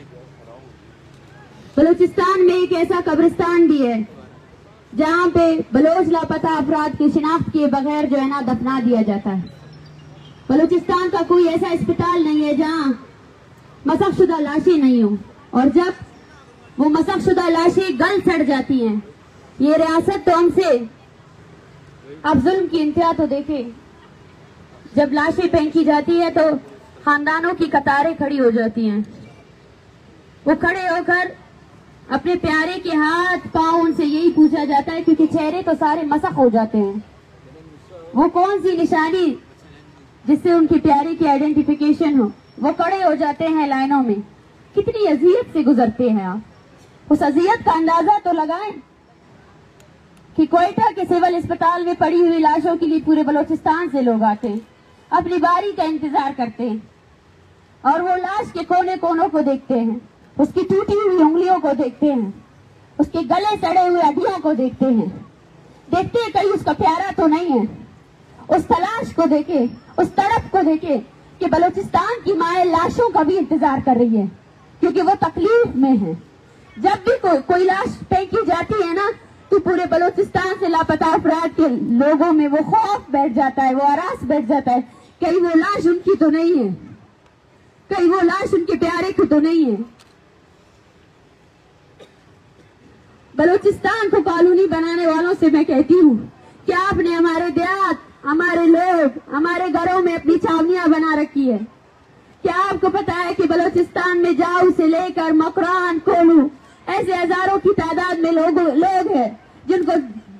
बलूचिस्तान में एक ऐसा कब्रिस्तान भी है जहां पे बलोच लापता अफराद की शिनाख्त किए बगैर जो है ना दफना दिया जाता है। बलूचिस्तान का कोई ऐसा अस्पताल नहीं है जहां मसखशुदा लाशें नहीं हो, और जब वो मसखशुदा लाशें गल सड़ जाती हैं, ये रियासत तो हमसे अब जुल्म की इंतहा तो देखे। जब लाशें फेंकी जाती है तो खानदानों की कतारें खड़ी हो जाती हैं, वो खड़े होकर अपने प्यारे के हाथ पांव उनसे यही पूछा जाता है, क्योंकि चेहरे तो सारे मसख हो जाते हैं। वो कौन सी निशानी जिससे उनके प्यारे की आइडेंटिफिकेशन हो, वो खड़े हो जाते हैं लाइनों में। कितनी अजियत से गुजरते हैं आप, उस अजियत का अंदाजा तो लगाएं कि कोयटा के सिविल अस्पताल में पड़ी हुई लाशों के लिए पूरे बलूचिस्तान से लोग आते हैं, अपनी बारी का इंतजार करते हैं और वो लाश के कोने कोनों को देखते हैं, उसकी टूटी हुई उंगलियों को देखते हैं, उसके गले सड़े हुए हड्डियों को देखते हैं, देखते हैं कहीं उसका प्यारा तो नहीं है। उस तलाश को देखे, उस तड़प को देखे कि बलूचिस्तान की माएं लाशों का भी इंतजार कर रही है, क्योंकि वो तकलीफ में है। जब भी कोई लाश फेंकी जाती है ना, तो पूरे बलूचिस्तान से लापता अफराद के लोगों में वो खौफ बैठ जाता है, वो आरास बैठ जाता है कहीं वो लाश उनकी तो नहीं है, कहीं वो लाश उनके प्यारे की तो नहीं है। बलूचिस्तान को कॉलोनी बनाने वालों से मैं कहती हूँ कि आपने हमारे देहात, हमारे लोग, हमारे घरों में अपनी छावनियां बना रखी है। क्या आपको पता है कि बलूचिस्तान में जाऊ से लेकर मकरान, कोलू, ऐसे हजारों की तादाद में लोग हैं जिनको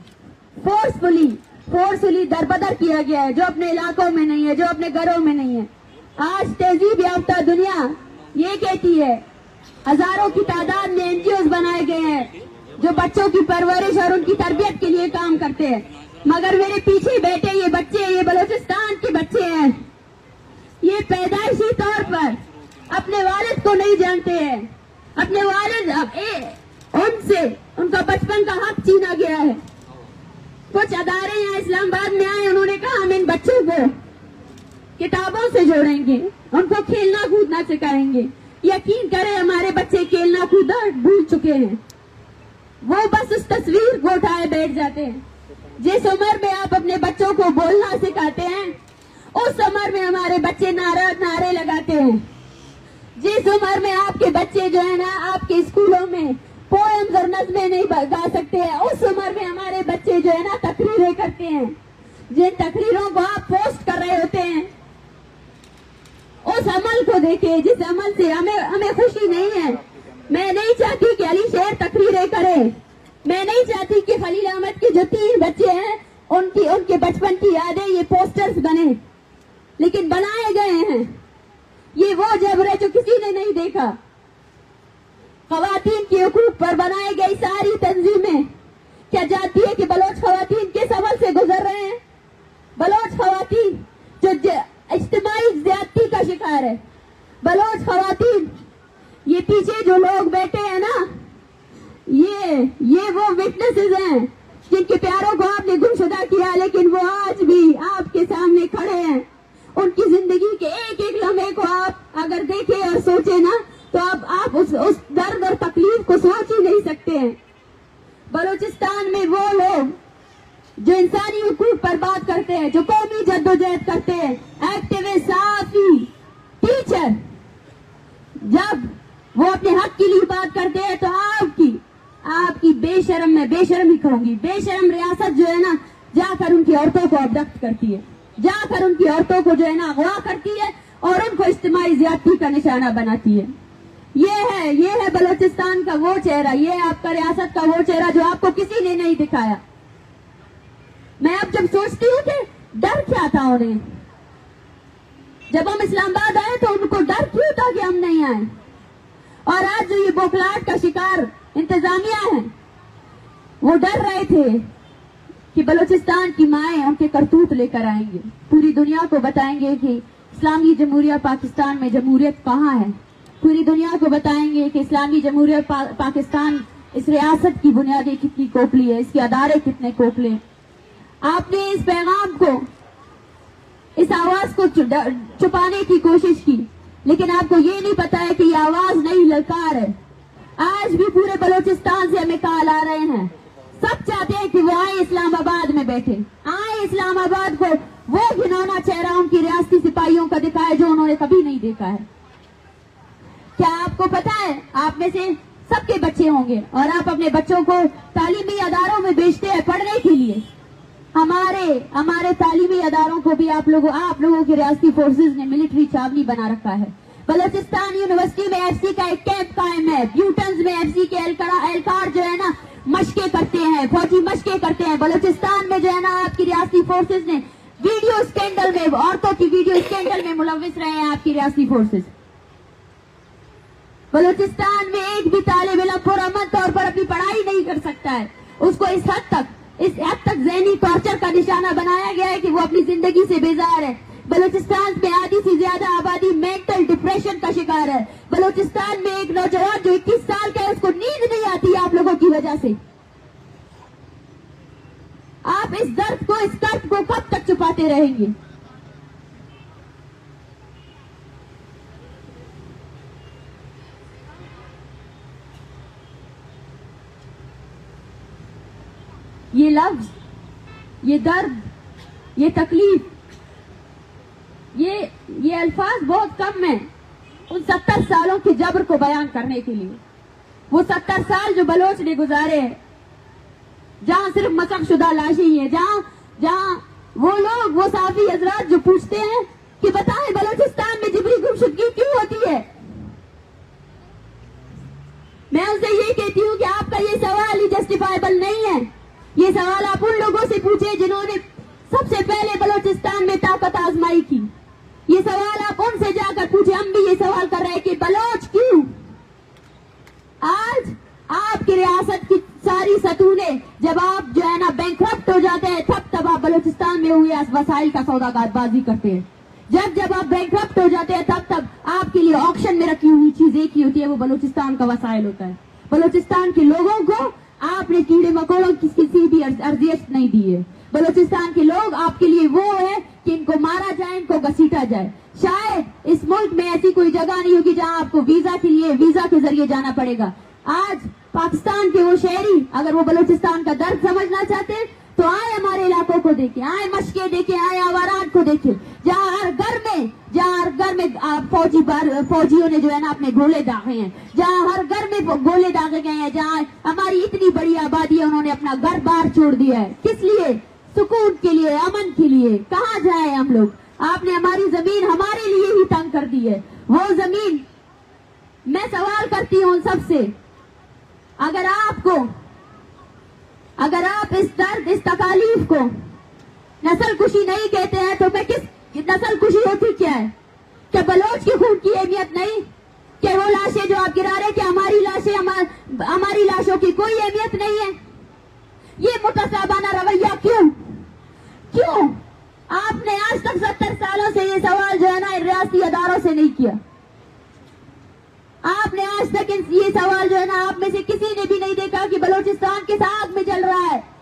फोर्सफुली दरबदर किया गया है, जो अपने इलाकों में नहीं है, जो अपने घरों में नहीं है। आज तहजीब याफ्ता दुनिया ये कहती है, हजारों की तादाद में एनजीओ बनाए गए हैं जो बच्चों की परवरिश और उनकी तरबियत के लिए काम करते हैं, मगर मेरे पीछे बैठे ये बच्चे, ये बलूचिस्तान के बच्चे हैं, ये पैदाइशी तौर पर अपने वालिद को नहीं जानते हैं। अपने वालिद उनसे उनका बचपन का हक छीना गया है। कुछ अदारे यहाँ इस्लामाबाद में आए, उन्होंने कहा हम इन बच्चों को किताबों से जोड़ेंगे, उनको खेलना कूदना सिखाएंगे। यकीन करें हमारे बच्चे खेलना कूदना भूल चुके हैं, वो बस उस तस्वीर को उठाए बैठ जाते हैं। जिस उम्र में आप अपने बच्चों को बोलना सिखाते हैं, उस उम्र में हमारे बच्चे नारे लगाते हैं। जिस उम्र में आपके बच्चे जो है ना आपके स्कूलों में पोएम्स और नज़में नहीं गा सकते हैं, उस उम्र में हमारे बच्चे जो है ना तकरीरें करते हैं। जिन तकरीरों को आप पोस्ट कर रहे होते हैं, उस अमल को देखिए जिस अमल से हमें खुशी नहीं है। मैं नहीं चाहती कि अली शेर तकरीरें करे, मैं नहीं चाहती कि खलील अहमद के जो 3 बच्चे हैं उनके बचपन की यादें ये पोस्टर्स बने, लेकिन बनाए गए हैं। ये वो जबर है जो किसी ने नहीं देखा। खवातीन के हुकूक पर बनाई गई सारी तंजीमें क्या जानती है कि बलोच खवातीन किस अमल से गुजर रहे हैं? बलोच खवातीन जो इज्तिमाई ज्यादती का शिकार है, बलोच खवातीन, ये पीछे जो लोग बैठे हैं ना, ये वो विटनेसेस हैं जिनके प्यारों को आपने गुमशुदा किया, लेकिन वो आज भी आपके सामने खड़े हैं। उनकी जिंदगी के एक एक लम्हे को आप अगर देखें और सोचे ना, तो आप उस दर्द और तकलीफ को सोच ही नहीं सकते हैं। बलूचिस्तान में वो लोग जो इंसानी हुकूक पर बात करते हैं, जो कौमी जद्दोजहद करते हैं, एक्टिविस्ट, सहाफी, टीचर, जब वो अपने हक के लिए बात करते हैं तो आपकी बेशरम, मैं बेशरम ही कहूंगी, बेशरम रियासत जो है ना जाकर उनकी औरतों को अबडक्ट करती है, जाकर उनकी औरतों को जो है ना अगवा करती है और उनको इज्तिमाई ज्यादती का निशाना बनाती है। ये है बलूचिस्तान का वो चेहरा, ये है आपका रियासत का वो चेहरा जो आपको किसी ने नहीं दिखाया। मैं अब जब सोचती हूँ कि डर क्या था उन्हें, जब हम इस्लामाबाद आए तो उनको डर क्यों था कि हम नहीं आए, और आज जो ये बौखलाहट का शिकार इंतजामिया है, वो डर रहे थे कि बलूचिस्तान की माएं उनके करतूत लेकर आएंगे, पूरी दुनिया को बताएंगे कि इस्लामी जमहूरिया पाकिस्तान में जमहूरियत कहाँ है, पूरी दुनिया को बताएंगे कि इस्लामी जमहूरिया पाकिस्तान इस रियासत की बुनियादें कितनी खोखली है, इसके अदारे कितने खोखले। आपने इस पैगाम को, इस आवाज को छुपाने की कोशिश की, लेकिन आपको ये नहीं पता है कि ये आवाज नहीं ललकार है। आज भी पूरे बलूचिस्तान से हमें कॉल आ रहे हैं, सब चाहते हैं कि वो आए इस्लामाबाद में बैठे, आए इस्लामाबाद को वो घिनौना चेहरा उनकी रियासती सिपाहियों का दिखाए जो उन्होंने कभी नहीं देखा है। क्या आपको पता है, आप में से सबके बच्चे होंगे और आप अपने बच्चों को तालीमी अदारों में भेजते हैं पढ़ने के लिए। हमारे तालीमी अदारों को भी आप लोगों की रियासती फोर्सेज ने मिलिट्री छावनी बना रखा है। बलूचिस्तान यूनिवर्सिटी में एफसी का एक कैंप कायम है, ब्यूटन्स में एफसी के एहलकार जो है ना मशके करते हैं, फौजी मशके करते हैं। बलूचिस्तान में जो है ना आपकी रियासती फोर्सेज ने वीडियो स्कैंडल में, औरतों की वीडियो स्कैंडल में मुलविस रहे हैं आपकी रियासती फोर्सेज। बलूचिस्तान में एक भी तालिब इल्म पुरअमन तौर पर अपनी पढ़ाई नहीं कर सकता है, उसको इस हद तक ज़हनी टॉर्चर का निशाना बनाया गया है कि वो अपनी जिंदगी से बेजार है। बलूचिस्तान में आधी से ज्यादा आबादी मेंटल डिप्रेशन का शिकार है। बलूचिस्तान में एक नौजवान जो 21 साल का है, उसको नींद नहीं आती आप लोगों की वजह से। आप इस दर्द को कब तक छुपाते रहेंगे? ये लफ्ज, ये दर्द, ये तकलीफ ये अल्फाज बहुत कम है उन 70 सालों के जबर को बयान करने के लिए। वो 70 साल जो बलोच ने गुजारे हैं, जहाँ सिर्फ मसखशुदा लाशें ही है, जहाँ वो लोग, वो साफी हजरात जो पूछते हैं कि बताएं बलोचिस्तान में जिबरी गुमशुदगी क्यों होती है, मैं उनसे ये कहती हूँ कि आपका ये सवाल ही जस्टिफाइबल नहीं है। ये सवाल आप उन लोगों से पूछे जिन्होंने सबसे पहले बलोचिस्तान में ताकत आजमाई की। ये सवाल आप उनसे जाकर पूछे। हम भी ये सवाल कर रहे हैं कि बलोच क्यों आज आपकी रियासत की सारी सतूने, जब आप जो है ना बैंकरप्ट हो जाते हैं, तब आप बलूचिस्तान में हुए वसाइल का सौदाबाजी करते हैं। जब आप बैंकरप्ट हो जाते हैं, तब आपके लिए ऑक्शन में रखी हुई चीज एक ही होती है, वो बलूचिस्तान का वसाइल होता है। बलूचिस्तान के लोगों को आपने कीड़े मकोड़ों की किसी भी अर्जियत नहीं दी है। बलूचिस्तान के लोग आपके लिए वो है कि इनको मारा जाए, इनको घसीटा जाए। शायद इस मुल्क में ऐसी कोई जगह नहीं होगी जहां आपको वीजा के जरिए जाना पड़ेगा। आज पाकिस्तान के वो शहरी अगर वो बलूचिस्तान का दर्द समझना चाहते हैं तो आए हमारे इलाकों को देखे, आए मशके देखे, आए आवारात को देखे, जहाँ हर घर में फौजियों ने जो है ना अपने गोले दागे हैं, जहाँ हर घर में गोले दागे गए हैं, जहाँ हमारी इतनी बड़ी आबादी है, उन्होंने अपना घर बार छोड़ दिया है। किस लिए? सुकून के लिए, अमन के लिए। कहाँ जाए हम लोग? आपने हमारी जमीन हमारे लिए ही तंग कर दी है। वो जमीन, मैं सवाल करती हूँ सबसे, अगर आप इस दर्द, इस तकालीफ को नस्ल कुशी नहीं कहते हैं तो मैं किस नस्ल कुशी होती क्या है? क्या बलोच के खून की अहमियत नहीं? क्या वो लाशें जो आप गिरा रहे, क्या हमारी लाशें, हमारी लाशों की कोई अहमियत नहीं है? ये मुतसाबाना रवैया क्यों? आपने आज तक 70 सालों से ये सवाल जो है ना रियासती अदारों से नहीं किया। आपने आज तक ये सवाल जो है ना, आप में से किसी ने भी नहीं देखा कि बलूचिस्तान किस आग में जल रहा है।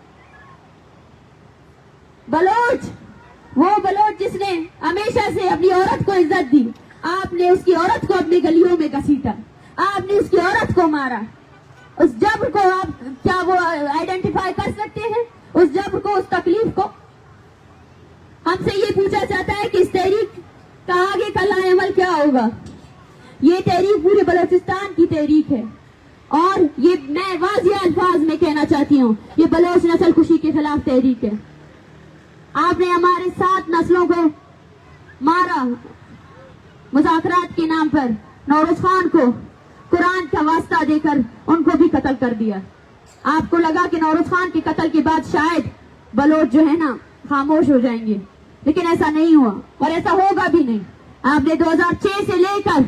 वो बलोच जिसने हमेशा से अपनी औरत को इज्जत दी, आपने उसकी औरत को अपनी गलियों में घसीटा, आपने उसकी औरत को मारा। उस जब्र को आप क्या वो आइडेंटिफाई कर सकते हैं? उस जब्र को, उस तकलीफ को? हमसे ये पूछा जाता है कि इस तहरीक का आगे का लाएअमल क्या होगा। ये तहरीक पूरे बलूचिस्तान की तहरीक है और ये मैं वाज़िह अल्फाज में कहना चाहती हूँ, ये बलोच नस्ल कुशी के खिलाफ तहरीक है। आपने हमारे 7 नस्लों को मारा मुज़ाकरात के नाम पर। नौरोज खान को कुरान का वास्ता देकर उनको भी कत्ल कर दिया। आपको लगा कि नौरोज खान के कत्ल के बाद शायद बलोच जो है ना खामोश हो जाएंगे, लेकिन ऐसा नहीं हुआ और ऐसा होगा भी नहीं। आपने 2006 से लेकर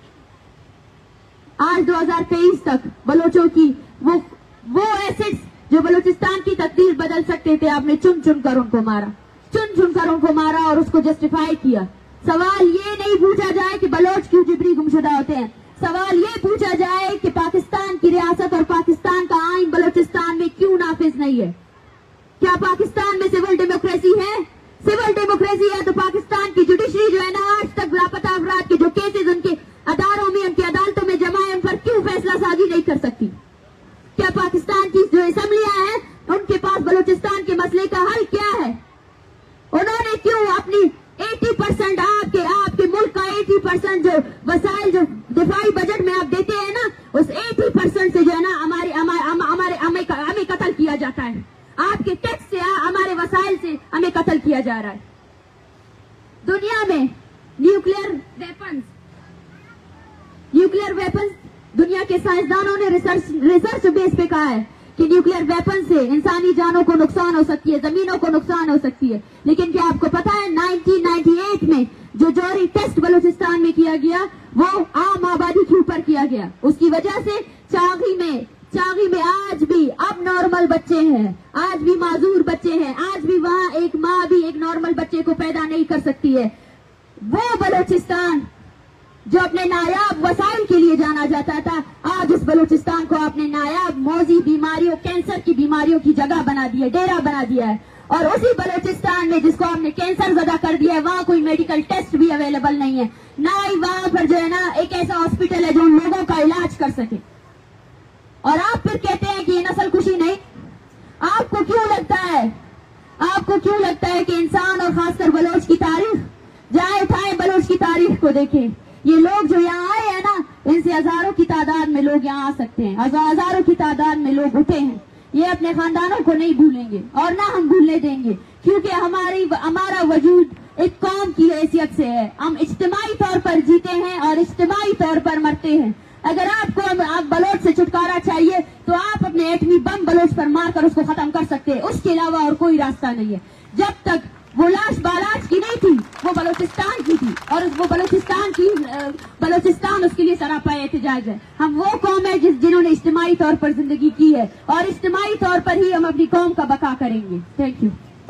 आज 2023 तक बलोचों की वो एसिड्स जो बलूचिस्तान की तकदीर बदल सकते थे, आपने चुन चुन कर उनको मारा और उसको जस्टिफाई किया। सवाल ये नहीं पूछा जाए कि बलोच क्यों जिबरी गुमशुदा होते हैं, सवाल ये पूछा जाए कि पाकिस्तान की रियासत और पाकिस्तान का आइन बलूचिस्तान में क्यों नाफिज नहीं है। क्या पाकिस्तान में सिविल डेमोक्रेसी है? सिविल डेमोक्रेसी है तो पाकिस्तान की जुडिशरी जो है ना, आज तक लापता अफराद के जो केसेस उनके अदारों में, उनकी अदालतों में जमा है, उन पर क्यों फैसला साजी नहीं कर सकती? क्या पाकिस्तान की जो असेंबलियां हैं, उनके पास बलूचिस्तान के मसले का हल क्या है? उन्होंने क्यों अपनी 80% आपके मुल्क का 80% जो वसाइल जो दिफाई बजट में आप देते हैं ना, उस 80% से जो है ना हमें कत्ल किया जाता है। आपके टैक्स से, हमारे वसाइल से हमें कत्ल किया जा रहा है। दुनिया में न्यूक्लियर वेपन्स दुनिया के साइंसदानों ने रिसर्च बेस पे कहा है कि न्यूक्लियर वेपन से इंसानी जानों को नुकसान हो सकती है, जमीनों को नुकसान हो सकती है। लेकिन क्या आपको पता है 1998 में जो जौहरी टेस्ट बलूचिस्तान में किया गया, वो आम आबादी के ऊपर किया गया। उसकी वजह से चागी में आज भी अब नॉर्मल बच्चे हैं, आज भी माजूर बच्चे हैं, आज भी वहाँ एक माँ भी एक नॉर्मल बच्चे को पैदा नहीं कर सकती है। वो बलूचिस्तान जो अपने नायाब वसाइल के लिए जाना जाता था, आज उस बलूचिस्तान को आपने नायाब मौजी बीमारियों, कैंसर की बीमारियों की जगह बना दी है, डेरा बना दिया है। और उसी बलूचिस्तान में जिसको आपने कैंसर ज़दा कर दिया है, वहाँ कोई मेडिकल टेस्ट भी अवेलेबल नहीं है, ना ही वहाँ पर जो है ना एक ऐसा हॉस्पिटल है जो उन लोगों का इलाज कर सके। और आप फिर कहते हैं कि ये नस्ल कुशी नहीं। आपको क्यों लगता है कि इंसान और खासकर बलोच की तारीख जाए उठाए बलोच की तारीख को देखें। ये लोग जो यहाँ आए हैं ना, इनसे हजारों की तादाद में लोग यहाँ आ सकते हैं, हजारों की तादाद में लोग उठे हैं। ये अपने खानदानों को नहीं भूलेंगे और ना हम भूलने देंगे, क्योंकि हमारा वजूद एक कौम की हैसियत से है। हम इज्तिमाई तौर पर जीते हैं और इज्तिमाई तौर पर मरते हैं। अगर आपको आप बलोच से छुटकारा चाहिए तो आप अपने एटमी बम बलोच पर मारकर उसको खत्म कर सकते हैं, उसके अलावा और कोई रास्ता नहीं है। जब तक वो लाश बालाच की नहीं थी, वो बलोचिस्तान की थी, और वो बलोचिस्तान उसके लिए सरापा एहतजाज है। हम वो कौम है जिन्होंने इज्तिमाई तौर पर जिंदगी की है और इज्तिमाई तौर पर ही हम अपनी कौम का बका करेंगे। Thank you.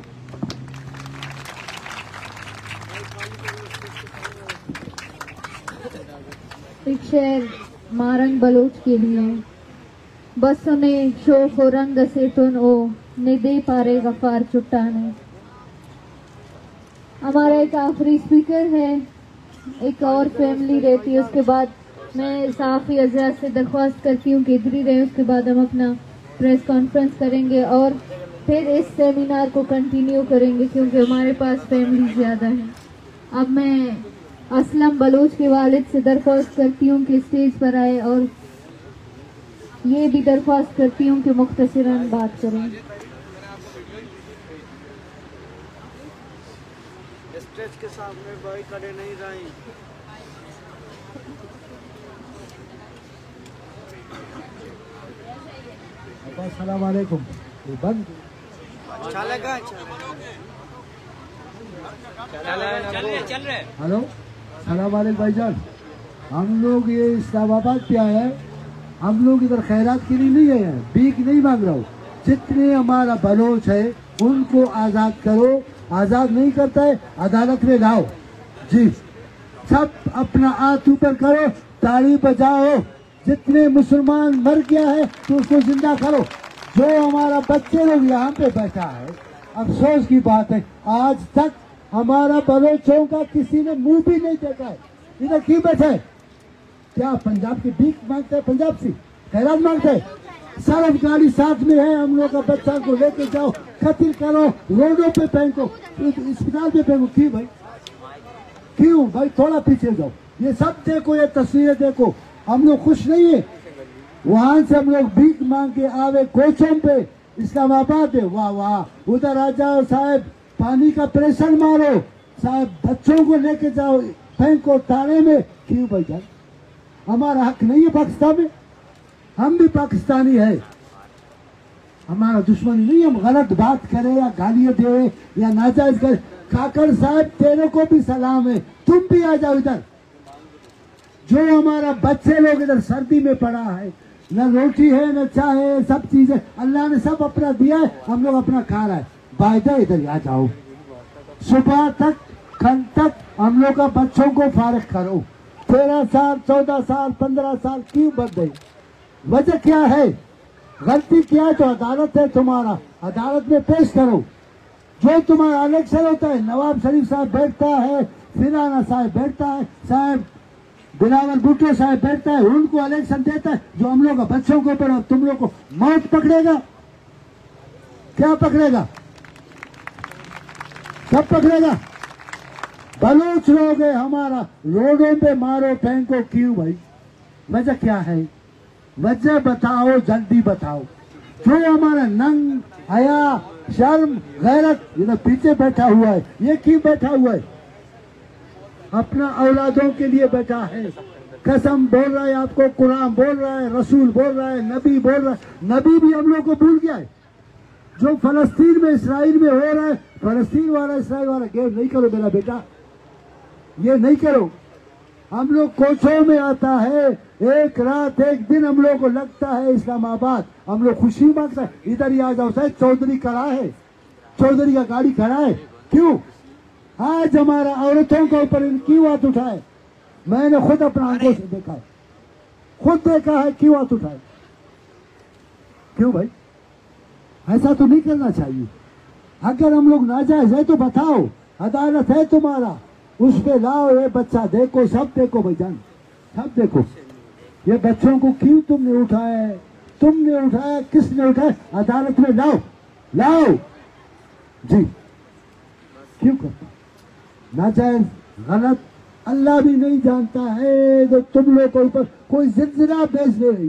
एक शेर मारंग बलोच के लिए। बसों ने शोक हो रंग से तुन ओ ने दे पारे गफार चुट्टाने। हमारा एक आखिरी स्पीकर है, एक और फैमिली रहती है, उसके बाद मैं साफ़ी हज़रात से दरख्वास्त करती हूँ कि इधर ही रहे। उसके बाद हम अपना प्रेस कॉन्फ्रेंस करेंगे और फिर इस सेमिनार को कंटिन्यू करेंगे, क्योंकि हमारे पास फैमिली ज़्यादा है। अब मैं असलम बलोच के वालिद से दरख्वास्त करती हूँ कि स्टेज पर आए और ये भी दरख्वास्त करती हूँ कि मुख्तसरन बात करें। स्टेज के सामने भाई खड़े नहीं रहे। अस्सलाम वालेकुम। बंद चलेगा चल रहे। हेलो, सलाम वालेकुम भाईजान। हम लोग ये इस्लामाबाद पे आए हैं, हम लोग इधर खैरात के लिए नहीं आए हैं, भीख नहीं मांग रहा हूँ। जितने हमारा बलोच है उनको आज़ाद करो, आज़ाद नहीं करता है अदालत में लाओ जी। सब अपना हाथ ऊपर करो, ताली बजाओ। जितने मुसलमान मर गया है तो उसको जिंदा करो। जो हमारा बच्चे लोग यहाँ पे बैठा है, अफसोस की बात है आज तक हमारा बलोचों का किसी ने मुंह भी नहीं देखा है। इधर क्यों बैठा है? क्या पंजाब की भीख मांगता है? पंजाब से खैरात मांगता है? सरफ गाड़ी साथ में है, हम लोग का बच्चा को लेके जाओ, कत्ल करो, रोडों पे फेंको, अस्पताल पे फेंको। क्यों भाई? क्यों भाई? थोड़ा पीछे जाओ, ये सब देखो, ये तस्वीरें देखो। हम लोग खुश नहीं है। वहां से हम लोग भीख मांग के आवे कोचों पे, इस्लामाबाद है, वाह वाह। उधर आ जाओ साहब, पानी का प्रेशर मारो साहब, बच्चों को लेके जाओ, फेंको तारे में। क्यों भाई जान? हमारा हक नहीं है पाकिस्तान में? हम भी पाकिस्तानी है, हमारा दुश्मनी नहीं। हम गलत बात करें या गालियां दे या नाजायज करें। काकर साहब तेरे को भी सलाम है, तुम भी आ जाओ इधर। जो हमारा बच्चे लोग इधर सर्दी में पड़ा है, न रोटी है न चाय है, सब चीजें अल्लाह ने सब अपना दिया है, हम लोग अपना खा रहा है। बायदा इधर आ जाओ, सुबह तक कल तक हम लोग का बच्चों को फारिग करो। 13 साल 14 साल 15 साल क्यों बढ़ गई? वजह क्या है? गलती क्या है? तो अदालत है तुम्हारा, अदालत में पेश करो। जो तुम्हारा इलेक्शन होता है, नवाब शरीफ साहब बैठता है, फिराना साहब बैठता है, साहब बिलावल भुट्टो साहब बैठता है, उनको इलेक्शन देता है। जो हम लोग बच्चों को ऊपर तुम लोग को मौत पकड़ेगा, क्या पकड़ेगा? सब पकड़ेगा। बलोच लोग है हमारा, रोडों पे मारो फेंको। क्यों भाई? वजह क्या है? वजह बताओ, जल्दी बताओ। जो हमारा नंग हया शर्म गैरत इधर पीछे बैठा हुआ है, ये क्यों बैठा हुआ है? अपना औलादों के लिए बैठा है। कसम बोल रहा है आपको, कुरान बोल रहा है, रसूल बोल रहा है, नबी बोल रहा है। नबी भी हम लोग को भूल गया है। जो फलस्तीन में इसराइल में हो रहा है, फलस्तीन वाला इसराइल वाला गेम नहीं करो मेरा बेटा, ये नहीं करो। हम लोग कोचों में आता है, एक रात एक दिन हम लोग को लगता है इस्लामाबाद, हम लोग खुशी मांगता है। इधर ही आ जाओ साहब, चौधरी खड़ा है, चौधरी का गाड़ी खड़ा है। क्यों? आज हमारा औरतों के ऊपर क्यों हाथ उठाए? मैंने खुद अपना आंखों से देखा है, खुद देखा है क्यों हाथ उठाए। क्यों भाई? ऐसा तो नहीं करना चाहिए। अगर हम लोग नाजायज है तो बताओ, अदालत है तुम्हारा, उस पे लाओ। ये बच्चा देखो, सब देखो भाईजान, सब देखो। ये बच्चों को क्यों तुमने उठाया? तुमने उठाया, किसने उठाया? अदालत में लाओ, लाओ जी। क्यों करते? नाजायज गलत। अल्लाह भी नहीं जानता है तो तुम लोग के ऊपर कोई जिलजिला भेज दे रही,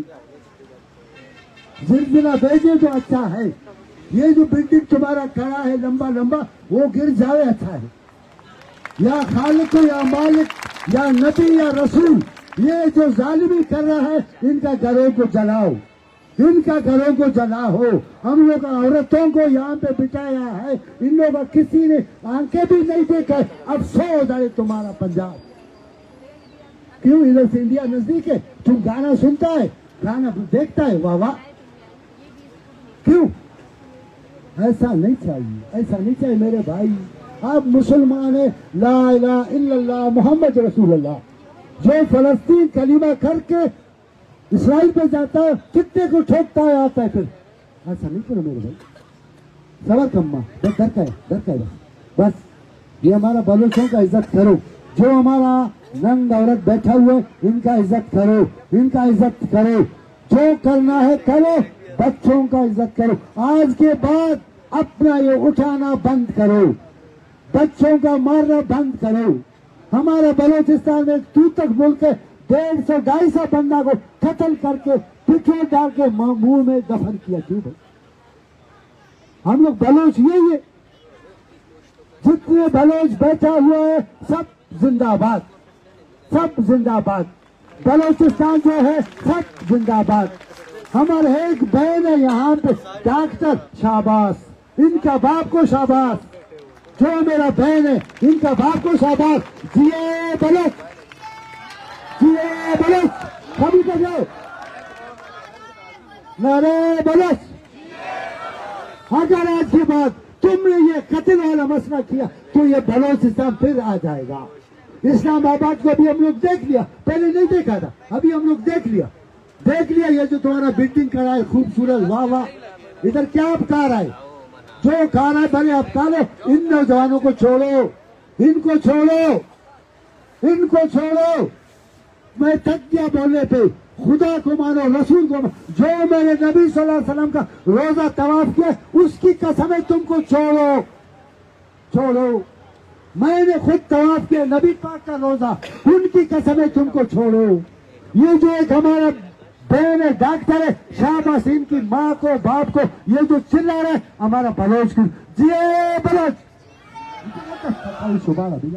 जिलजिला भेजे तो अच्छा है। ये जो बिल्डिंग तुम्हारा खड़ा है लंबा लंबा, वो गिर जाए अच्छा है। या खालिक या मालिक या नबी या रसूल, ये जो जालिमी कर रहा है इनका घरों को जलाओ, इनका घरों को जलाओ। हम लोग औरतों को यहाँ पे बिठाया है, इन लोगों का किसी ने आंखें भी नहीं देखा। अफसोस है तुम्हारा पंजाब। क्यों? इधर से इंडिया नजदीक है, तुम गाना सुनता है, गाना देखता है, वाह वाह। क्यों? ऐसा नहीं चाहिए, ऐसा नहीं चाहिए मेरे भाई। आप मुसलमान है, ला इलाहा इल्लल्लाह मुहम्मद रसूलुल्लाह। जो फलस्तीन कलीमा करके इसराइल पे जाता है, कितने को ठोकता है आता है, फिर ऐसा नहीं करो मेरे भाई। सबर कम्मा बस, डर का है बस। ये हमारा बलोचों का इज्जत करो। जो हमारा नंग औरत बैठा हुआ है, इनका इज्जत करो, इनका इज्जत करो। जो करना है करो, बच्चों का इज्जत करो। आज के बाद अपना ये उठाना बंद करो, बच्चों का मारना बंद करो। हमारे बलूचिस्तान में तू तक मुल्क 150-250 बंदा को कत्ल करके पिछले डाल के मुंह में दफन किया। क्यों भाई? हम लोग बलोच यही है। जितने बलोच बैठा हुआ है सब जिंदाबाद, सब जिंदाबाद। बलोचिस्तान जो है सब जिंदाबाद। हमारे एक बहन है यहाँ पे डॉक्टर, शाबाश, इनका बाप को शाबाश। जो मेरा बहन है इनका बाप को शाबाश। जिए बलोच, जिए बलोच, सभी को जाओ नारे बलोच। अगर आज के बाद तुमने ये कत्ल वाला मसला किया तो ये बलोचिस्तान फिर आ जाएगा। इस्लामाबाद को अभी हम लोग देख लिया, पहले नहीं देखा था, अभी हम लोग देख लिया। ये जो तुम्हारा बिल्डिंग करा है खूबसूरत, वाह वाह। इधर क्या अवतार है? जो खा रहा है भले अवतार है। इन नौजवानों को छोड़ो, इनको छोड़ो, इनको छोड़ो। मैं थक गया बोलने पे। खुदा को मानो, रसूल को मानो। जो मेरे नबी सल्लल्लाहु अलैहि वसल्लम का रोजा तवाफ किया उसकी कसमें तुमको छोड़ो, छोड़ो। मैंने खुद तवाफ किया नबी पाक का रोजा, उनकी कसमें तुमको छोड़ो। ये जो एक हमारा बहन है डॉक्टर है, शाबाश इनकी माँ को बाप को। ये जो चिल्ला रहा है हमारा बलोच की, जिए बलोच। सुबह अभी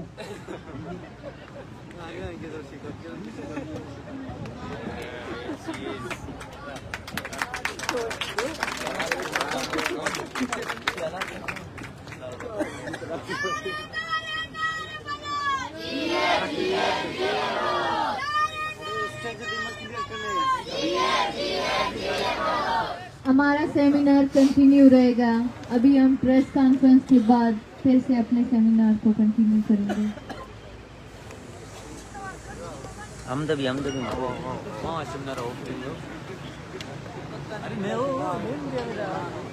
हमारा सेमिनार कंटिन्यू रहेगा। अभी हम प्रेस कॉन्फ्रेंस के बाद फिर से अपने सेमिनार को कंटिन्यू करेंगे। हम सेमिनार